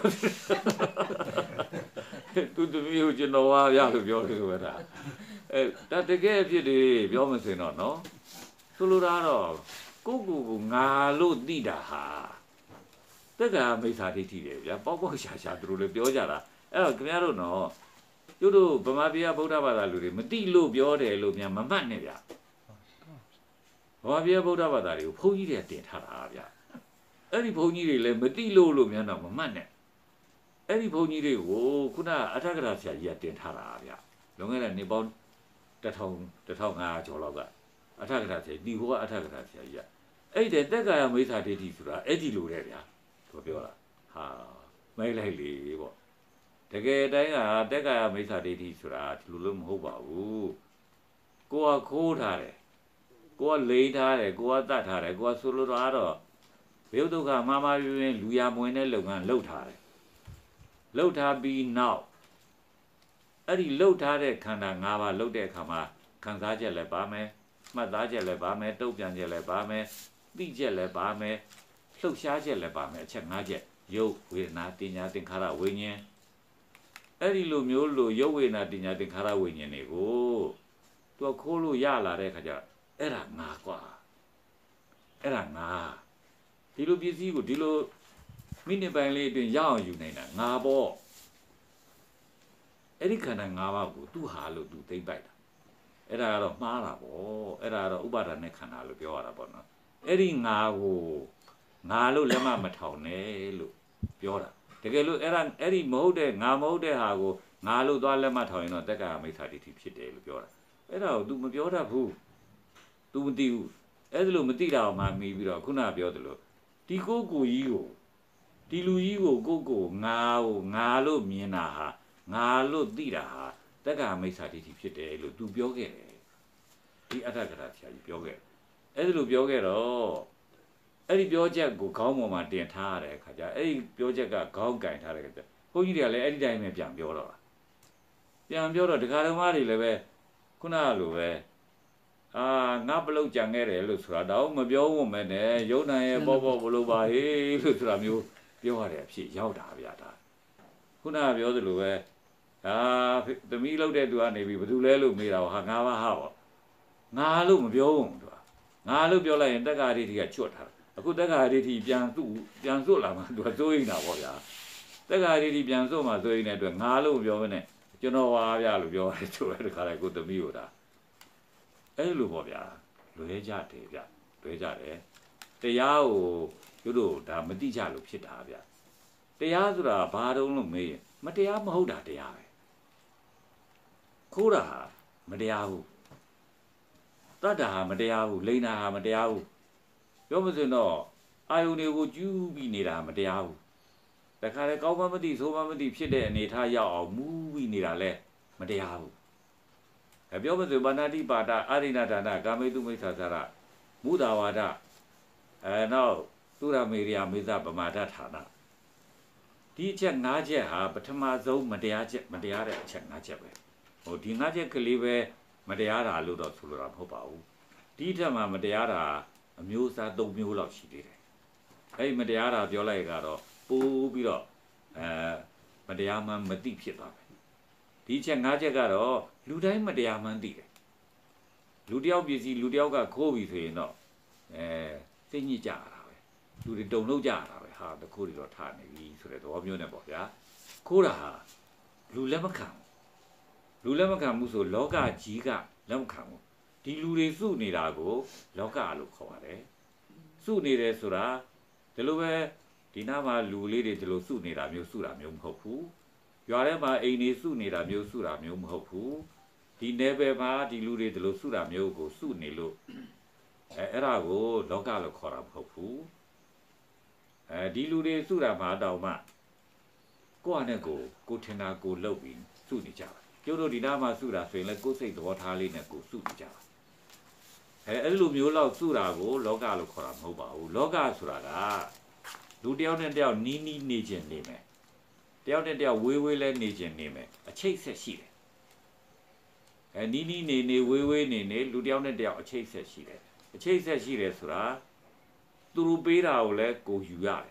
သူသမီးကိုကျွန်တော်ပါဗျာလို့ပြောတယ်ဆိုတာအဲဒါတကယ်အဖြစ်တွေပြောမစင်တော့နော်ဆိုလိုတာတော့ကိုကိုကိုငါလို့သိတာဟာတက္ကရာမိစ္ဆာဒိဋ္ဌိတယ်ဗျာပေါက်ပေါက်ရှာရှာသူတို့လည်းပြောကြတာအဲ့တော့ခင်ဗျားတို့နော်ကျတို့ဗမာပြည်ဗုဒ္ဓဘာသာလူတွေမသိလို့ပြောတယ်လို့များမမှတ်နဲ့ဗျာဗမာပြည်ဗုဒ္ဓဘာသာတွေကိုဘုန်းကြီးတွေတင်ထားတာဗျာအဲ့ဒီဘုန်းကြီးတွေလည်းမတိလို့လို့များတော့မမှတ်နဲ့အဲ့ဒီဘုန်းကြီးတွေကိုခုနအထက်ကရာဆရာကြီးကတင်ထားတာဗျလွန်ခဲ့တဲ့နှစ်ပေါင်းတစ်ထောင်တစ်ထောင်ငါးရာကျော်လောက်ကအထက်ကရာဆရာဒီဟိုကအထက်ကရာဆရာကြီးကအဲ့ဒီတက်ကာယမိစ္ဆာဒိဋ္ဌိဆိုတာအဲ့ဒီလိုတဲ့ဗျာသူပြောတာဟာမဲလိုက်လေပေါ့တကယ်တိုင်းကတက်ကာယမိစ္ဆာဒိဋ္ဌိဆိုတာဒီလိုလို့မဟုတ်ပါဘူးကိုကခိုးထားတယ်ကိုကလိမ့်ထားတယ်ကိုကတတ်ထားတယ်ကိုကဆိုလိုတာတော့ဘေဒုက္ခမမပြင်းလူရမွင်တဲ့လုပ်ငန်းလှုပ်ထားတယ်လှုပ်ထားပြီးနောက်အဲ့ဒီလှုပ်ထားတဲ့ခန္ဓာ၅ပါးလှုပ်တဲ့အခါမှာခံစားချက်လည်းပါမယ်မှတ်သားချက်လည်းပါမယ်တုတ်ပြန်ချက်လည်းပါမယ်သိချက်လည်းပါမယ်လှုပ်ရှားချက်လည်းပါမယ်အချက်၅ချက်ရုပ်ဝေဒနာတင်ညာသင်္ခါရဝိညာဉ်အဲ့ဒီလိုမျိုးလိုရုပ်ဝေဒနာတင်ညာသင်္ခါရဝိညာဉ်တွေကိုသူခိုးလို့ရလာတဲ့အခါကျအဲ့ဒါငါကွာအဲ့ဒါငါဒီလိုပစ္စည်းကိုဒီလိုမိနစ်ပိုင်းလေးအတွင်းရအောင်ယူနေတာငါပေါ့အဲ့ဒီခန္ဓာ၅ပါးကိုသူ့ဟာလို့သူသိမ့်ပိုက်တာအဲ့ဒါကတော့မှားတာပေါ့အဲ့ဒါကတော့ဥပါဒณะခန္ဓာလို့ပြောရတာပေါ့နော်အဲ့ဒီငါကိုငါလို့လက်မမထောင်နဲ့လို့ပြောတာတကယ်လို့အဲ့ဒါအဲ့ဒီမဟုတ်တဲ့ငါမဟုတ်တဲ့ဟာကိုငါလို့သွားလက်မထောင်ရင်တော့တက္ကရာမိစ္ဆာဒိဋ္ဌိဖြစ်တယ်လို့ပြောတာအဲ့ဒါကို तू မပြောတတ်ဘူး तू မသိဘူးအဲ့ဒါလို့မသိတာမှမီးပြီးတော့ခုနပြောသလိုဒီကိုကိုကြီးကိုဒီလူကြီးကိုကိုကိုငါကိုငါလို့မြင်တာဟာငါလို့သိတာဟာတက္ကရာမိစ္ဆာဒိဋ္ဌိဖြစ်တယ်လို့ तू ပြောခဲ့တယ်ဒီအထက်ကရာဆရာကြီးပြောခဲ့အဲ့ဒါလို့ပြောခဲ့တော့အဲ့ဒီပြောချက်ကိုခေါင်းပေါ်မှာတင်ထားရတဲ့အခါကျအဲ့ဒီပြောချက်ကခေါင်းကင်ထားတဲ့အခါကျဘုန်းကြီးတွေကလည်းအဲ့ဒီတိုင်းပဲပြန်ပြောတော့တာပြန်ပြောတော့ဒကာတော်မတွေလည်းပဲခုနကလိုပဲအာငါပလုတ်ကြံခဲ့တယ်လို့ဆိုတာတော့မပြောဝမဲ့နဲ့ရုံနိုင်ရဲ့ပေါ့ပေါ့ဘလို့ပါဟေးလို့ဆိုတာမျိုးပြောရတဲ့အဖြစ်ရောက်တာဗျာဒါခုနကပြောသလိုပဲဒါသမီးလောက်တဲ့သူကနေပြီးဘယ်သူလဲလို့မေးတာဟာငါပါဟာပေါ့ငါလို့မပြောဘူးသူကငါလို့ပြောလိုက်ရင်တက္ကရာဒိဋ္ဌိကချွတ်ထားတယ်အခုတက္ကရာဒိဋ္ဌိပြန်သူ့ပြန်စွတ်လာမှသူကစိုးရိမ်တာပေါ့ဗျာတက္ကရာဒိဋ္ဌိပြန်စွတ်မှစိုးရိမ်တဲ့အတွက်ငါလို့မပြောဘဲနဲ့ကျွန်တော်ပါဗျာလို့ပြောရတယ်သူလည်းတခါလေကိုသမီးကိုဒါအဲ့လိုပေါ့ဗျာလွဲကြတယ်ဗျလွဲကြတယ်တရားကိုတို့တို့ဒါမတိကြလို့ဖြစ်တာဗျတရားဆိုတာဘာတုံးလို့မေးရင်မတရားမဟုတ်တာတရားပဲခိုးတာဟာမတရားဘူးတတ်တာဟာမတရားဘူးလိန်တာဟာမတရားဘူးပြောမစင်တော့အာယုန်တွေကိုကျူးပြီးနေတာမတရားဘူးတခါလေကောင်းမှမသိဆိုးမှမသိဖြစ်တဲ့အနေထားရောက်အောင်မူးပြီးနေတာလဲမတရားဘူးအပြောမစင်ဘာနာတိပါဒအာရိဏဒါနကာမေတုမိစ္ဆာသရမုဒ္ဒဝါဒအဲနောက်သုရမေရိယမေဇပမာဒဌာနဒီအချက်၅ချက်ဟာပထမဆုံးမတရားချက်မတရားတဲ့အချက်၅ချက်ပဲဟိုဒီ၅ချက်ကလေးပဲမတရားတာလို့တော့ဆိုလိုတာမဟုတ်ပါဘူးဒီထက်မှမတရားတာအမျိုးအစား၃မျိုးလောက်ရှိသေးတယ်အဲ့ဒီမတရားတာပြောလိုက်ကတော့ပိုးပြီးတော့အဲမတရားမှမသိဖြစ်သွားမယ်ဒီချက်၅ချက်ကတော့လူတိုင်းမတရားမှန်းသိတယ်လူတယောက်ပစ္စည်းလူတယောက်ကခိုးပြီဆိုရင်တော့အဲသိညစ်ကြရတာပဲလူတွေတုံလို့ကြရတာပဲဟာတခိုးတွေတော့ထားနေပြီဆိုတဲ့သဘောမျိုးနဲ့ပေါ့ဗျာခိုးတာဟာလူလက်မခံလူလက်မခံမှုဆိုလောကကြီးကလက်မခံဘူးဒီလူတွေစုနေတာကိုလောကလို့ခေါ်ပါတယ်စုနေတယ်ဆိုတာဒီလိုပဲဒီနားမှာလူလေးတွေဒီလိုစုနေတာမျိုးစုတာမျိုးမဟုတ်ဘူးရွာထဲမှာအိမ်တွေစုနေတာမျိုးစုတာမျိုးမဟုတ်ဘူးဒီနယ်ပယ်မှာဒီလူတွေဒီလိုစုတာမျိုးကိုစုနေလို့အဲ့ဒါကိုလောကလို့ခေါ်တာမဟုတ်ဘူးအဲဒီလူတွေစုတာမှာတောင်မှကိုယ့်အနေကိုကိုထင်တာကိုလုပ်ပြီးစုနေကြတာကျုပ်တို့ဒီနားမှာစုတာဆိုရင်လည်းကိုယ်စိတ်သဘောထားလေးနဲ့ကိုစုနေကြတာအဲအဲ့လိုမျိုးလောက်စုတာကိုလောကလို့ခေါ်တာမဟုတ်ပါဘူးလောကဆိုတာကလူတယောက်နဲ့တယောက်နီးနီးနေခြင်းနေမယ်တယောက်နဲ့တယောက်ဝေးဝေးလဲနေခြင်းနေမယ်အချိတ်ဆက်ရှိတယ်အဲနီးနီးနေနေဝေးဝေးနေနေလူတယောက်နဲ့တယောက်အချိတ်ဆက်ရှိတယ်အချိတ်ဆက်ရှိတယ်ဆိုတာသူတို့ပေးတာကိုလည်းကိုယူရတယ်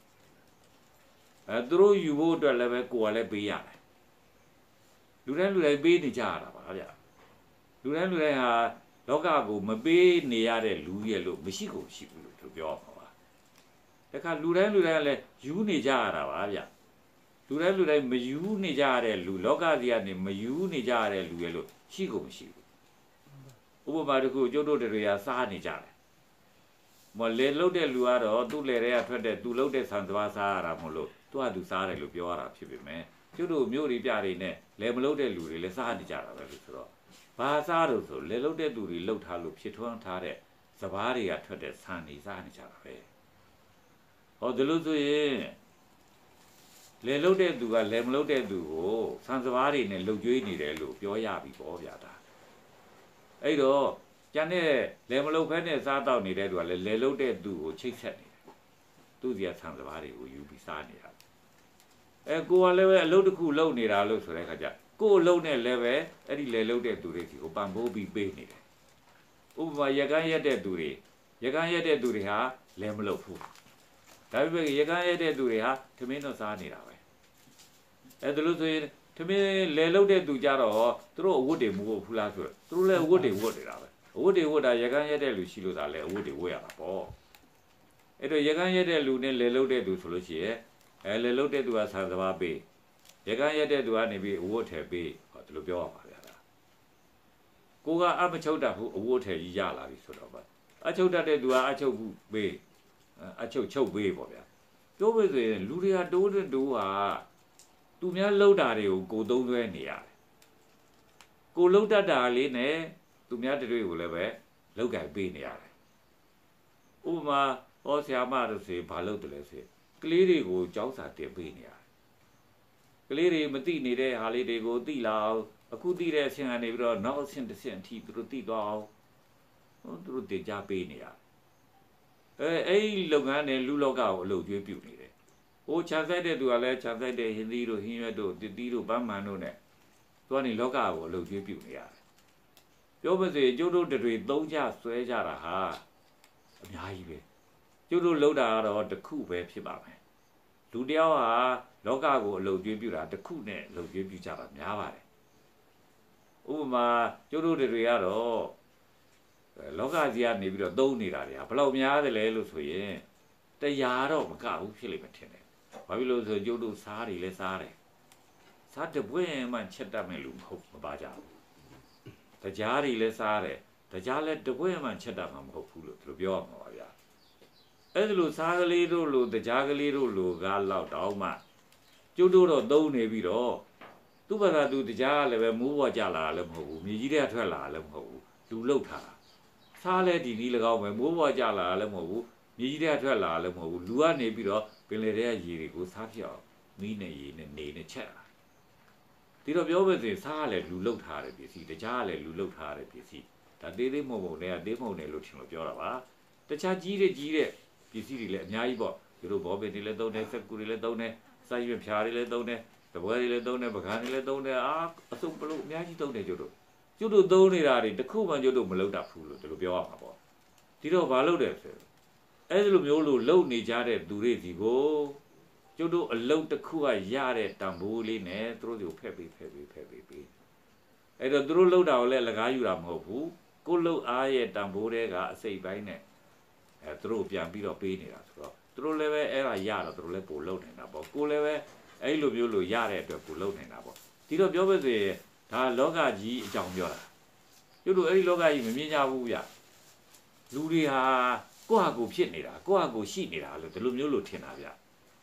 အဲသူတို့ယူဖို့အတွက်လည်းပဲကိုကလည်းပေးရတယ်လူတိုင်းလူတိုင်းပေးနေကြရတာပါဗျလူတိုင်းလူတိုင်းဟာလောကကိုမပေးနေရတဲ့လူရဲ့လို့မရှိကိုမရှိဘူးလို့သူပြောမှာပါတခါလူတိုင်းလူတိုင်းလည်းယူနေကြရတာပါဗျလူတိုင်းလူတိုင်းမယူနေကြရတဲ့လူလောကကြီးကနေမယူနေကြရတဲ့လူရဲ့လို့ရှိကိုမရှိဘူးဥပမာတခုကျုပ်တို့တွေကစားနေကြတယ်မလေလုတ်တဲ့လူကတော့သူ့လေတွေကထွက်တဲ့သူလုတ်တဲ့ဆန်စပါးစားရတာမဟုတ်လို့သူကသူစားတယ်လို့ပြောရတာဖြစ်ပေမဲ့ကျုပ်တို့မျိုးတွေပြတွေနဲ့လေမလုတ်တဲ့လူတွေလည်းစားနေကြတာပဲလို့ဆိုတော့ဘာစားလို့ဆိုလေလုတ်တဲ့သူတွေလှုပ်ထားလို့ဖြစ်ထွန်းထားတဲ့စပားတွေကထွက်တဲ့ဆန်တွေစားနေကြတာပဲဟောဒီလိုဆိုရင်လေလုတ်တဲ့သူကလေမလုတ်တဲ့သူကိုဆန်စပားတွေနဲ့လှုပ်ကြွေးနေတယ်လို့ပြောရပြီပေါ့ဗျာဒါအဲ့တော့ကျန်တဲ့လေမလုတ်ဖက်နဲ့စားတော့နေတဲ့သူကလည်းလေလုတ်တဲ့သူကိုချိတ်ဆက်နေတယ်သူစီကဆန်စပားတွေကိုယူပြီးစားနေတာအဲကိုကလည်းပဲအလုပ်တစ်ခုလုပ်နေတာလို့ဆိုတဲ့အခါကျကိုအလုပ်နဲ့လည်းပဲအဲ့ဒီလေလုတ်တဲ့သူတွေစီကိုပံ့ပိုးပြီးပေးနေတယ်ဥပမာရကန်းရက်တဲ့သူတွေရကန်းရက်တဲ့သူတွေဟာလဲမလုပ်ဘူးဒါပေမဲ့ရကန်းရက်တဲ့သူတွေဟာထမင်းတော့စားနေတာပဲအဲ့ဒါလို့ဆိုရင်ထမင်းလဲလုတ်တဲ့သူကြတော့သူတို့အဝတ်တွေမဝတ်ဘူးလားဆိုတော့သူတို့လည်းအဝတ်တွေဝတ်နေတာပဲအဝတ်တွေဝတ်တာရကန်းရက်တဲ့လူရှိလို့သာလဲအဝတ်တွေဝတ်ရတာပေါ့အဲ့တော့ရကန်းရက်တဲ့လူနဲ့လဲလုတ်တဲ့သူဆိုလို့ရှိရင်အဲလေလုတ်တဲ့သူကဆန်စပါးပေးရကန်းရက်တဲ့သူကနေပြီးအဝတ်ထည်ပေးဟောဒီလိုပြောရပါဗျာကိုကအမချုပ်တတ်ဘူးအဝတ်ထည်ကြီးရလာပြီဆိုတော့ဗျအချုပ်တတ်တဲ့သူကအချုပ်ဘူးပေးအချုပ်ချုပ်ပေးပေါ့ဗျာပြောလို့ဆိုရင်လူတွေကတိုးတဲ့တိုးဟာသူများလှုပ်တာတွေကိုကိုသုံးသွဲနေရတယ်ကိုလှုပ်တတ်တာလေးနဲ့သူများတွေကိုလည်းပဲလောက်ကင်ပေးနေရတယ်ဥပမာဟောဆရာမတို့ဆိုဘာလုပ်တယ်လဲဆိုကလေးတွေကိုကြောက်စာတင်ပေးနေရတယ်ကလေးတွေမသိနေတဲ့ဟာလေးတွေကိုသိလာအောင်အခုသိတဲ့အဆင့်ကနေပြီးတော့နောက်အဆင့်တစ်ဆင့်အထိသူတို့သိသွားအောင်ဟိုသူတို့တင်ကြပေးနေရတယ်အဲအဲ့ဒီလုပ်ငန်းနဲ့လူလောကကိုအလုပ်ကျွေးပြုနေတယ်ဟိုခြံဆိုင်တဲ့သူကလည်းခြံဆိုင်တဲ့ဟင်းသီးတို့ဟင်းရွက်တို့တစ်သီးတို့ပန်းမှန်တို့နဲ့သူကနေလောကကိုအလုပ်ကျွေးပြုနေရတယ်ပြောပါစေကျုပ်တို့တွေသုံးကြဆွဲကြတာဟာအများကြီးပဲကျုပ်တို့လှုပ်တာကတော့တစ်ခုပဲဖြစ်ပါမယ်လူတယောက်ဟာလောကကိုအလုပ်ကျွေးပြုတာတစ်ခုနဲ့အလုပ်ကျွေးပြုကြတာများပါတယ်ဥပမာကျုပ်တို့တွေကတော့လောကကြီးကနေပြီးတော့သုံးနေတာတွေကဘယ်လောက်များတယ်လဲလို့ဆိုရင်တရားတော့မကဘူးဖြစ်လိမ့်မယ်ထင်တယ်ဘာဖြစ်လို့ဆိုကျုပ်တို့စားတွေလည်းစားတယ်စားတပွင့်မှချက်တတ်မဲ့လူမဟုတ်မပါကြဘူးတရားတွေလည်းစားတယ်တရားလည်းတပွင့်မှချက်တတ်မှာမဟုတ်ဘူးလို့သူပြောရမှာပါဗျာအဲ့ဒါလို့စားကလေးတို့လိုတရားကလေးတို့လိုကားလောက်တောင်းမှကျုပ်တို့တော့သုံးနေပြီးတော့သူ့ဘာသာသူတရားလည်းပဲမိုးပေါ်ကြလာလည်းမဟုတ်ဘူးမြေကြီးထဲထွက်လာလည်းမဟုတ်ဘူးလူလှုပ်ထားတာစားလဲဒီနည်း၎င်းပဲမိုးပေါ်ကြလာလည်းမဟုတ်ဘူးမြေကြီးထဲထွက်လာလည်းမဟုတ်ဘူးလူကနေပြီးတော့ပင်လယ်ထဲကရေတွေကိုစားပြအောင်မီးနဲ့ရေနဲ့နေနဲ့ချက်လာဒီတော့ပြောမယ်ဆိုရင်စားလဲလူလှုပ်ထားတယ်ပစ္စည်းတရားလဲလူလှုပ်ထားတယ်ပစ္စည်းဒါသေးသေးမဟုတ်ဘူးနဲ့သေးမဟုတ်နဲ့လို့ထင်လို့ပြောတာပါတခြားကြီးတဲ့ကြီးတဲ့ပစ္စည်းတွေလည်းအများကြီးပေါ့ဒီလိုဘောပင်တွေလည်းသုံးတယ်စက်ကူတွေလည်းသုံးတယ်စိုက်ရွက်ဖြာတွေလည်းသုံးတယ်တပွဲတွေလည်းသုံးတယ်ပကံတွေလည်းသုံးတယ်အာအစုံပလို့အများကြီးသုံးတယ်ကျတို့ကျတို့သုံးနေတာတွေတခုမှကျတို့မလုပ်တတ်ဘူးလို့ဒီလိုပြောရမှာပေါ့ဒီတော့ဘာလုပ်တယ်ဆိုအဲ့ဒီလိုမျိုးလို့လုံနေကြတဲ့သူတွေဒီကိုကျတို့အလုပ်တစ်ခုကရတဲ့တံပိုးလေးနဲ့သူတို့ကိုဖက်ပေးဖက်ပေးဖက်ပေးပေးအဲ့တော့သူတို့လှုပ်တာကိုလည်းလကားယူတာမဟုတ်ဘူးကိုလှုပ်အားရဲ့တံပိုးတွေကအစိပ်ပိုင်းနဲ့အဲသူတို့ပြန်ပြီးတော့ပေးနေတာဆိုတော့သူတို့လည်းပဲအဲ့ဒါရတော့သူတို့လည်းပို့လှုပ်နေတာပေါ့ကိုလည်းပဲအဲ့လိုမျိုးလို့ရတဲ့အတွက်ပို့လှုပ်နေတာပေါ့ဒီတော့ပြောပါစေဒါလောကကြီးအကြောင်းပြောတာကျတို့အဲ့ဒီလောကကြီးမမြင်ကြဘူးဗျလူတွေဟာကိုယ့်ဟာကိုယ်ဖြစ်နေတာကိုယ့်ဟာကိုယ်ရှိနေတာလို့ဒီလိုမျိုးလို့ထင်တာဗျ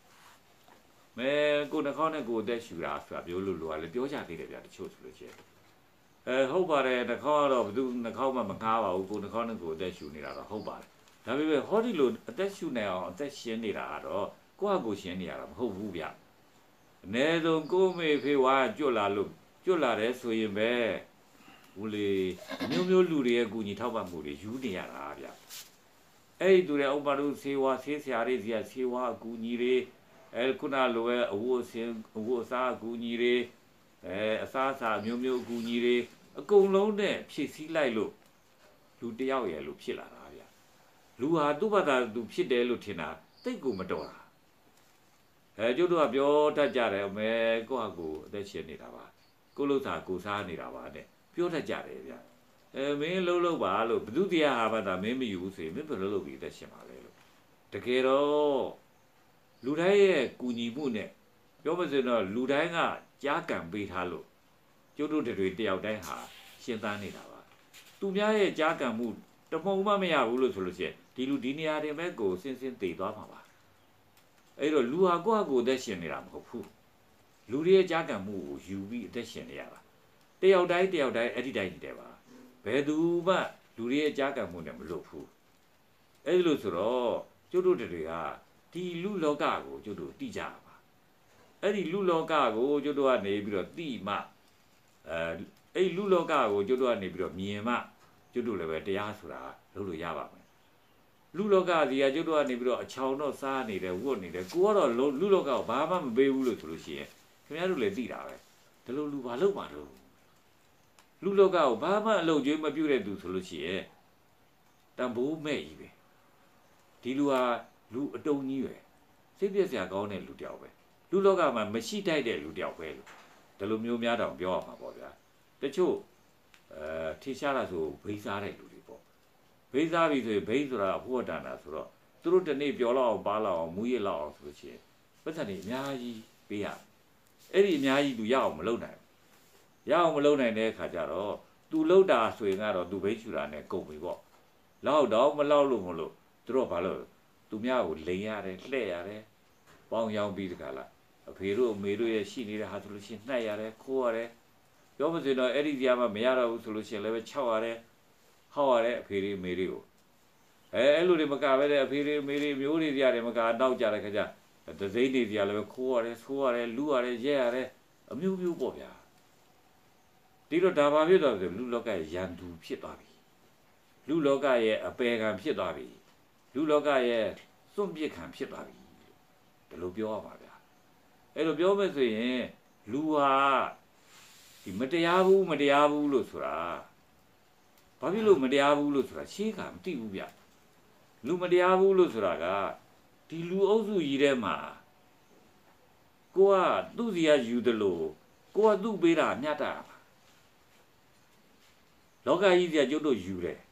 မဲကိုနှာခေါင်းနဲ့ကိုယ်အသက်ရှူတာဆိုတာပြောလို့လို့ကလည်းပြောကြသေးတယ်ဗျတချို့ဆိုလို့ရှိရင်အဲဟုတ်ပါတယ်နှာခေါင်းကတော့ဘယ်သူနှာခေါင်းမှမငားပါဘူးကိုနှာခေါင်းနဲ့ကိုအသက်ရှူနေတာတော့ဟုတ်ပါတယ်ဒါပေမဲ့ဟောဒီလိုအသက်ရှူနေအောင်အသက်ရှင်နေတာကတော့ကိုယ့်အကိုရှင်နေရတာမဟုတ်ဘူးဗျအနည်းဆုံးကိုမေဖေဝါကြွလာလို့ကြွလာတယ်ဆိုရင်ပဲဦးလေးမျိုးမျိုးလူတွေရဲ့ကူညီထောက်ပံ့မှုတွေယူနေရတာဗျအဲ့ဒီသူတွေဥပမာတို့ဆေးဝါးဆေးဆရာတွေစီကဆေးဝါးအကူညီတွေအဲခုနလိုပဲအဝတ်စင်အဝတ်အစားအကူညီတွေအဲအစားအစာမျိုးမျိုးအကူညီတွေအကုန်လုံးနဲ့ဖြည့်ဆည်းလိုက်လို့လူတယောက်ရဲ့လို့ဖြစ်လာတာဗျလူဟာသူ့ဘာသာသူဖြစ်တယ်လို့ထင်တာတိတ်ကိုမတော်တာအဲကျုပ်တို့ကပြောတတ်ကြတယ်မဲကိုယ့်ဟာကိုယ်အသက်ရှင်နေတာပါကိုယ်လို့သာကိုယ်စားနေတာပါတဲ့ပြောတတ်ကြတယ်ဗျအဲမင်းလှုပ်လှုပ်ပါလို့ဘုသူတရားဟာဘာသာမင်းမယူဘူးဆိုရင်မင်းဘယ်လိုလုပ်ပြီးအသက်ရှင်ပါလဲလို့တကယ်တော့လူတိုင်းရဲ့ကူညီမှုနဲ့ပြောမစင်တော့လူတိုင်းကကြားကံပေးထားလို့ကျုပ်တို့တွေတယောက်တိုင်းဟာရှင်းသားနေတာပါသူများရဲ့ကြားကံမှုတမုံမှမရဘူးလို့ဆိုလို့ရှိရင်ဒီလူဒီနေရာတွေမဲ့ကိုစင်းစင်းတည်သွားမှာပါအဲ့တော့လူဟာကိုယ့်ဟာကိုယ်အသက်ရှင်နေတာမဟုတ်ဘူးလူတွေရဲ့ကြားကံမှုကိုယူပြီးအသက်ရှင်နေရတာတယောက်တိုင်းတယောက်တိုင်းအဲ့ဒီတိုင်းနေတယ်ပါဘယ်သူမှလူတွေရဲ့ကြားကံမှုနဲ့မလွတ်ဘူးအဲ့လိုဆိုတော့ကျုပ်တို့တွေကဒီလူလောကကိုကျုပ်တို့သိကြပါအဲ့ဒီလူလောကကိုကျုပ်တို့ကနေပြီးတော့သိမှအဲအဲ့လူလောကကိုကျုပ်တို့ကနေပြီးတော့မြင်မှကျုပ်တို့လည်းပဲတရားဆိုတာလုပ်လို့ရပါမယ်လူလောကစီကကျုပ်တို့ကနေပြီးတော့အချောင်တော့စားနေတယ်ဝတ်နေတယ်ကိုကတော့လူလောကကိုဘာမှမပေးဘူးလို့ဆိုလို့ရှိရင်ခင်ဗျားတို့လည်းသိတာပဲဒီလိုလူဘာလုပ်မှာတော့လူလောကကိုဘာမှအလုပ်ကျွေးမပြုတ်တဲ့သူဆိုလို့ရှိရင်တန်ဖိုးမဲ့ကြီးပဲဒီလူဟာလူအတုံးကြီးပဲစိတ်ပြည့်စရာကောင်းတဲ့လူတယောက်ပဲလူလောကမှာမရှိတတ်တဲ့လူတယောက်ပဲလို့ဒီလိုမျိုးများတောင်ပြောရမှာပေါ့ဗျာတချို့အဲထေရှားတာဆိုဘိန်းစားတဲ့လူတွေပေါ့ဘိန်းစားပြီဆိုရင်ဘိန်းဆိုတာအဖို့တန်တာဆိုတော့သူတို့တနေ့ပြောလောက်အောင်ပါလောက်အောင်မူးရလောက်အောင်ဆိုလို့ရှိရင်ပတ်စံတွေအများကြီးပေးရအဲ့ဒီအများကြီးသူရအောင်မလုပ်နိုင်ရအောင်မလုပ်နိုင်တဲ့အခါကျတော့သူလှုပ်တာဆိုရင်ကတော့သူဘိန်းချူတာနဲ့ကုန်ပြီပေါ့လောက်တော့မလောက်လို့မလို့သူတို့ဘာလို့သူများကိုလိန်ရတယ်လှဲ့ရတယ်ပေါင်းရောင်းပြီးတခါလားအဖေတို့အမေတို့ရဲ့ရှိနေတဲ့ဟာဆိုလို့ရှိရင်နှက်ရတယ်ခိုးရတယ်ပြောမစင်တော့အဲ့ဒီကြမှာမရတော့ဘူးဆိုလို့ရှိရင်လည်းပဲ၆ရတယ်ဟောက်ရတယ်အဖေတွေအမေတွေကိုအဲအဲ့လိုတွေမကပဲတဲ့အဖေတွေအမေတွေမျိုးတွေကြရတယ်မကအနောက်ကြတဲ့ခါကျဒစိမ့်တွေကြလည်းပဲခိုးရတယ်ဆိုးရတယ်လူရတယ်ရဲရတယ်အမျိုးမျိုးပေါ့ဗျာဒီတော့ဒါပါဖြစ်တော့ဆိုလူလောကရဲ့ရန်သူဖြစ်သွားပြီလူလောကရဲ့အပေခံဖြစ်သွားပြီလူလောကရဲ့စွန့်ပစ်ခံဖြစ်သွားပြီဒီလိုပြောရပါဗျာအဲ့လိုပြောမယ်ဆိုရင်လူဟာဒီမတရားဘူးမတရားဘူးလို့ဆိုတာဘာဖြစ်လို့မတရားဘူးလို့ဆိုတာရှေးကမသိဘူးဗျလူမတရားဘူးလို့ဆိုတာကဒီလူအုပ်စုကြီးထဲမှာကိုကသူ့စီကယူတယ်လို့ကိုကသူ့ပေးတာမျှတတာလောကကြီးစီကကျုပ်တို့ယူတယ်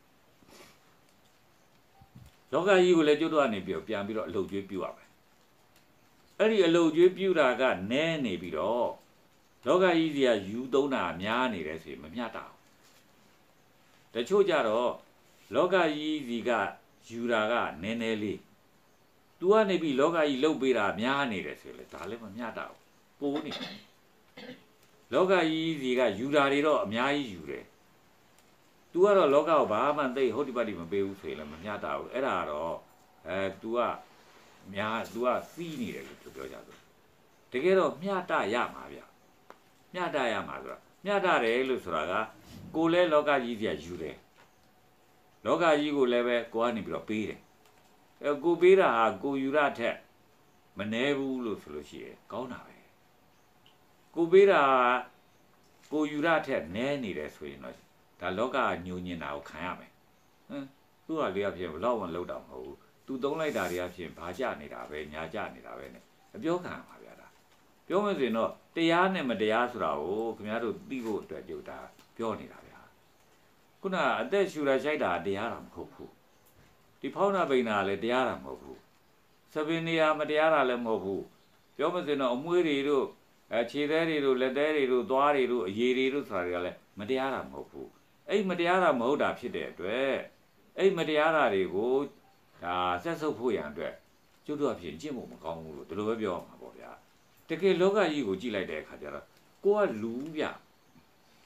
လောကကြီးကိုလည်းကျုပ်တို့ကနေပြီးတော့ပြန်ပြီးတော့အလုပ်ကျွေးပြုရမယ်အဲ့ဒီအလုပ်ကျွေးပြုတာကနဲနေပြီးတော့လောကကြီးစီကယူသုံးတာများနေတယ်ဆိုရင်မမျှတဘူးတချို့ကြတော့လောကကြီးစီကယူတာကနည်းနည်းလေးသူကနေပြီးလောကကြီးလှုပ်ပေးတာများနေတယ်ဆိုရင်လေဒါလည်းမမျှတဘူးပိုးနေလောကကြီးစီကယူတာတွေတော့အများကြီးယူတယ်तू ကတော့လောကကိုဘာမှသိဟုတ်ဒီပတ်ဒီမပေးဘူးဆိုရင်လည်းမမျှတဘူးအဲ့ဒါကတော့အဲ तू ကများ तू ကစီးနေတယ်လို့ပြောကြတယ်တကယ်တော့မျှတရမှာဗျမျှတရမှာဆိုတာမျှတတယ်လို့ဆိုတာကကိုလည်းလောကကြီးစီကယူတယ်လောကကြီးကိုလည်းပဲကိုကနေပြီးတော့ပေးတယ်အဲကိုပေးတာဟာကိုယူရထက်မနှဲဘူးလို့ဆိုလို့ရှိရင်ကောင်းတာပဲကိုပေးတာကိုယူရထက်နည်းနေတယ်ဆိုရင်တော့ဒါလောကညိုညင်တာကိုခံရမယ်ဟမ်သူ့ဟာလေးအဖြစ်ဘလောက်မှလောက်တာမဟုတ်ဘူးသူသုံးလိုက်တာတွေအဖြစ်ဘာကြနေတာပဲညာကြနေတာပဲနဲ့အပြောခံရမှာဗျာဒါပြောမယ်ဆိုရင်တော့တရားနဲ့မတရားဆိုတာကိုခင်ဗျားတို့သိဖို့အတွက်ကြိုတာပြောနေတာဗျာခုနအသက်ရှူတာရှိုက်တာတရားတာမဟုတ်ဘူးဒီဖောင်းနာပိန်နာလည်းတရားတာမဟုတ်ဘူးသပင်နေရာမတရားတာလည်းမဟုတ်ဘူးပြောမယ်ဆိုရင်တော့အမွှေးတွေတို့အဲခြေသေးတွေတို့လက်သေးတွေတို့သွားတွေတို့အရည်တွေတို့ဆိုတာတွေကလည်းမတရားတာမဟုတ်ဘူးအဲ့မတရားတာမဟုတ်တာဖြစ်တဲ့အတွက်အဲ့မတရားတာတွေကိုဒါဆက်ဆုပ်ဖို့ရန်အတွက်ကျုပ်တို့အဖြစ်ကျင့်ဖို့မကောင်းဘူးလို့ဒီလိုပဲပြောရမှာပေါ့ဗျာတကယ်လောကကြီးကိုကြည့်လိုက်တဲ့အခါကျတော့ကိုကလူဗျ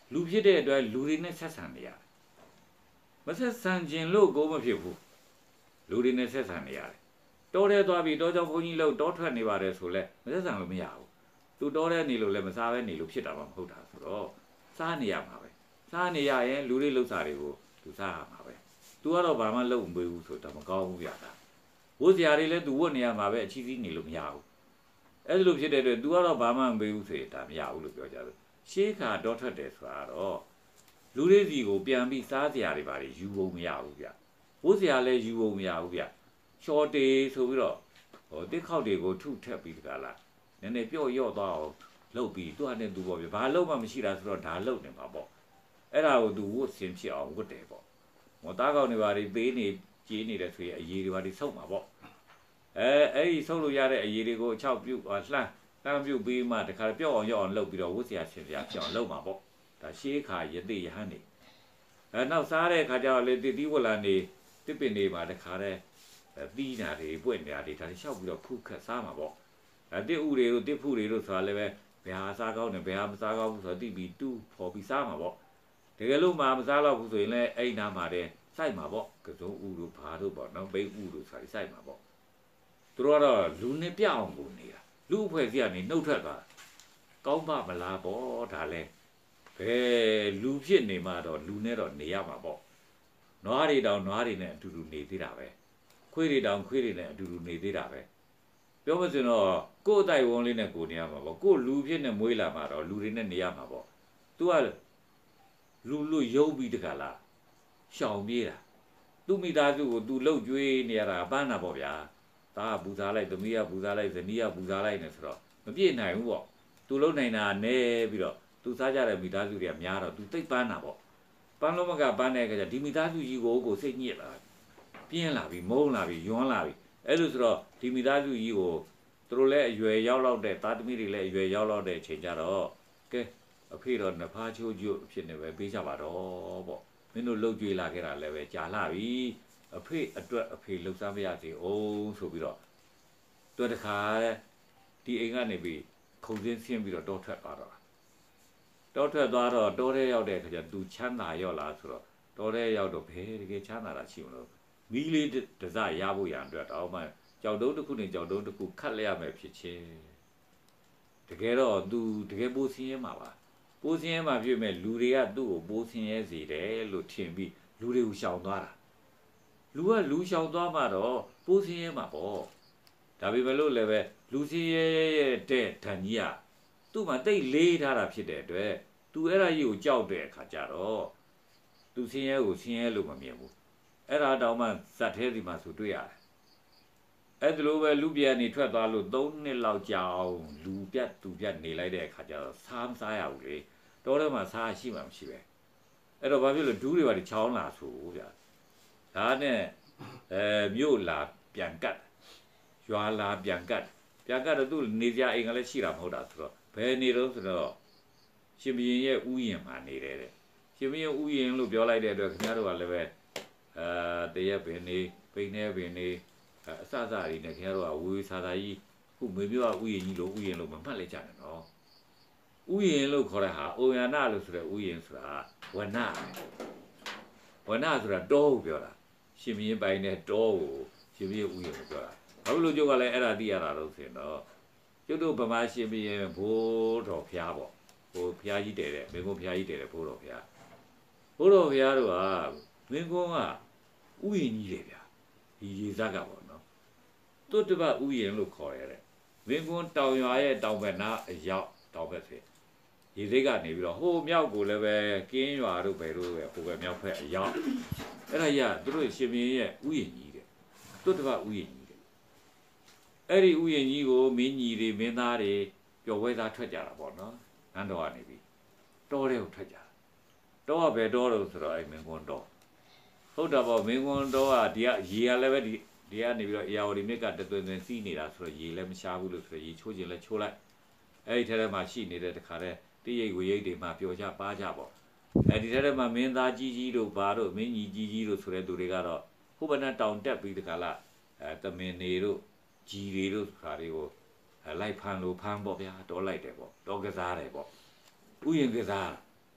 လူဖြစ်တဲ့အတွက်လူတွေနဲ့ဆက်ဆံနေရတယ်မဆက်ဆံခြင်းလို့ကိုမဖြစ်ဘူးလူတွေနဲ့ဆက်ဆံနေရတယ်တောထဲသွားပြီးတောကြောင့်ဘုန်းကြီးလို့တောထွက်နေပါတယ်ဆိုလဲမဆက်ဆံလို့မရဘူးသူတောထဲနေလို့လည်းမစားပဲနေလို့ဖြစ်တာမှမဟုတ်တာဆိုတော့စားနေရမှာပဲစားနေရရင်လူတွေလှုပ်ရှားတွေကိုသူစားရမှာပဲသူကတော့ဘာမှလုပ်မပေးဘူးဆိုတော့မကောင်းဘူးပြတာဝတ်စရာတွေလည်းသူဝတ်နေရမှာပဲအချီးစီးနေလို့မရဘူးအဲ့လိုဖြစ်တဲ့အတွက်သူကတော့ဘာမှမပေးဘူးဆိုရင်ဒါမရဘူးလို့ပြောကြတယ်ရှေးခါတောထွက်တယ်ဆိုတာတော့လူတွေစီကိုပြန်ပြီးစားစရာတွေပါတယ်ယူဖို့မရဘူးဗျဝတ်စရာလည်းယူဖို့မရဘူးဗျရှော့တေးဆိုပြီးတော့ဟိုတစ်ခေါက်တွေကိုထုထက်ပြီးတကလားနည်းနည်းပြော့ရော့သွားအောင်လှုပ်ပြီးသူ့အနေနဲ့သူပေါ့ဗျဘာလှုပ်မှမရှိတာဆိုတော့ဒါလှုပ်နေမှာပေါ့အဲ့ဒါကိုသူဝတ်ဆင်ဖြစ်အောင်ဝတ်တယ်ပေါ့ဟောတားကောင်းတွေပါတွေပေးနေကြေးနေတယ်ဆိုရင်အရေးတွေပါတွေဆုပ်မှာပေါ့အဲအဲ့ဒီဆုပ်လို့ရတဲ့အရေးတွေကိုအချောက်ပြုတ်လှမ်းလှမ်းပြုတ်ပြီးမှတခါပြော့အောင်ရော့အောင်လှုပ်ပြီးတော့ဝတ်စရာဆင်စရာဖြစ်အောင်လှုပ်မှာပေါ့ဒါရှေးခါရတိရဟန်းနေအဲနောက်စားတဲ့ခါကျတော့လေတိတိဝလန်နေတစ်ပင်နေမှာတခါတဲ့သီးနာတွေပွင့်နေတာတွေဒါတွေလျှောက်ပြီးတော့ခုခတ်စားမှာပေါ့အဲတစ်ဥတွေတို့တစ်ဖူတွေတို့ဆိုတာလည်းပဲဘယ်ဟာစားကောင်းတယ်ဘယ်ဟာမစားကောင်းဘူးဆိုတော့တိပြီးတူးဖော်ပြီးစားမှာပေါ့တကယ်လို့မှမစားတော့ဘူးဆိုရင်လည်းအဲ့နာမှာတဲ့စိုက်မှာပေါ့ကစုံဥတို့ဘာတို့ပေါ့နော်ဘိတ်ဥတို့ဆိုပြီးစိုက်မှာပေါ့သူတို့ကတော့လူနဲ့ပြအောင်ကိုနေတာလူအဖွဲ့စီကနေနှုတ်ထွက်သွားကောင်းပါမလားပေါ့ဒါလဲဘယ်လူဖြစ်နေမှတော့လူနဲ့တော့နေရမှာပေါ့နွားတွေတောင်နွားတွေနဲ့အတူတူနေသေးတာပဲခွေးတွေတောင်ခွေးတွေနဲ့အတူတူနေသေးတာပဲပြောမစင်တော့ကိုယ်အတိုက်ဝန်းလေးနဲ့ကိုနေရမှာပေါ့ကိုယ်လူဖြစ်နေမွေးလာမှာတော့လူတွေနဲ့နေရမှာပေါ့သူကလူလူရုပ်ပြီးတကလားရှောင်ပြေးတာသူ့မိသားစုကိုသူလှုပ်ကြွေးနေရတာပန်းတာပေါ့ဗျာသားကပူစားလိုက်သမီးကပူစားလိုက်ဇနီးကပူစားလိုက်နေဆိုတော့မပြည့်နိုင်ဘူးပေါ့သူလှုပ်နိုင်တာနဲပြီးတော့သူစားကြတဲ့မိသားစုတွေကများတော့သူသိပ်ပန်းတာပေါ့ပန်းလုံးမကပန်းတဲ့အခါကျဒီမိသားစုကြီးကိုကိုစိတ်ညစ်လာပြင်းလာပြီးမုန်းလာပြီးယွန်းလာပြီးအဲ့လိုဆိုတော့ဒီမိသားစုကြီးကိုသူတို့လည်းအရွယ်ရောက်လောက်တဲ့သားသမီးတွေလည်းအရွယ်ရောက်လောက်တဲ့အချိန်ကျတော့ကဲအဖေတော့နဖားချိုးချိုးဖြစ်နေပဲပေးကြပါတော့ပေါ့မင်းတို့လှုပ်ကြွေးလာခဲ့တာလည်းပဲကြာလာပြီအဖေအတွက်အဖေလှုပ်ရှားမရစေအောင်ဆိုပြီးတော့သူတခါဒီအိမ်ကနေပြီးခုံစင်းဆင်းပြီးတော့တောထွက်သွားတော့တောထွက်သွားတော့တောထဲရောက်တဲ့အခါကျသူချမ်းသာရောက်လာဆိုတော့တောထဲရောက်တော့ဘယ်တကယ်ချမ်းသာတာရှိမလို့မီးလေးတစရဖို့ရန်အတွက်တော့မှကြောက်တုံးတစ်ခုနဲ့ကြောက်တုံးတစ်ခုခတ်လိုက်ရမယ်ဖြစ်ချင်းတကယ်တော့သူတကယ်ပိုးစင်းရဲမှာပါပိုးစင်းရဲမှာဖြစ်မဲ့လူတွေကသူ့ကိုပိုးစင်းရဲစေတယ်လို့ထင်ပြီးလူတွေကိုရှောင်သွားတာလူကလူရှောင်သွားမှတော့ပိုးစင်းရဲမှာပေါ့ဒါပေမဲ့လို့လည်းပဲလူစင်းရဲတဲ့ဓာန်ကြီးကသူ့မှာတိတ်လေးထားတာဖြစ်တဲ့အတွက်သူအဲ့ဒါကြီးကိုကြောက်တဲ့အခါကျတော့သူစင်းရဲကိုစင်းရဲလို့မမြင်ဘူးအဲ့ဒါတောင်မှဇတ်သေးစီမှာဆိုတွေ့ရတယ်အဲ့ဒါလိုပဲလူပြန်နေထွက်သွားလို့သုံးနှစ်လောက်ကြာအောင်လူပြတ်သူပြတ်နေလိုက်တဲ့အခါကျတော့စားမစားရဘူးလေတောထဲမှာစားရှိမှမရှိပဲအဲ့တော့ဘာဖြစ်လို့ဒူးတွေပါချောင်းလာဆိုဗျာဒါနဲ့အဲမြို့လာပြန်ကတ်ရွာလာပြန်ကတ်ပြန်ကတ်တော့သူနေကြအိမ်ကလည်းရှိတာမဟုတ်တာဆိုတော့ဘယ်နေတော့ဆိုတော့ရှင်ဘရင်ရဲ့ဥယျာဉ်မှာနေတယ်တဲ့ရှင်ဘရင်ဥယျာဉ်လို့ပြောလိုက်တဲ့အတွက်ခင်ဗျားတို့ကလည်းပဲအဲတရက်ပင်နေပိန်နေပင်နေအစအစတွေနဲ့ခင်ဗျားတို့ကဝေဝေဆာဆာကြီးခုမေပြောကဥယျာဉ်ကြီးလို့ဥယျာဉ်လို့မမှတ်လိုက်ကြနဲ့နော်ဥယျာဉ်လို့ခေါ်တဲ့ဟာအိုယနာလို့ဆိုတဲ့ဥယျာဉ်ဆိုတာဝနဝနဆိုတာတောကိုပြောတာရှင်ဘရင်ပိုင်တဲ့တောကိုရှင်ဘရင်ဥယျာဉ်ကိုပြောတာဘာလို့ကျုပ်ကလည်းအဲ့ဒါသိရတာလို့ဆိုရင်တော့ကျုပ်တို့ဗမာရှင်ဘရင်ဘိုးတော်ဖျားပေါ့ဘိုးဖျားကြီးတည်တဲ့မင်းကုန်းဖျားကြီးတည်တဲ့ဘိုးတော်ဖျားဘိုးတော်ဖျားတို့ကမင်းကုန်းကဥယျာဉ်ကြီးတယ်ဗျာဒီရေစက်ကပေါ့နော်တုတ်တပတ်ဥယျာဉ်လို့ခေါ်ရတဲ့မင်းကုန်းတောင်ရွာရဲ့တောင်ဘက်နားအရောက်တောင်ဘက်ဆိုရေစိတ်ကနေပြီးတော့ဟိုမြောက်ကိုလည်းပဲကင်းရွာတို့ဘယ်လိုပဲဟိုပဲမြောက်ဖက်အရောက်အဲ့ဒါကြီးကသူတို့ရှင်ဘရင်ရဲ့ဥယျာဉ်ကြီးတဲ့တုတ်တပတ်ဥယျာဉ်ကြီးတဲ့အဲ့ဒီဥယျာဉ်ကြီးကိုမင်းကြီးတွေမင်းသားတွေပျော်ပွဲသားထွက်ကြတာပေါ့နော်နန်းတော်ကနေပြီးတောထဲကိုထွက်ကြတာတောကဘယ်တောလို့ဆိုတော့အဲ့မင်းကုန်းတောဟုတ်တာပေါ့မင်းကွန်းတော့ကဒီကရေကလည်းပဲဒီဒီကနေပြီးတော့အရာဝတီမြစ်ကတသွင်းသွင်းစီးနေတာဆိုတော့ရေလည်းမရှားဘူးလို့ဆိုတော့ရေချိုးခြင်းလည်းချိုးလိုက်အဲ့ဒီထဲထဲမှာရှိနေတဲ့တခါတည်းတိရိတ်ဝေရိတ်တွေမှာပျော်ကြပါကြပေါ့အဲ့ဒီထဲထဲမှာမင်းသားကြီးကြီးတို့ဘာတို့မင်းကြီးကြီးကြီးတို့ဆိုတဲ့သူတွေကတော့ဟိုဘက်နဲ့တောင်တက်ပြီးတခါလားအဲတမင်နေတို့ကြီးတွေတို့ခါတွေကိုလိုက်ဖမ်းလို့ဖမ်းပေါ့ဗျာတောလိုက်တယ်ပေါ့တောကစားတယ်ပေါ့ဥယျာဉ်ကစား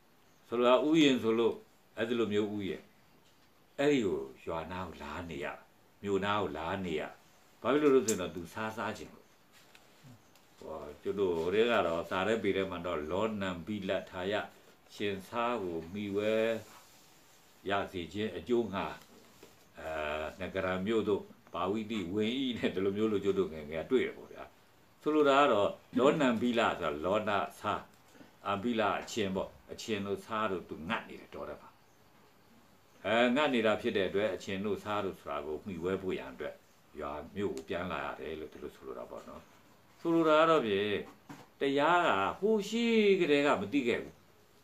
ဆိုလိုဥယျာဉ်ဆိုလို့အဲ့ဒီလိုမျိုးဥယျာဉ်အဲ့ဒီကိုရွာနာကိုလာနေရမြို့နာကိုလာနေရဘာဖြစ်လို့လဲဆိုတော့ तू စားစားခြင်းလို့ဟောကျွတ်တို့ရဲကတော့စားရဲပေတဲ့မှာတော့လောနံဘိလထာယရှင်စားကိုမိဝဲရစီခြင်းအကျိုးငါအဲနဂရမြို့တို့ဘာဝိတိဝင်းဤနဲ့ဒီလိုမျိုးလို့ကျွတ်တို့ငယ်ငယ်တွေ့ရပေါ့ဗျာဆိုလိုတာကတော့လောနံဘိလဆိုတာလောနာစားအဘိလအချင်းပေါ့အချင်းတို့စားတို့ तू ငတ်နေတယ်တော်တယ်ပါအဲငတ်နေတာဖြစ်တဲ့အတွက်အချင်းတို့စားတို့ဆိုတာကိုမှီဝဲဖို့ရန်အတွက်ရွာမြို့ကိုပြန်လာရတယ်လို့ဒီလိုဆိုလိုတာပေါ့နော်ဆိုလိုတာကတော့ဖြင့်တရားကဟိုရှိကလေးကမသိခဲ့ဘူး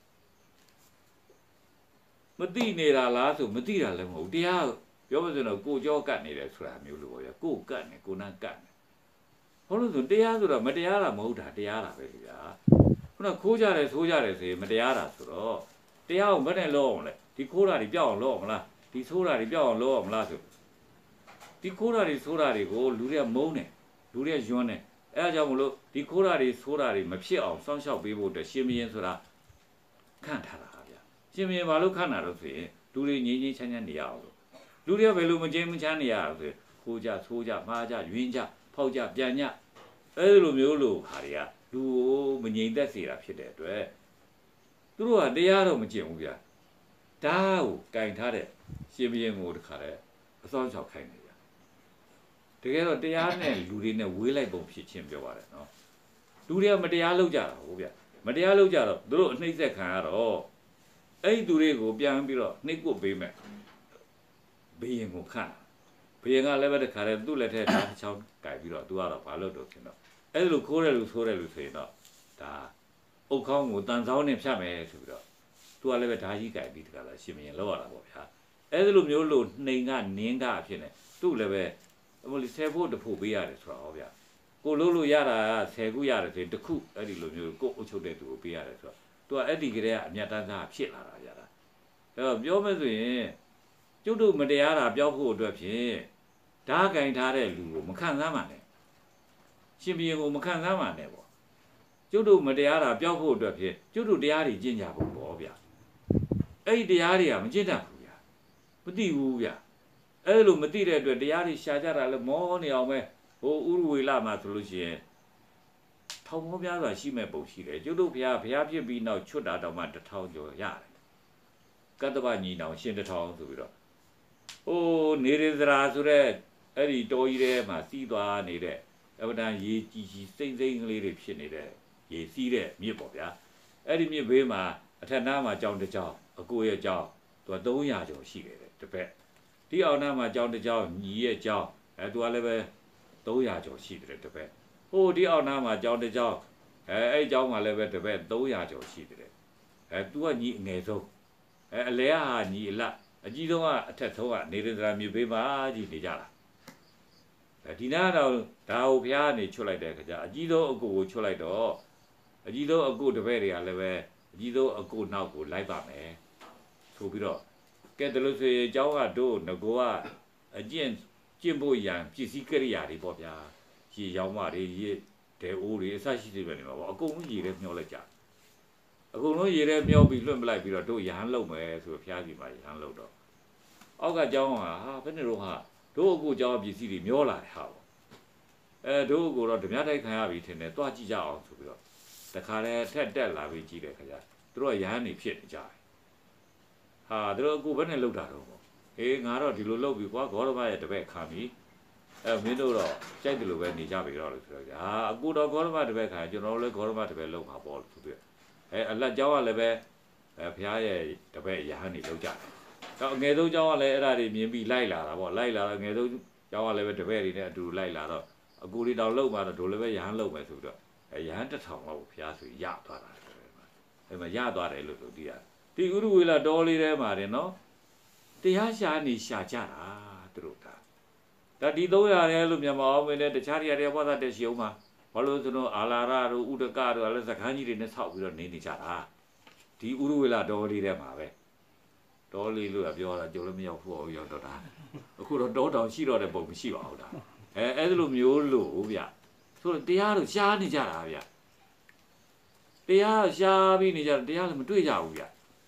မသိနေတာလားဆိုမသိတာလည်းမဟုတ်တရားပြောမစလို့ကိုကြောကတ်နေတယ်ဆိုတာမျိုးလို့ပေါ့ဗျာကိုကတ်နေကိုနန်းကတ်နေဟောလို့ဆိုတရားဆိုတော့မတရားတာမဟုတ်တာတရားတာပဲလေဗျာခုနခိုးကြတယ်ဆိုးကြတယ်ဆိုရင်မတရားတာဆိုတော့တရားကိုမနဲ့လို့အောင်လေဒီခိုးတာတွေပြောက်အောင်လို့အောင်လားဒီဆိုးတာတွေပြောက်အောင်လို့အောင်လားဆိုဒီခိုးတာတွေဆိုးတာတွေကိုလူတွေကမုန်းတယ်လူတွေကယွန်းတယ်အဲအကြောင်းမလို့ဒီခိုးတာတွေဆိုးတာတွေမဖြစ်အောင်စောင့်ရှောက်ပေးဖို့အတွက်ရှင်မင်းဆိုတာခန့်ထားတာဗျာရှင်မင်းဘာလို့ခန့်တာလို့ဆိုရင်လူတွေငြိမ်းငြိမ်းချမ်းချမ်းနေရအောင်လို့လူတွေကဘယ်လိုမငြိမ်းမချမ်းနေရအောင်ဆိုခိုးကြဆိုးကြမှားကြယွင်းကြဖောက်ကြပြန်ညအဲဒီလိုမျိုးလို့ဟာတွေကလူကိုမငြိမ်သက်စေတာဖြစ်တဲ့အတွက်သူတို့ကတရားတော့မကျင့်ဘူးဗျာဓာတ်ကိုကင်ထားတဲ့ရှင်မင်းကိုတခါတည်းအစောင့်ရှောက်ခိုင်းတယ်တကယ်တော့တရားနဲ့လူတွေနဲ့ဝေးလိုက်ပုံဖြစ်ချင်းပြောပါတယ်နော်လူတွေကမတရားလုပ်ကြတာဟုတ်ဗျမတရားလုပ်ကြတော့သူတို့အနှိမ့်ဆက်ခံရတော့အဲ့ဒီသူတွေကိုပြန်ပြီးတော့နှိပ်ကွပ်ပေးမယ်ဘေးရင်ကိုခန့်ဘေးရင်ကလည်းပဲတခါတည်းသူ့လက်ထက်ဓာတ်ချောင်းကြိုက်ပြီးတော့သူကတော့ဘာလုပ်တော့ခင်တော့အဲ့ဒီလိုခိုးတယ်လို့ဆိုတယ်လို့ဆိုရင်တော့ဒါအုတ်ခေါင်းကိုတန်ဆောင်းနဲ့ဖြတ်မယ်ဆိုပြီးတော့သူကလည်းပဲဓာတ်ကြီးကြိုက်ပြီးတခါလားရှင်မင်းလောက်ရတာပေါ့ဗျာအဲ့ဒီလိုမျိုးလို့နှိမ်ကနင်းကအဖြစ်နဲ့သူ့လည်းပဲအမလီဆယ်ဖို့တဖို့ပေးရတယ်ဆိုတော့ဗျာကိုလို့လို့ရတာဆယ်ခုရတယ်ဆိုရင်တစ်ခုအဲ့ဒီလိုမျိုးကိုအုပ်ချုပ်တဲ့သူကိုပေးရတယ်ဆိုတော့သူကအဲ့ဒီကလေးကအမြတ်တမ်းသားဖြစ်လာတာဗျာအဲ့တော့ပြောမယ်ဆိုရင်ကျုပ်တို့မတရားတာပြောဖို့အတွက်ဖြင့်ဓာတ်ကင်ထားတဲ့လူကိုမခံစားမှနဲ့ရှင်ဘီရင်ကိုမခံစားမှနဲ့ပေါ့ကျုပ်တို့မတရားတာပြောဖို့အတွက်ဖြင့်ကျုပ်တို့တရားတွေကျင့်ကြဖို့ပေါ့ဗျာအဲ့ဒီတရားတွေကမကျင့်တတ်ဘူးဗျာမသိဘူးဗျာအဲ့လိုမသိတဲ့အတွက်တရားတွေရှာကြတာလဲမောနေအောင်ပဲဟိုဥရဝေလမှာဆိုလို့ရှိရင်ထောင်မောပြားစွာရှိမဲ့ပုံရှိတယ်ကျုပ်တို့ဘုရားဘုရားဖြစ်ပြီးနောက်ချွတ်တာတောင်မှတစ်ထောင်ကျော်ရတယ်ကတ္တဗညီနောင်ရှင်တစ်ထောင်ဆိုပြီးတော့ဟိုနေရဇရာဆိုတဲ့အဲ့ဒီတော်ကြီးထဲမှာစီးသွားနေတဲ့အဝဒံရေကြီးကြီးစိမ့်စိမ့်ကလေးတွေဖြစ်နေတဲ့ရေစီးတဲ့မြစ်ပေါ့ဗျာအဲ့ဒီမြစ်ဘေးမှာအထက်နားမှာကြောင်တစ်ကြောင်အကိုရဲ့ကြောင်သူကသုံးရာကျော်ရှိတယ်တပည့်ဒီအောင်နာမှာကြောင်းတစ်ကြောင်းညီရဲ့ကြောင်းအဲသူကလည်းပဲသုံးရာကျော်ရှိတယ်တပည့်ဟိုဒီအောင်နာမှာကြောင်းတစ်ကြောင်းအဲအဲ့ကြောင်းမှာလည်းပဲတပည့်သုံးရာကျော်ရှိတယ်အဲသူကညီအငယ်ဆုံးအဲအလဲဟာညီအလတ်အကြီးဆုံးကအထက်ဆုံးကနေရန္ဒရာမြေပေးပါကြီးနေကြတာအဲဒီနာတော့ဒါကိုဘုရားကနေချွတ်လိုက်တဲ့ခါကျအကြီးဆုံးအကိုကိုချွတ်လိုက်တော့အကြီးဆုံးအကိုတပည့်တွေကလည်းပဲအကြီးဆုံးအကိုနောက်ကိုလိုက်ပါမယ်ဆိုပြီးတော့ကဲတလို့ဆိုရင်เจ้าကတို့ငကိုကအကျင့်ကျင့်ဖို့ရန်ပစ္စည်းကိရိယာတွေပေါ့ဗျာရေရောင်းမတွေရေတဲအိုးတွေအစရှိသေးတယ်နေမှာပေါ့အကုန်လုံးရေထဲမျောလိုက်ကြအကုန်လုံးရေထဲမျောပြီးလွှင့်ပလိုက်ပြီးတော့တို့ရဟန်းလုံမယ်ဆိုဖျားစီမှာရဟန်းလုံတော့အောက်ကเจ้าဟာဟာဘယ်နဲ့တော့ဟာတို့အခုเจ้าပစ္စည်းတွေမျောလာတယ်ဟာပေါ့အဲတို့ကိုတော့ဓမြတိုက်ခံရပြီထင်တယ်တွားကြည့်ကြအောင်ဆိုပြီးတော့တခါတည်းထက်တက်လာပြီးကြည့်တဲ့ခါကျတို့ကရဟန်းနေဖြစ်နေကြတယ်ဟာတို့အခုဘယ်နဲ့လောက်တာတော့အေးငါတော့ဒီလိုလောက်ပြီကွာဂေါရမရဲ့တပည့်ခံပြီအဲမင်းတို့တော့ကြိုက်တယ်လို့ပဲနေကြပြီတော့လို့ဆိုတော့ဟာအခုတော့ဂေါရမတပည့်ခံကျွန်တော်လည်းဂေါရမတပည့်လောက်မှာပေါ့လို့ဆိုပြီးအဲအလတ်เจ้าကလည်းပဲအဲဘုရားရဲ့တပည့်ရဟန်းနေလောက်ကြတယ်တော့အငယ်ဆုံးเจ้าကလည်းအဲ့ဒါတွေမြင်ပြီးလိုက်လာတာပေါ့လိုက်လာတော့ငယ်ဆုံးเจ้าကလည်းပဲတပည့်တွေနဲ့အတူလိုက်လာတော့အကူလေးတောင်လောက်မှာတော့ဒိုလည်းပဲရဟန်းလောက်မယ်ဆိုပြီးတော့အဲရဟန်းတစ်ထောင်လောက်ဘုရားဆိုရသွားတာအဲမှာရသွားတယ်လို့ဆိုသိရတယ်ဒီဥရဝေလတော်လေးထဲမှာတယ်နော်တရားရှာနေရှာကြတာသူတို့ကဒါဒီသုံးရာလဲလို့မြန်မာအောင်မင်းနဲ့တခြားတရားတွေဘာသာတက်ရှိအောင်မှာဘာလို့ဆိုတော့အာလာရတို့ဥဒကတို့လည်းစကန်းကြီးတွေနဲ့ဆောက်ပြီးတော့နေနေကြတာဒီဥရဝေလတော်လေးထဲမှာပဲတော်လေးလို့ပြောတာကြုံလည်းမရောက်ဘူးရောက်တော့တာအခုတော့တောတောင်ရှိတော့တဲ့ပုံမရှိပါဘူးဒါအဲအဲ့လိုမျိုးလို့ဗျဆိုတော့တရားတို့ရှားနေကြတာဗျတရားရှားပြီးနေကြတယ်တရားလည်းမတွေ့ကြဘူးဗျ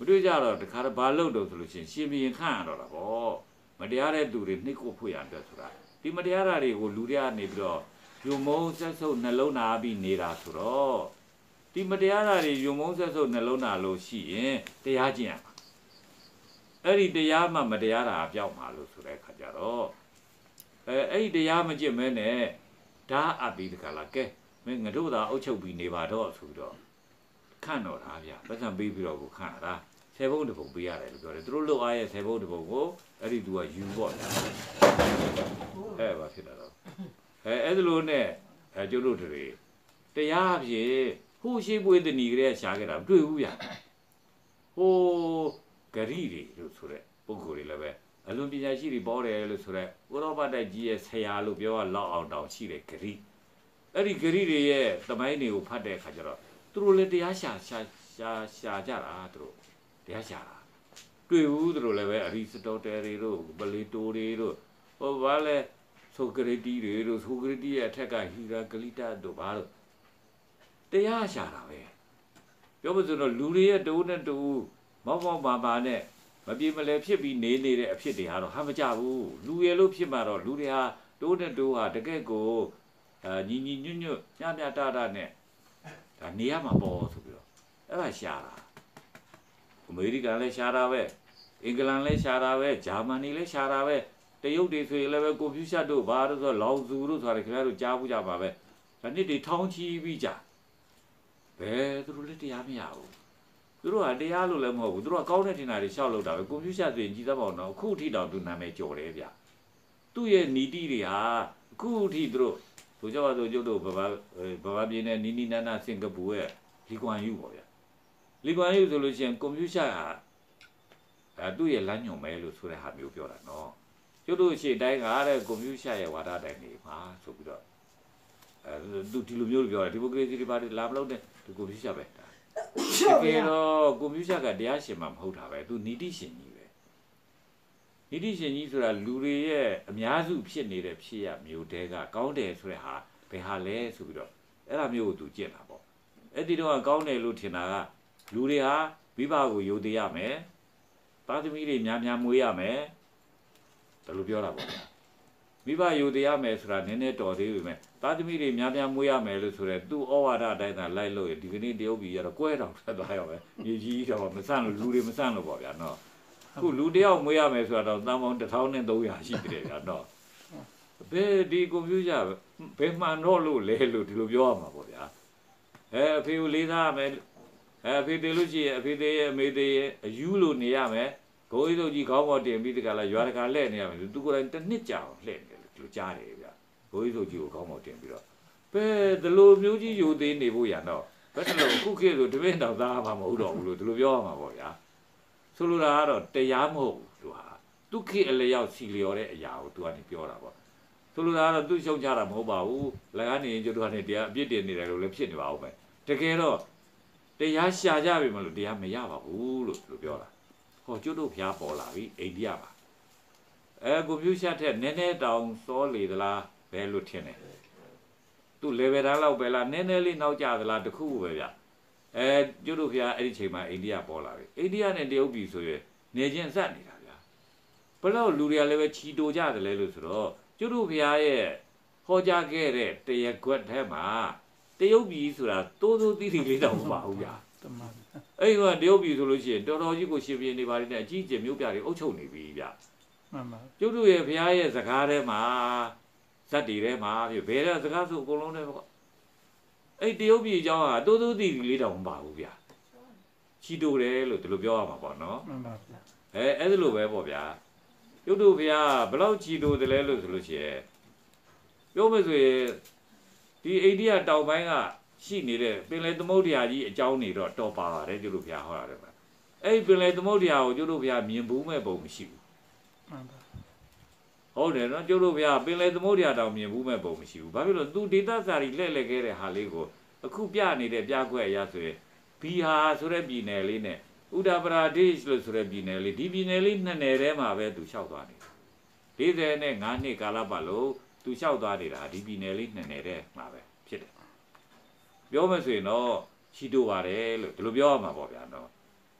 တွေ့ကြတော့တခါတော့ဘာလုပ်တော့ဆိုလို့ရှိရင်ရှင်ဘီရင်ခန့်ရတော့တာပေါ့မတရားတဲ့သူတွေနှိပ်ကိုဖွရအတွက်ဆိုတာဒီမတရားတာတွေကိုလူတွေကနေပြီးတော့ယုံမုံဆက်ဆုပ်နှလုံးနာပြီးနေတာဆိုတော့ဒီမတရားတာတွေယုံမုံဆက်ဆုပ်နှလုံးနာလို့ရှိရင်တရားကျင့်ရမှာအဲ့ဒီတရားမှမတရားတာပြောက်မှာလို့ဆိုတဲ့အခါကျတော့အဲအဲ့ဒီတရားမကျင့်မဲနဲ့ဓာအပ်ပြီးတခါလားကဲမင်းငါတို့သာအုပ်ချုပ်ပြီးနေပါတော့ဆိုပြီးတော့ခန့်တော်တာဗျာပတ်စံပေးပြီးတော့ကိုခန့်တာဆယ်ဘုံတစ်ပုံပေးရတယ်လို့ပြောတယ်သူတို့လောက်အားရဲ့ဆယ်ဘုံတစ်ပုံကိုအဲ့ဒီသူကယူပေါ့ဗျာအဲဘာဖြစ်လာတော့အဲအဲ့လိုနဲ့အဲကျုပ်တို့တွေတရားဖြင့်ဟိုရှိပွေးတဏီကလေးရှားခဲ့တာမတွေ့ဘူးဗျာဟိုဂရိတွေလို့ဆိုတဲ့ပုံကိုယ်တွေလည်းပဲအလွန်ပညာရှိတွေပေါ်တယ်လို့ဆိုတဲ့ဥရောပတိုက်ကြီးရဲ့ဆရာလို့ပြောရလောက်အောင်တောင်ရှိတဲ့ဂရိအဲ့ဒီဂရိတွေရဲ့သမိုင်းတွေကိုဖတ်တဲ့အခါကျတော့သူတို့လည်းတရားရှာရှာရှာရှာကြတာသူတို့တရားရှာတာတွေ့ဘူးသူတို့လည်းပဲအရိစတိုတယ်တွေတို့ပလီတိုတွေတို့ဟိုဘာလဲဆိုကရတီတွေတို့ဆိုကရတီရဲ့အထက်ကဟီရာဂလိတတို့ဘာလို့တရားရှာတာပဲပြောမစို့တော့လူတွေရဲ့တိုးနဲ့တိုးမောက်မောက်ပါပါနဲ့မပြေမလဲဖြစ်ပြီးနေနေတဲ့အဖြစ်တွေကတော့ဟာမကြဘူးလူရလို့ဖြစ်မှာတော့လူတွေဟာတိုးနဲ့တိုးဟာတကယ့်ကိုအာညီညီညွတ်ညွတ်ညမြတာတာနဲ့ဒါနေရမှာပေါ့ဆိုပြီးတော့အဲ့ဒါရှာတာအမေရိကန်လည်းရှာတာပဲအင်္ဂလန်လည်းရှာတာပဲဂျာမနီလည်းရှာတာပဲတရုတ်တွေဆိုရင်လည်းပဲကွန်ပျူတာတို့ဘာလို့ဆိုလောင်ဇူတို့ဆိုတာခင်ဗျားတို့ကြားဘူးကြပါပဲဒါနှစ်တွေထောင်းချီပြီးကြဘယ်သူတို့လည်းတရားမရဘူးသူတို့ကတရားလို့လည်းမဟုတ်ဘူးသူတို့ကကောင်းတဲ့ထင်တာတွေရှောက်လို့တာပဲကွန်ပျူတာဆိုရင်ကြည်သားပေါ့နော်အခုထိတောင်သူနာမည်ကျော်တယ်ဗျသူ့ရဲ့နီတိတွေဟာအခုထိသူတို့ဆိုကြပါစို့ကျုပ်တို့ဘဘာဘဘာပြင်းနဲ့နီနီနာနာစင်ကာပူရဲ့လီကွမ်ယူပေါ့ဗျလီကွမ်ယူဆိုလို့ရှိရင်ကွန်ပျူတာဟာအဲသူ့ရဲ့လမ်းညွှန်ပဲလို့ဆိုတဲ့ဟာမျိုးပြောတာနော်ကျုပ်တို့ရှေ့တိုင်းကတဲ့ကွန်ပျူတာရဲ့ဝါဒတိုင်းနေမှာဆိုပြီးတော့အဲသူဒီလိုမျိုးပြောတယ်ဒီမိုကရေစီတွေပါလာမလို့တဲ့ဒီကွန်ပျူတာပဲတကယ်တော့ကွန်ပျူတာကတရားရှင်မှမဟုတ်တာပဲသူနီတိရှင်ကြီးပဲနီတိရှင်ကြီးဆိုတာလူတွေရဲ့အများစုဖြစ်နေတဲ့ဖြစ်ရမျိုးတဲကကောင်းတယ်ဆိုတဲ့ဟာဘယ်ဟာလဲဆိုပြီးတော့အဲ့ဒါမျိုးကိုသူကြည့်တာပေါ့အဲ့ဒီတော့ကောင်းတယ်လို့ထင်တာကလူတွေဟာမိဘကိုယုံသေးရမယ်သားသမီးတွေများများမွေးရမယ်ဒါလိုပြောတာပေါ့မိဘယုံသေးရမယ်ဆိုတာနည်းနည်းတော်သေးပြီမဲ့သားသမီးတွေများများမွေးရမယ်လို့ဆိုရဲသူ့ဩဝါဒအတိုင်းသာလိုက်လို့ဒီကနေ့တရုတ်ပြည်ရတော့ကွဲတော်ဆက်သွားရောပဲမြေကြီးတော့မဆန့်လို့လူတွေမဆန့်လို့ပေါ့ဗျာနော်ခုလူတယောက်မွေးရမယ်ဆိုတာတော့တန်ပေါင်းတစ်ထောင်နဲ့သုံးရာရှိတယ်ဗျာနော်ဘယ်ဒီကွန်ပျူတာဘယ်မှန်တော့လို့လဲလို့ဒီလိုပြောရမှာပေါ့ဗျာအဲအဖေကိုလေးစားရမယ်အဲအဖေတည်လို့ရှိရင်အဖေတည်ရဲ့အမေတည်ရဲ့အယူလို့နေရမယ်ဂိုးကြီးတို့ကြီးခေါင်းပေါ်တင်ပြီးတကလားရွာတကာလှည့်နေရမယ်သူကိုယ်တိုင်တစ်နှစ်ကြာအောင်လှည့်နေတယ်လို့ကြားတယ်ဗျာဂိုးကြီးတို့ကြီးကိုခေါင်းပေါ်တင်ပြီးတော့ဘယ်ဒီလိုမျိုးကြီးယူသေးနေဖို့ရတော့ဘယ်လိုခုခေတ်ဆိုတပည့်တော်သားမှမဟုတ်တော့ဘူးလို့ဒီလိုပြောရမှာပေါ့ဗျာဆိုလိုတာကတော့တရားမဟုတ်ဘူးသူဟာဒုက္ခအလျောက်စီလျော်တဲ့အရာကိုသူကနေပြောတာပေါ့ဆိုလိုတာကတော့သူရှုံချတာမဟုတ်ပါဘူးလည်းကနေကျတို့ကနေတရားအပြစ်တင်နေတယ်လို့လည်းဖြစ်နေပါဦးပဲတကယ်တော့တရားရှာကြပြီမလို့တရားမရပါဘူးလို့သူပြောတာဟောကျတို့ဖျားပေါ်လာပြီအိန္ဒိယပါအဲကွန်ပျူတာထက်နည်းနည်းတောင်စောလေသလားဘယ်လိုထင်လဲသူ level တန်းလောက်ပဲလားနည်းနည်းလေးနောက်ကျသလားတခုပဲဗျအဲကျတို့ဖျားအဲ့ဒီချိန်မှာအိန္ဒိယပေါ်လာပြီအိန္ဒိယနဲ့တရုတ်ပြည်ဆိုရင်နေချင်းဆက်နေတာဗျာဘလို့လူတွေကလည်းပဲချီတိုကြတယ်လဲလို့ဆိုတော့ကျတို့ဖျားရဲ့ဟောကြားခဲ့တဲ့တရားခွက်ထဲမှာတရုတ်ပြည်ဆိုတာတိုးတိုးသီးသီးလေးတော့မပါဘူးဗျာအဲ့ဒီကတရုတ်ပြည်ဆိုလို့ရှိရင်တော်တော်ကြီးကိုရှင်ပြင်းနေပါလိမ့်နဲ့အကြီးကျယ်မျိုးပြတွေအုပ်ချုပ်နေပြီဗျမှန်ပါကျုပ်တို့ရဲ့ဘုရားရဲ့စကားထဲမှာဇတ်တွေထဲမှာပြဘယ်တဲ့စကားဆိုအကုန်လုံးနဲ့ပေါ့အဲ့တရုတ်ပြည်အကြောင်းကတိုးတိုးသီးသီးလေးတော့မပါဘူးဗျချီတိုတယ်လို့ဒီလိုပြောရမှာပေါ့နော်မှန်ပါဗျအဲအဲ့ဒါလိုပဲပေါ့ဗျာကျုပ်တို့ဘုရားဘယ်လောက်ချီတိုတယ်လဲလို့ဆိုလို့ရှိရင်ပြောမယ်ဆိုရင်ဒီအိန္ဒိယတောင်ပိုင်းကရှိနေတဲ့ပင်လယ်သမုဒ္ဒရာကြီးအကြောင်းနေတော့တော်ပါပါတယ်ကျုပ်တို့ဘုရားဟောရတယ်ဗျအဲ့ဒီပင်လယ်သမုဒ္ဒရာကိုကျုပ်တို့ဘုရားမြင်ဘူးမဲ့ပုံမရှိဘူးမှန်ပါဟုတ်တယ်နော်ကျုပ်တို့ဘုရားပင်လယ်သမုဒ္ဒရာတောင်မြင်ဘူးမဲ့ပုံမရှိဘူးဘာဖြစ်လို့သူဒေသစာရီလှည့်လှည့်ခဲ့တဲ့ဟာလေးကိုအခုပြနေတဲ့ပြခွက်အရာဆိုရင်ဘီဟာဆိုတဲ့ပြည်နယ်လေးနဲ့ဥဒ္ဒပရာဒေ့ရှ်လို့ဆိုတဲ့ပြည်နယ်လေးဒီပြည်နယ်လေးနှစ်နယ်ထဲမှာပဲသူလျှောက်သွားနေ၄၀နဲ့၅နှစ်ကာလပတ်လုံးသူလျှောက်သွားနေတာဒီပြည်နယ်လေးနှစ်နယ်ထဲမှာပဲဖြစ်တယ်ပြောမယ်ဆိုရင်တော့ချီတိုပါတယ်လို့ဒီလိုပြောရမှာပေါ့ဗျာနော်တ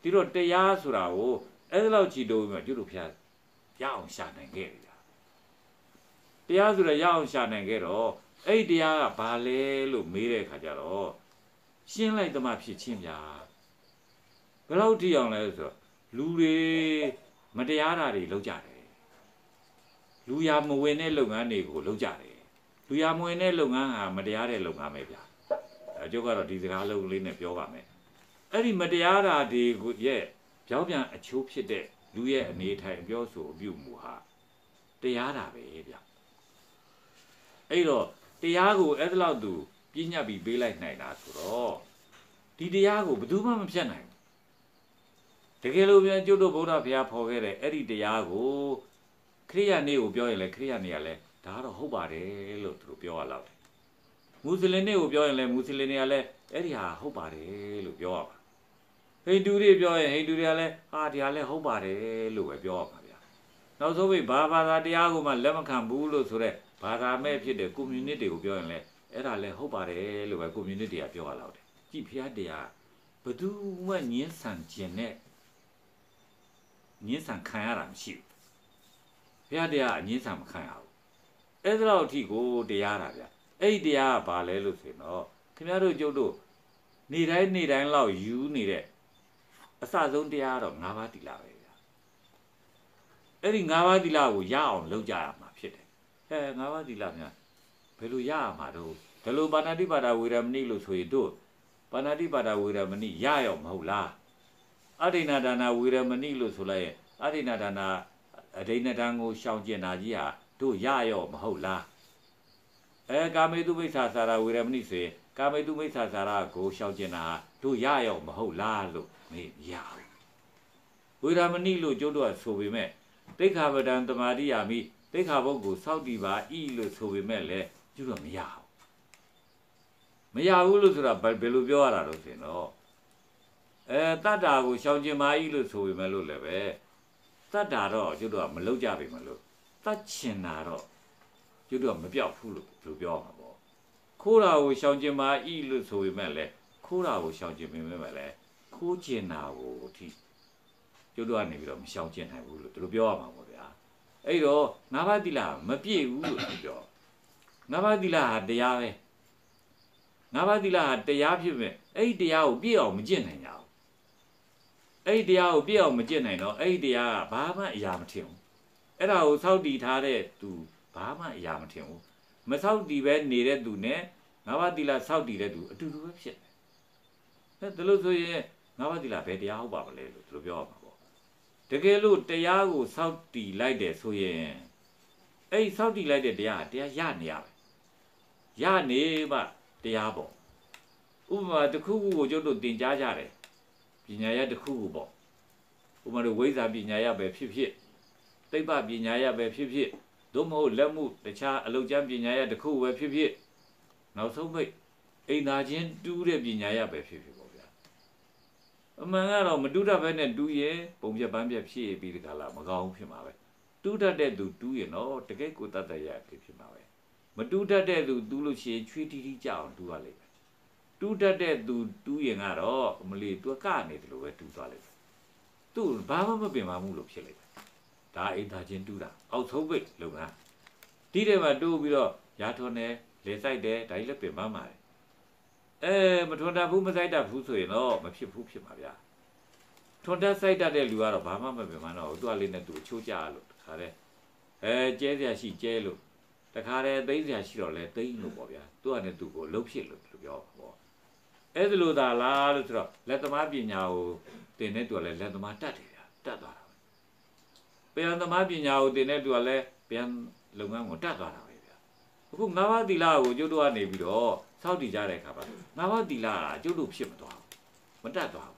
ဒီတော့တရားဆိုတာကိုအဲ့ဒါလောက်ချီတိုးပြီးမှကျွတ်တို့ဖျားရအောင်ရှာနိုင်ခဲ့ပြီလားတရားဆိုတာရအောင်ရှာနိုင်ခဲ့တော့အဲ့ဒီတရားကဘာလဲလို့မေးတဲ့အခါကျတော့ရှင်းလိုက်သမှဖြစ်ချင်းဗျာဘယ်လောက်ထိအောင်လဲဆိုတော့လူတွေမတရားတာတွေလုပ်ကြတယ်လူရမဝင်တဲ့လုပ်ငန်းတွေကိုလုပ်ကြတယ်လူရမဝင်တဲ့လုပ်ငန်းဟာမတရားတဲ့လုပ်ငန်းပဲဗျာအကျုပ်ကတော့ဒီစကားလုံးလေးနဲ့ပြောပါမယ်အဲ့ဒီမတရားတာတွေကိုရဲ့ကြောက်ပြန်အချိုးဖြစ်တဲ့လူရဲ့အနေထိုင်ပြောဆိုအပြုမူဟာတရားတာပဲဗျအဲ့တော့တရားကိုအဲ့ဒါလောက်သူပြညတ်ပြီးပေးလိုက်နိုင်တာဆိုတော့ဒီတရားကိုဘယ်သူမှမဖြတ်နိုင်ဘူးတကယ်လို့ပြန်ကျွတ်တို့ဗုဒ္ဓဘုရားဖော်ခဲ့တဲ့အဲ့ဒီတရားကိုခရိယာနေ့ကိုပြောရင်လည်းခရိယာနေ့ကလည်းဒါကတော့ဟုတ်ပါတယ်လို့သူတို့ပြောရလောက်တယ်မွတ်စလင်နေ့ကိုပြောရင်လည်းမွတ်စလင်တွေကလည်းအဲ့ဒီဟာဟုတ်ပါတယ်လို့ပြောရပါဟိန္ဒူတွေပြောရင်ဟိန္ဒူတွေကလည်းဟာဒီဟာလည်းဟုတ်ပါတယ်လို့ပဲပြောရပါဗျာနောက်ဆုံးပြီဘာဘာသာတရားကိုမှလက်မခံဘူးလို့ဆိုတော့ဘာသာမဲ့ဖြစ်တဲ့ community ကိုပြောရင်လည်းအဲ့ဒါလည်းဟုတ်ပါတယ်လို့ပဲ community ကပြောရလောက်တယ်ကြည့်ဖျားတရားဘသူမှညင်းဆန်ခြင်းနဲ့ညင်းဆန်ခံရတာမရှိဘူးဖျားတရားအညင်းဆန်မခံရဘူးအဲ့ဒါတော့အထိကိုတရားတာဗျာအဲ့ဒီတရားကဘာလဲလို့ဆိုရင်တော့ခင်ဗျားတို့ကျုပ်တို့နေတိုင်းနေတိုင်းလောက်ယူနေတဲ့အစဆုံးတရားတော့၅ပါးသီလပဲဗျာအဲ့ဒီ၅ပါးသီလကိုရအောင်လုပ်ကြရမှာဖြစ်တယ်ဟဲ့၅ပါးသီလများဘယ်လိုရရမှာတော့ဘယ်လိုပါဏာတိပါဒဝေရမဏိလို့ဆိုရင်တို့ပါဏာတိပါဒဝေရမဏိရရောမဟုတ်လားအဒိဏဒါနာဝေရမဏိလို့ဆိုလိုက်ရင်အဒိဏဒါနာအဒိဏဒံကိုရှောင်ကျင်တာကြီးဟာတို့ရရောမဟုတ်လားအဲကာမေတုမိစ္ဆာစာရဝေရမဏိဆိုရင်ကာမေတုမိစ္ဆာစာရကိုရှောင်ကျင်တာတို့ရရောမဟုတ်လားလို့မေးရဝေရမဏိလို့ကျုပ်တို့ကဆိုပေမဲ့တိခါပဒံတမာတိယာမိတိခါဘုတ်ကိုစောက်တည်ပါဤလို့ဆိုပေမဲ့လည်းကျုပ်တို့မရဘူးမရဘူးလို့ဆိုတာဘယ်လိုပြောရတာလို့ဆိုရင်တော့အဲတတ္တာကိုရှောင်ကျင်ပါဤလို့ဆိုပေမဲ့လို့လည်းပဲတတ္တာတော့ကျုပ်တို့ကမလုပ်ကြပေမဲ့လို့တတ်ချင်တာတော့ကျုပ်တို့ကမပြောက်ဘူးလို့ဘယ်လိုပြောမှာပေါ့ခိုးတာကိုရှောင်ကျင်ပါဤလို့ဆိုပေမဲ့လည်းခိုးတာကိုရှောင်ကျင်ပေမဲ့လည်းခိုးကျင်တာကိုအထိကျုပ်တို့ကနေပြီးတော့မရှောင်ကျင်နိုင်ဘူးလို့သူတို့ပြောရမှာပေါ့ဗျာအဲ့တော့ငါးပါးသီလမပြည့်ဘူးလို့သူပြောငါးပါးသီလဟာတရားပဲငါးပါးသီလဟာတရားဖြစ်ပေမဲ့အဲ့ဒီတရားကိုပြည့်အောင်မကျင့်နိုင်ကြဘူးအဲ့ဒီတရားကိုပြည့်အောင်မကျင့်နိုင်တော့အဲ့ဒီတရားကဘာမှအရာမထင်ဘူးအဲ့ဒါကိုစောင့်တည်ထားတဲ့သူဘာမှအရာမထင်ဘူးမစောင့်တည်ပဲနေတဲ့သူနဲ့ငါးပါးသီလစောင့်တည်တဲ့သူအတူတူပဲဖြစ်တယ်ဒါလို့ဆိုရင်ငါးပါးသီလဘယ်တရားဟုတ်ပါမလဲလို့သူတို့ပြောရမှာပေါ့တကယ်လို့တရားကိုစောင့်တည်လိုက်တယ်ဆိုရင်အဲ့ဒီစောင့်တည်လိုက်တဲ့တရားကတရားရနေရပဲရနေမှတရားပေါ့ဥပမာတစ်ခုခုကိုကျုပ်တို့သင်ကြားကြတယ်ပညာရတစ်ခုခုပေါ့ဥပမာတို့ဝိဇ္ဇာပညာရပဲဖြစ်ဖြစ်သိပ္ပပညာရပဲဖြစ်ဖြစ်သို့မဟုတ်လက်မှုတခြားအလုပ်ကျမ်းပညာရတစ်ခုပဲဖြစ်ဖြစ်နောက်ဆုံးပိတ်အိမ်သာချင်းတူးတဲ့ပညာရပဲဖြစ်ဖြစ်ပေါ့ဗျာအမှန်ကတော့မတူးတတ်ဘဲနဲ့တူးရင်ပုံပြပန်းပြဖြစ်ပြီးဒီကလာမကောင်းဖြစ်မှာပဲတူးတတ်တဲ့သူတူးရင်တော့တကယ်ကိုတတ်တရဖြစ်ဖြစ်မှာပဲမတူးတတ်တဲ့သူတူးလို့ရှိရင်ချွေးတီးတီးကြအောင်တူးရလိမ့်မယ်တူးတတ်တဲ့သူတူးရင်ကတော့အမလီသူကနေတယ်လို့ပဲတူးသွားလိမ့်မယ်သူ့ဘာမှမပင်မမှုလို့ဖြစ်လိမ့်မယ်ဒါအိမ်သာချင်းတူးတာအောက်ဆုံးပိတ်လုပ်ငန်းဒီထဲမှာတူးပြီးတော့ရာထွန်တယ်လေဆိုင်တယ်ဒါကြီးလည်းပင်ပန်းပါတယ်အဲမထွန်တတ်ဘူးမဆိုင်တတ်ဘူးဆိုရင်တော့မဖြစ်ဘူးဖြစ်မှာဗျာထွန်တတ်ဆိုင်တတ်တဲ့လူကတော့ဘာမှမပင်ပန်းတော့သူ့အလေးနဲ့သူ့ချိုးကြလို့တခါတည်းအဲကျဲစရာရှိကျဲလို့တခါတည်းသိစရာရှိတော့လဲသိလို့ပေါ့ဗျာသူ့အနေနဲ့သူ့ကိုလှုပ်ဖြစ်လို့သူပြောပါပေါ့အဲ့ဒါလို့သာလားလို့ဆိုတော့လက်သမားပညာကိုသင်တဲ့သူကလည်းလက်သမားတတ်တယ်ဗျာတတ်သွားတာပြန်သမားပညာကိုသင်တဲ့သူကလည်းပြန်လုပ်ငန်းကိုတတ်သွားတာပဲဗျာအခုငါးပါးသီလကိုကျုပ်တို့ကနေပြီးတော့စောင့်တည်ကြတဲ့အခါမှာငါးပါးသီလကကျုပ်တို့ဖြစ်မသွားဘူးမတတ်သွားဘူး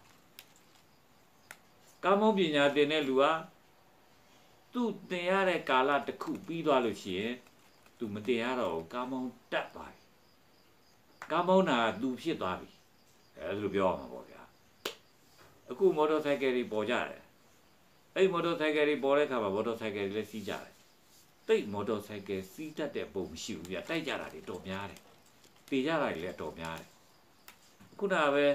ကာမောပညာသင်တဲ့လူကသူ့သင်ရတဲ့ကာလတစ်ခုပြီးသွားလို့ရှိရင်သူမသင်ရတော့ကာမောတတ်သွားပြီကာမောနာသူဖြစ်သွားပြီအဲဒါလိုပြောရမှာပေါ့ဗျာအခုမော်တော်ဆိုင်ကယ်တွေပေါ်ကြတယ်အဲ့မော်တော်ဆိုင်ကယ်တွေပေါ်တဲ့အခါမှာမော်တော်ဆိုင်ကယ်တွေလည်းစီးကြတယ်တိတ်မော်တော်ဆိုင်ကယ်စီးတတ်တဲ့ပုံမရှိဘူးဗျတိုက်ကြတာတွေတော်များတယ်ပေကြတာတွေလည်းတော်များတယ်ခုနကပဲ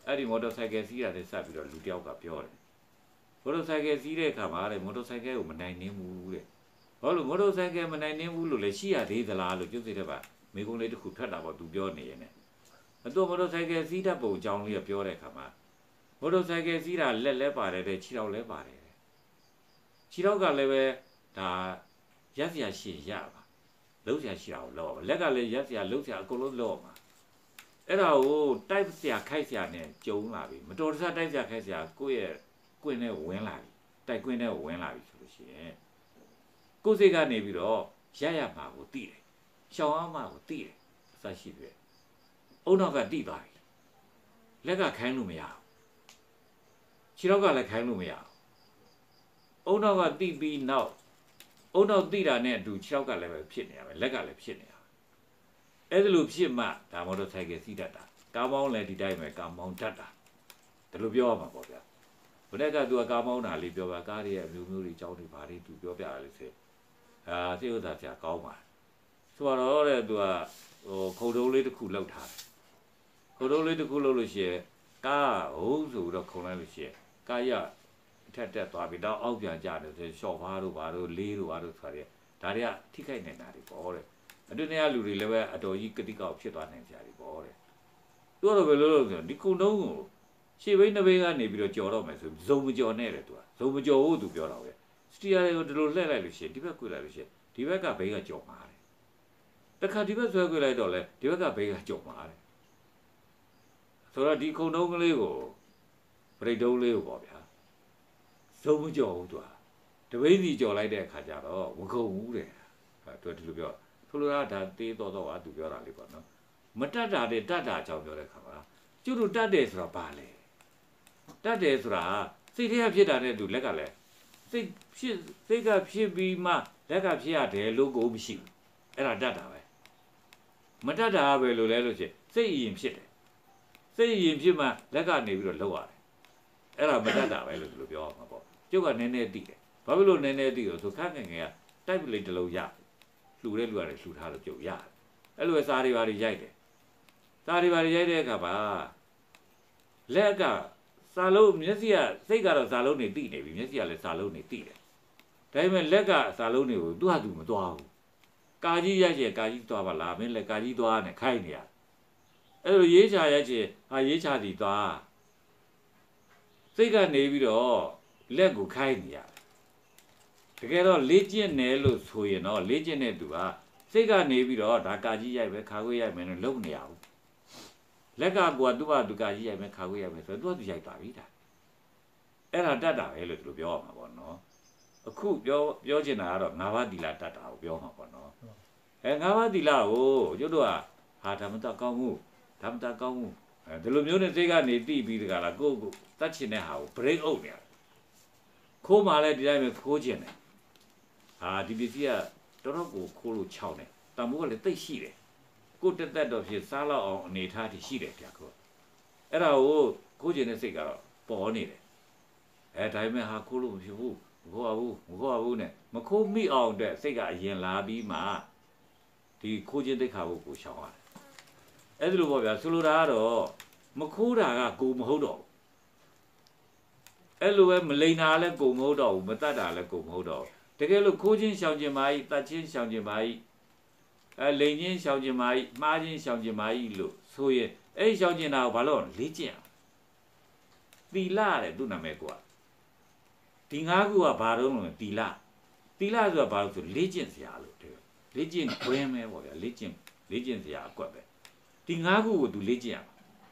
အဲ့ဒီမော်တော်ဆိုင်ကယ်စီးတာနဲ့စပြီးတော့လူတယောက်ကပြောတယ်မော်တော်ဆိုင်ကယ်စီးတဲ့အခါမှာတဲ့မော်တော်ဆိုင်ကယ်ကိုမနိုင်နှင်းဘူးတဲ့ဘာလို့မော်တော်ဆိုင်ကယ်မနိုင်နှင်းဘူးလို့လဲရှိရသေးသလားလို့ကျုပ်စိတ်ထဲမှာမိကုံးလေးတစ်ခုထွက်တာပေါ့သူပြောနေရင်လည်းအတော့မော်တော်ဆိုင်ကယ်စီးတတ်ပုံအကြောင်းလေးကပြောတဲ့အခါမှာမော်တော်ဆိုင်ကယ်စီးတာလက်လဲပါတယ်တဲ့ခြေထောက်လဲပါတယ်ခြေထောက်ကလည်းပဲဒါရက်စရာရှင်ရပါလုံးစရာရှိတာကိုလောက်ပါလက်ကလည်းရက်စရာလုံးစရာအကုန်လုံးလောက်ပါအဲ့ဒါကိုတိုက်စရာခိုက်စရာနဲ့ကြုံလာပြီမတော်တဆတိုက်စရာခိုက်စရာကိုယ့်ရဲ့ကွင်းနဲ့ဝင်လာပြီတိုက်ကွင်းနဲ့ဝင်လာပြီဆိုလို့ရှိရင်ကိုယ်စိတ်ကနေပြီးတော့ရရမှာကိုသိတယ်ရှောင်းအောင်မှာကိုသိတယ်အစရှိပြီအုံနောက်ကတိသွားပြီလက်ကခိုင်းလို့မရဘူးခြေထောက်ကလည်းခိုင်းလို့မရဘူးအုံနောက်ကတိပြီးနောက်အုံနောက်တိတာနဲ့အတူခြေထောက်ကလည်းပဲဖြစ်နေရမယ်လက်ကလည်းဖြစ်နေရအဲ့ဒါလိုဖြစ်မှဒါမော်တော်ဆိုင်ကယ်စီးတတ်တာကားမောင်းလည်းဒီတိုင်းပဲကားမောင်းတတ်တာဒါလိုပြောရမှာပေါ့ဗျာဘယ်နဲ့ကသူကကားမောင်းတာလေးပြောပါကားတွေရဲ့အမျိုးမျိုးတွေအကြောင်းတွေဘာတွေသူပြောပြရလဲဆိုအာသိဥစ္စာပြကောင်းပါဆိုတော့တဲ့သူကဟိုခုံတုံးလေးတစ်ခုလောက်ထားတယ်ခုံတုံးလေးတစ်ခုလောက်လို့ရှိရင်ကားဟုတ်ဆိုတော့ခုံလိုက်လို့ရှိရင်ကားရထက်တက်သွားပြီတော့အောက်ပြန်ကြတယ်ဆိုရှော့ဖားတို့ဘာတို့လေးတို့ဘာတို့ဆိုရဲဒါတွေကထိခိုက်နေတာတွေပေါ့တဲ့အတူနေရလူတွေလည်းပဲအတော်ကြီးကတိကောက်ဖြစ်သွားနိုင်ကြတယ်ပေါ့တဲ့သူကတော့ဘယ်လိုလုပ်ဆိုဒီကုံတုံးကိုရှေ့ဘိန်းနှစ်ဘိန်းကနေပြီးတော့ကြော်တော့မယ်ဆိုဇုံမကြော်နဲ့တဲ့သူကဇုံမကြော်ဘူးသူပြောတော့ပဲစတီယာတွေကိုဒီလိုလှည့်လိုက်လို့ရှိရင်ဒီဘက်ကွေ့လိုက်လို့ရှိရင်ဒီဘက်ကဘိန်းကကြော်မှာတယ်တခါဒီဘက်ဆွဲကွေ့လိုက်တော့လေဒီဘက်ကဘိန်းကကြော်မှာတယ်ဆိုတော့ဒီကုံတုံးကလေးကိုပရိတ်တုံးလေးကိုပေါ့ဗျာဇုံမကြော်ဘူးသူကတပိန်းစီကြော်လိုက်တဲ့အခါကျတော့မကုန်ဘူးတဲ့သူကဒီလိုပြောဆိုလိုတာဒါတေးတော့တော့အတူပြောတာလေးပေါ့နော်မတတ်တာတဲ့တတ်တာအကြောင်းပြောတဲ့ခါမှာကျုပ်တို့တတ်တယ်ဆိုတာဘာလဲတတ်တယ်ဆိုတာစိတ်ထဲကဖြစ်တာနဲ့သူလက်ကလည်းစိတ်ဖြစ်စိတ်ကဖြစ်ပြီးမှလက်ကဖြစ်ရတယ်လို့ကိုမရှိဘူးအဲ့ဒါတတ်တာပဲမတတ်တာပဲလို့လဲလို့ရှိရင်စိတ်အရင်ဖြစ်တယ်စိတ်အရင်ဖြစ်မှလက်ကနေပြီးတော့လောက်ရတယ်အဲ့ဒါမတတ်တာပဲလို့သူပြောမှာပေါ့ကျုပ်ကနည်းနည်းသိတယ်ဘာဖြစ်လို့နည်းနည်းသိလို့ဆိုခက်ငယ်ငယ်ကတိုက်ပလိတစ်လုံးရလှူတဲ့လူရတယ်လှူထားလို့ကျုပ်ရတယ်အဲ့လိုစားတွေပါတွေရိုက်တယ်စားတွေပါတွေရိုက်တဲ့အခါမှာလက်ကစာလုံးမျက်စိကစိတ်ကတော့စာလုံးနေတိနေပြီမျက်စိကလည်းစာလုံးနေတိတယ်ဒါပေမဲ့လက်ကစာလုံးတွေကိုသူ့ဟာသူမသွားဘူးကာကြီးရိုက်ချင်ကာကြီးသွားပါလားမင်းလည်းကာကြီးသွားနဲ့ခိုင်းနေရအဲ့လိုရေးချရိုက်ချင်ဟာရေးချစီသွားစိတ်ကနေပြီးတော့လက်ကိုခိုင်းနေရတကယ်တော့လေ့ကျင့်တယ်လို့ဆိုရင်တော့လေ့ကျင့်တဲ့သူကစိတ်ကနေပြီးတော့ဒါကာကြီးရိုက်ပဲခါခွေးရိုက်မယ်လို့လုပ်နေရဘူးလက်ကကွာသူ့ဟာသူကာကြီးရိုက်မယ်ခါခွေးရိုက်မယ်ဆိုတော့သူကသူရိုက်သွားပြီဒါအဲ့ဒါတတ်တာပဲလို့သူပြောရမှာပေါ့နော်အခုပြောပြောချင်တာကတော့ငါးပါးသီလတတ်တာကိုပြောမှာပေါ့နော်အဲငါးပါးသီလကိုကျွတ်တို့ကဟာဓမ္မတကောင်းမှုဓမ္မတကောင်းမှုအဲဒီလိုမျိုးနဲ့စိတ်ကနေတိပြီးတကလားကိုယ့်ကိုတတ်ချင်တဲ့ဟာကို break out နေရခိုးမှလည်းဒီတိုင်းပဲခိုးချင်တယ်ဟာဒီပစ္စည်းကတော်တော်ကိုခိုးလို့ခြောက်နေတမိုးကလည်းတိတ်ရှိတယ်ကိုတက်တက်တော့ဖြစ်စားလောက်အောင်အနေထားထိရှိတယ်ကြာခိုးအဲ့ဒါကိုခိုးချင်တဲ့စိတ်ကတော့ပေါ်နေတယ်အဲဒါပေမဲ့ဟာခိုးလို့မဖြစ်ဘူးမခိုးရဘူးမခိုးရဘူးနဲ့မခိုးမိအောင်အတွက်စိတ်ကအရင်လာပြီးမှဒီခိုးခြင်းတိတ်ခါဖို့ကိုရှောင်ရတယ်အဲ့ဒါလိုပေါ့ဗျာဆိုလိုတာကတော့မခိုးတာကကိုမဟုတ်တော့အဲ့လိုပဲမလိန်တာလည်းကိုမဟုတ်တော့ဘူးမတတ်တာလည်းကိုမဟုတ်တော့တကယ်လို့ခိုးခြင်းရှောင်ခြင်းမာကြီးတတ်ခြင်းရှောင်ခြင်းမာကြီးအဲလိန်ခြင်းရှောင်ခြင်းမာကြီးမှားခြင်းရှောင်ခြင်းမာကြီးလို့ဆိုရင်အဲ့ရှောင်ခြင်းတာကိုဘာလို့လေ့ကျင့်အောင်သီလတဲ့သူ့နာမည်ကဒီငါးခုကဘာတော့လဲသီလသီလဆိုတာဘာလို့ဆိုလေ့ကျင့်စရာလို့တဲ့လေ့ကျင့်ခွင်းပဲပေါ့ဗျာလေ့ကျင့်လေ့ကျင့်စရာအကွက်ပဲဒီငါးခုကိုသူလေ့ကျင့်ရမှာ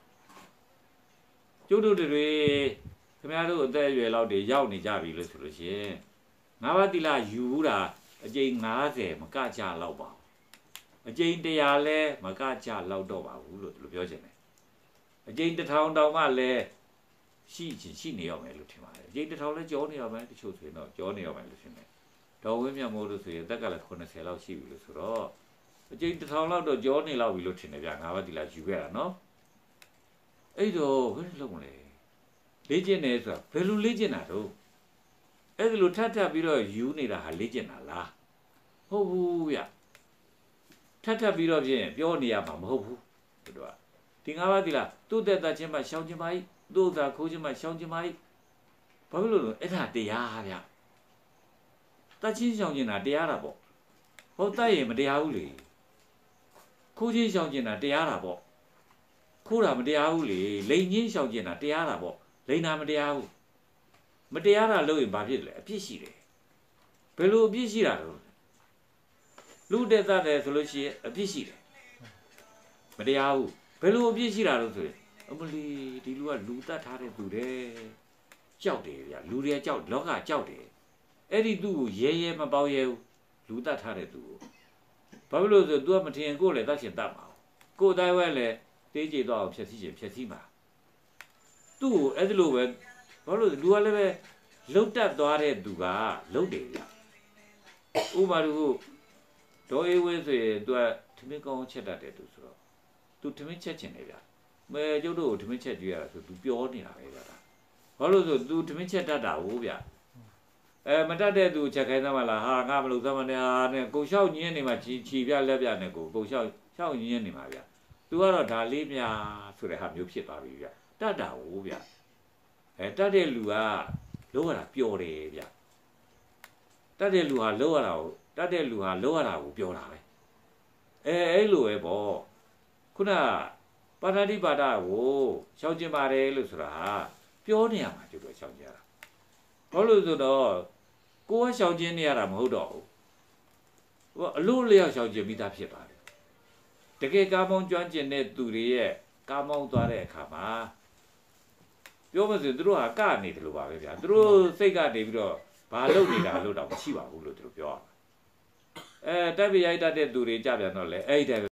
ကျုပ်တို့တွေခင်ဗျားတို့အသက်အရွယ်လောက်တွေရောက်နေကြပြီလို့ဆိုလို့ရှိရင်ငါးပါးသီလယူဘူးတာအကျိန်၅၀မကကြလောက်ပါဘူးအကျိန်၁၀၀လဲမကကြလောက်တော့ပါဘူးလို့သူပြောချင်တယ်အကျိန်တစ်ထောင်တောင်မှလည်းရှိချင်ရှိနေရမယ်လို့ထင်ပါတယ်အကျိန်တစ်ထောင်လဲကြောနေရမယ်တချို့ဆိုရင်တော့ကြောနေရမယ်လို့ထင်တယ်တော်ဝင်းမြတ်မိုးလို့ဆိုရင်တက်ကလည်း၇၀လောက်ရှိပြီလို့ဆိုတော့အကျိန်တစ်ထောင်လောက်တော့ကြောနေလောက်ပြီလို့ထင်တယ်ဗျငါးပါးသီလယူခဲ့တာနော်အဲ့တော့ဘယ်လိုလုပ်မလဲလေ့ကျင့်နေဆိုတာဘယ်လိုလေ့ကျင့်တာတော့အဲ့ဒါလိုထပ်ထပ်ပြီးတော့ယူနေတာဟာလေ့ကျင့်တာလားဟုတ်ဘူးဗျထပ်ထပ်ပြီးတော့ဖြင့်ပြောနေရမှာမဟုတ်ဘူးတို့ကဒီငါးပါးဒီလားသူ့တဲ့တချင်းမှရှောင်ခြင်းပါ යි သူ့ဥစ္စာခိုးခြင်းမှရှောင်ခြင်းပါ යි ဘာဖြစ်လို့လဲအဲ့ဒါတရားဗျတချင်းရှောင်ခြင်းတာတရားတာပေါ့ဟုတ်တတ်ရင်မတရားဘူးလေခိုးချင်းရှောင်ခြင်းတာတရားတာပေါ့ခိုးတာမတရားဘူးလေလိန်ချင်းရှောင်ခြင်းတာတရားတာပေါ့လိန်တာမတရားဘူးမတရားတာလို့ရင်ဘာဖြစ်လဲအပြစ်ရှိတယ်ဘယ်လိုအပြစ်ရှိတာလဲလူတဲ့တတ်တယ်ဆိုလို့ရှိရင်အပြစ်ရှိတယ်မတရားဘူးဘယ်လိုအပြစ်ရှိတာလို့ဆိုရင်အမလီဒီလူကလူတတ်ထားတဲ့သူတဲ့ကြောက်တယ်ဗျလူတွေကကြောက်လောကကြောက်တယ်အဲ့ဒီသူ့ကိုရဲရဲမပေါရဲဘူးလူတတ်ထားတဲ့သူကိုဘာဖြစ်လို့ဆို तू ကမထင်ကိုလည်းတတ်ချင်တတ်မှာကိုယ်တိုင်းဝဲလည်းတေးကြည့်တော့ဖြက်စီးချင်ဖြက်စီးမှာသူ့ကိုအဲ့ဒီလိုပဲဘာလို့လူကလည်းပဲလှုပ်တက်သွားတဲ့သူကလှုပ်တယ်ဗျဥပမာတို့ဒေါ်အေးဝင်းဆိုရင် तू ကထမင်းကောင်းချက်တတ်တယ်သူဆိုတော့ तू ထမင်းချက်ချင်တယ်ဗျမဲကျုပ်တို့ကိုထမင်းချက်ကြွေးရတာဆို तू ပြောနေတာပဲဗျဘာလို့ဆို तू ထမင်းချက်တတ်တာဟုတ်ဗျအဲမတတ်တဲ့သူချက်ခိုင်းသမ်းမလားဟာငါမလုပ်သမ်းမနဲ့ဟာနဲ့ကိုလျှောက်ညင်းနေမှာချီချီပြလက်ပြနဲ့ကိုကိုလျှောက်လျှောက်ညင်းနေမှာဗျသူကတော့ဒါလေးမြာဆိုတဲ့ဟာမျိုးဖြစ်သွားပြီဗျတတ်တာဟုတ်ဗျအဲတတ်တဲ့လူကလောရတာပျော်တယ်ဗျတတ်တဲ့လူဟာလောရတာကိုတတ်တဲ့လူဟာလောရတာကိုပျော်တာပဲအဲအဲ့လိုပဲပေါ့ခုနပါဏာတိပါဒကိုရှောက်ကျင်ပါတယ်လို့ဆိုတာဟာပြောနေရမှာကျတော့ရှောက်ကြတာဘာလို့ဆိုတော့ကိုယ်ကရှောက်ကျင်နေရတာမဟုတ်တော့ဘူးဟိုအလို့လျောက်ရှောက်ကျင်ပြီးသားဖြစ်သွားတယ်တကယ်ကားမောင်းကျွမ်းကျင်တဲ့သူတွေရဲ့ကားမောင်းသွားတဲ့အခါမှာပြောမှဆိုသူတို့ဟာကနေတယ်လို့ပါပဲဗျာသူတို့စိတ်ကနေပြီးတော့ဘာလုပ်နေတာလို့တော့မရှိပါဘူးလို့သူတို့ပြောရမှာအဲတက်ပြရိုက်တတ်တဲ့သူတွေကြပြန်တော့လေအဲ့ဒီ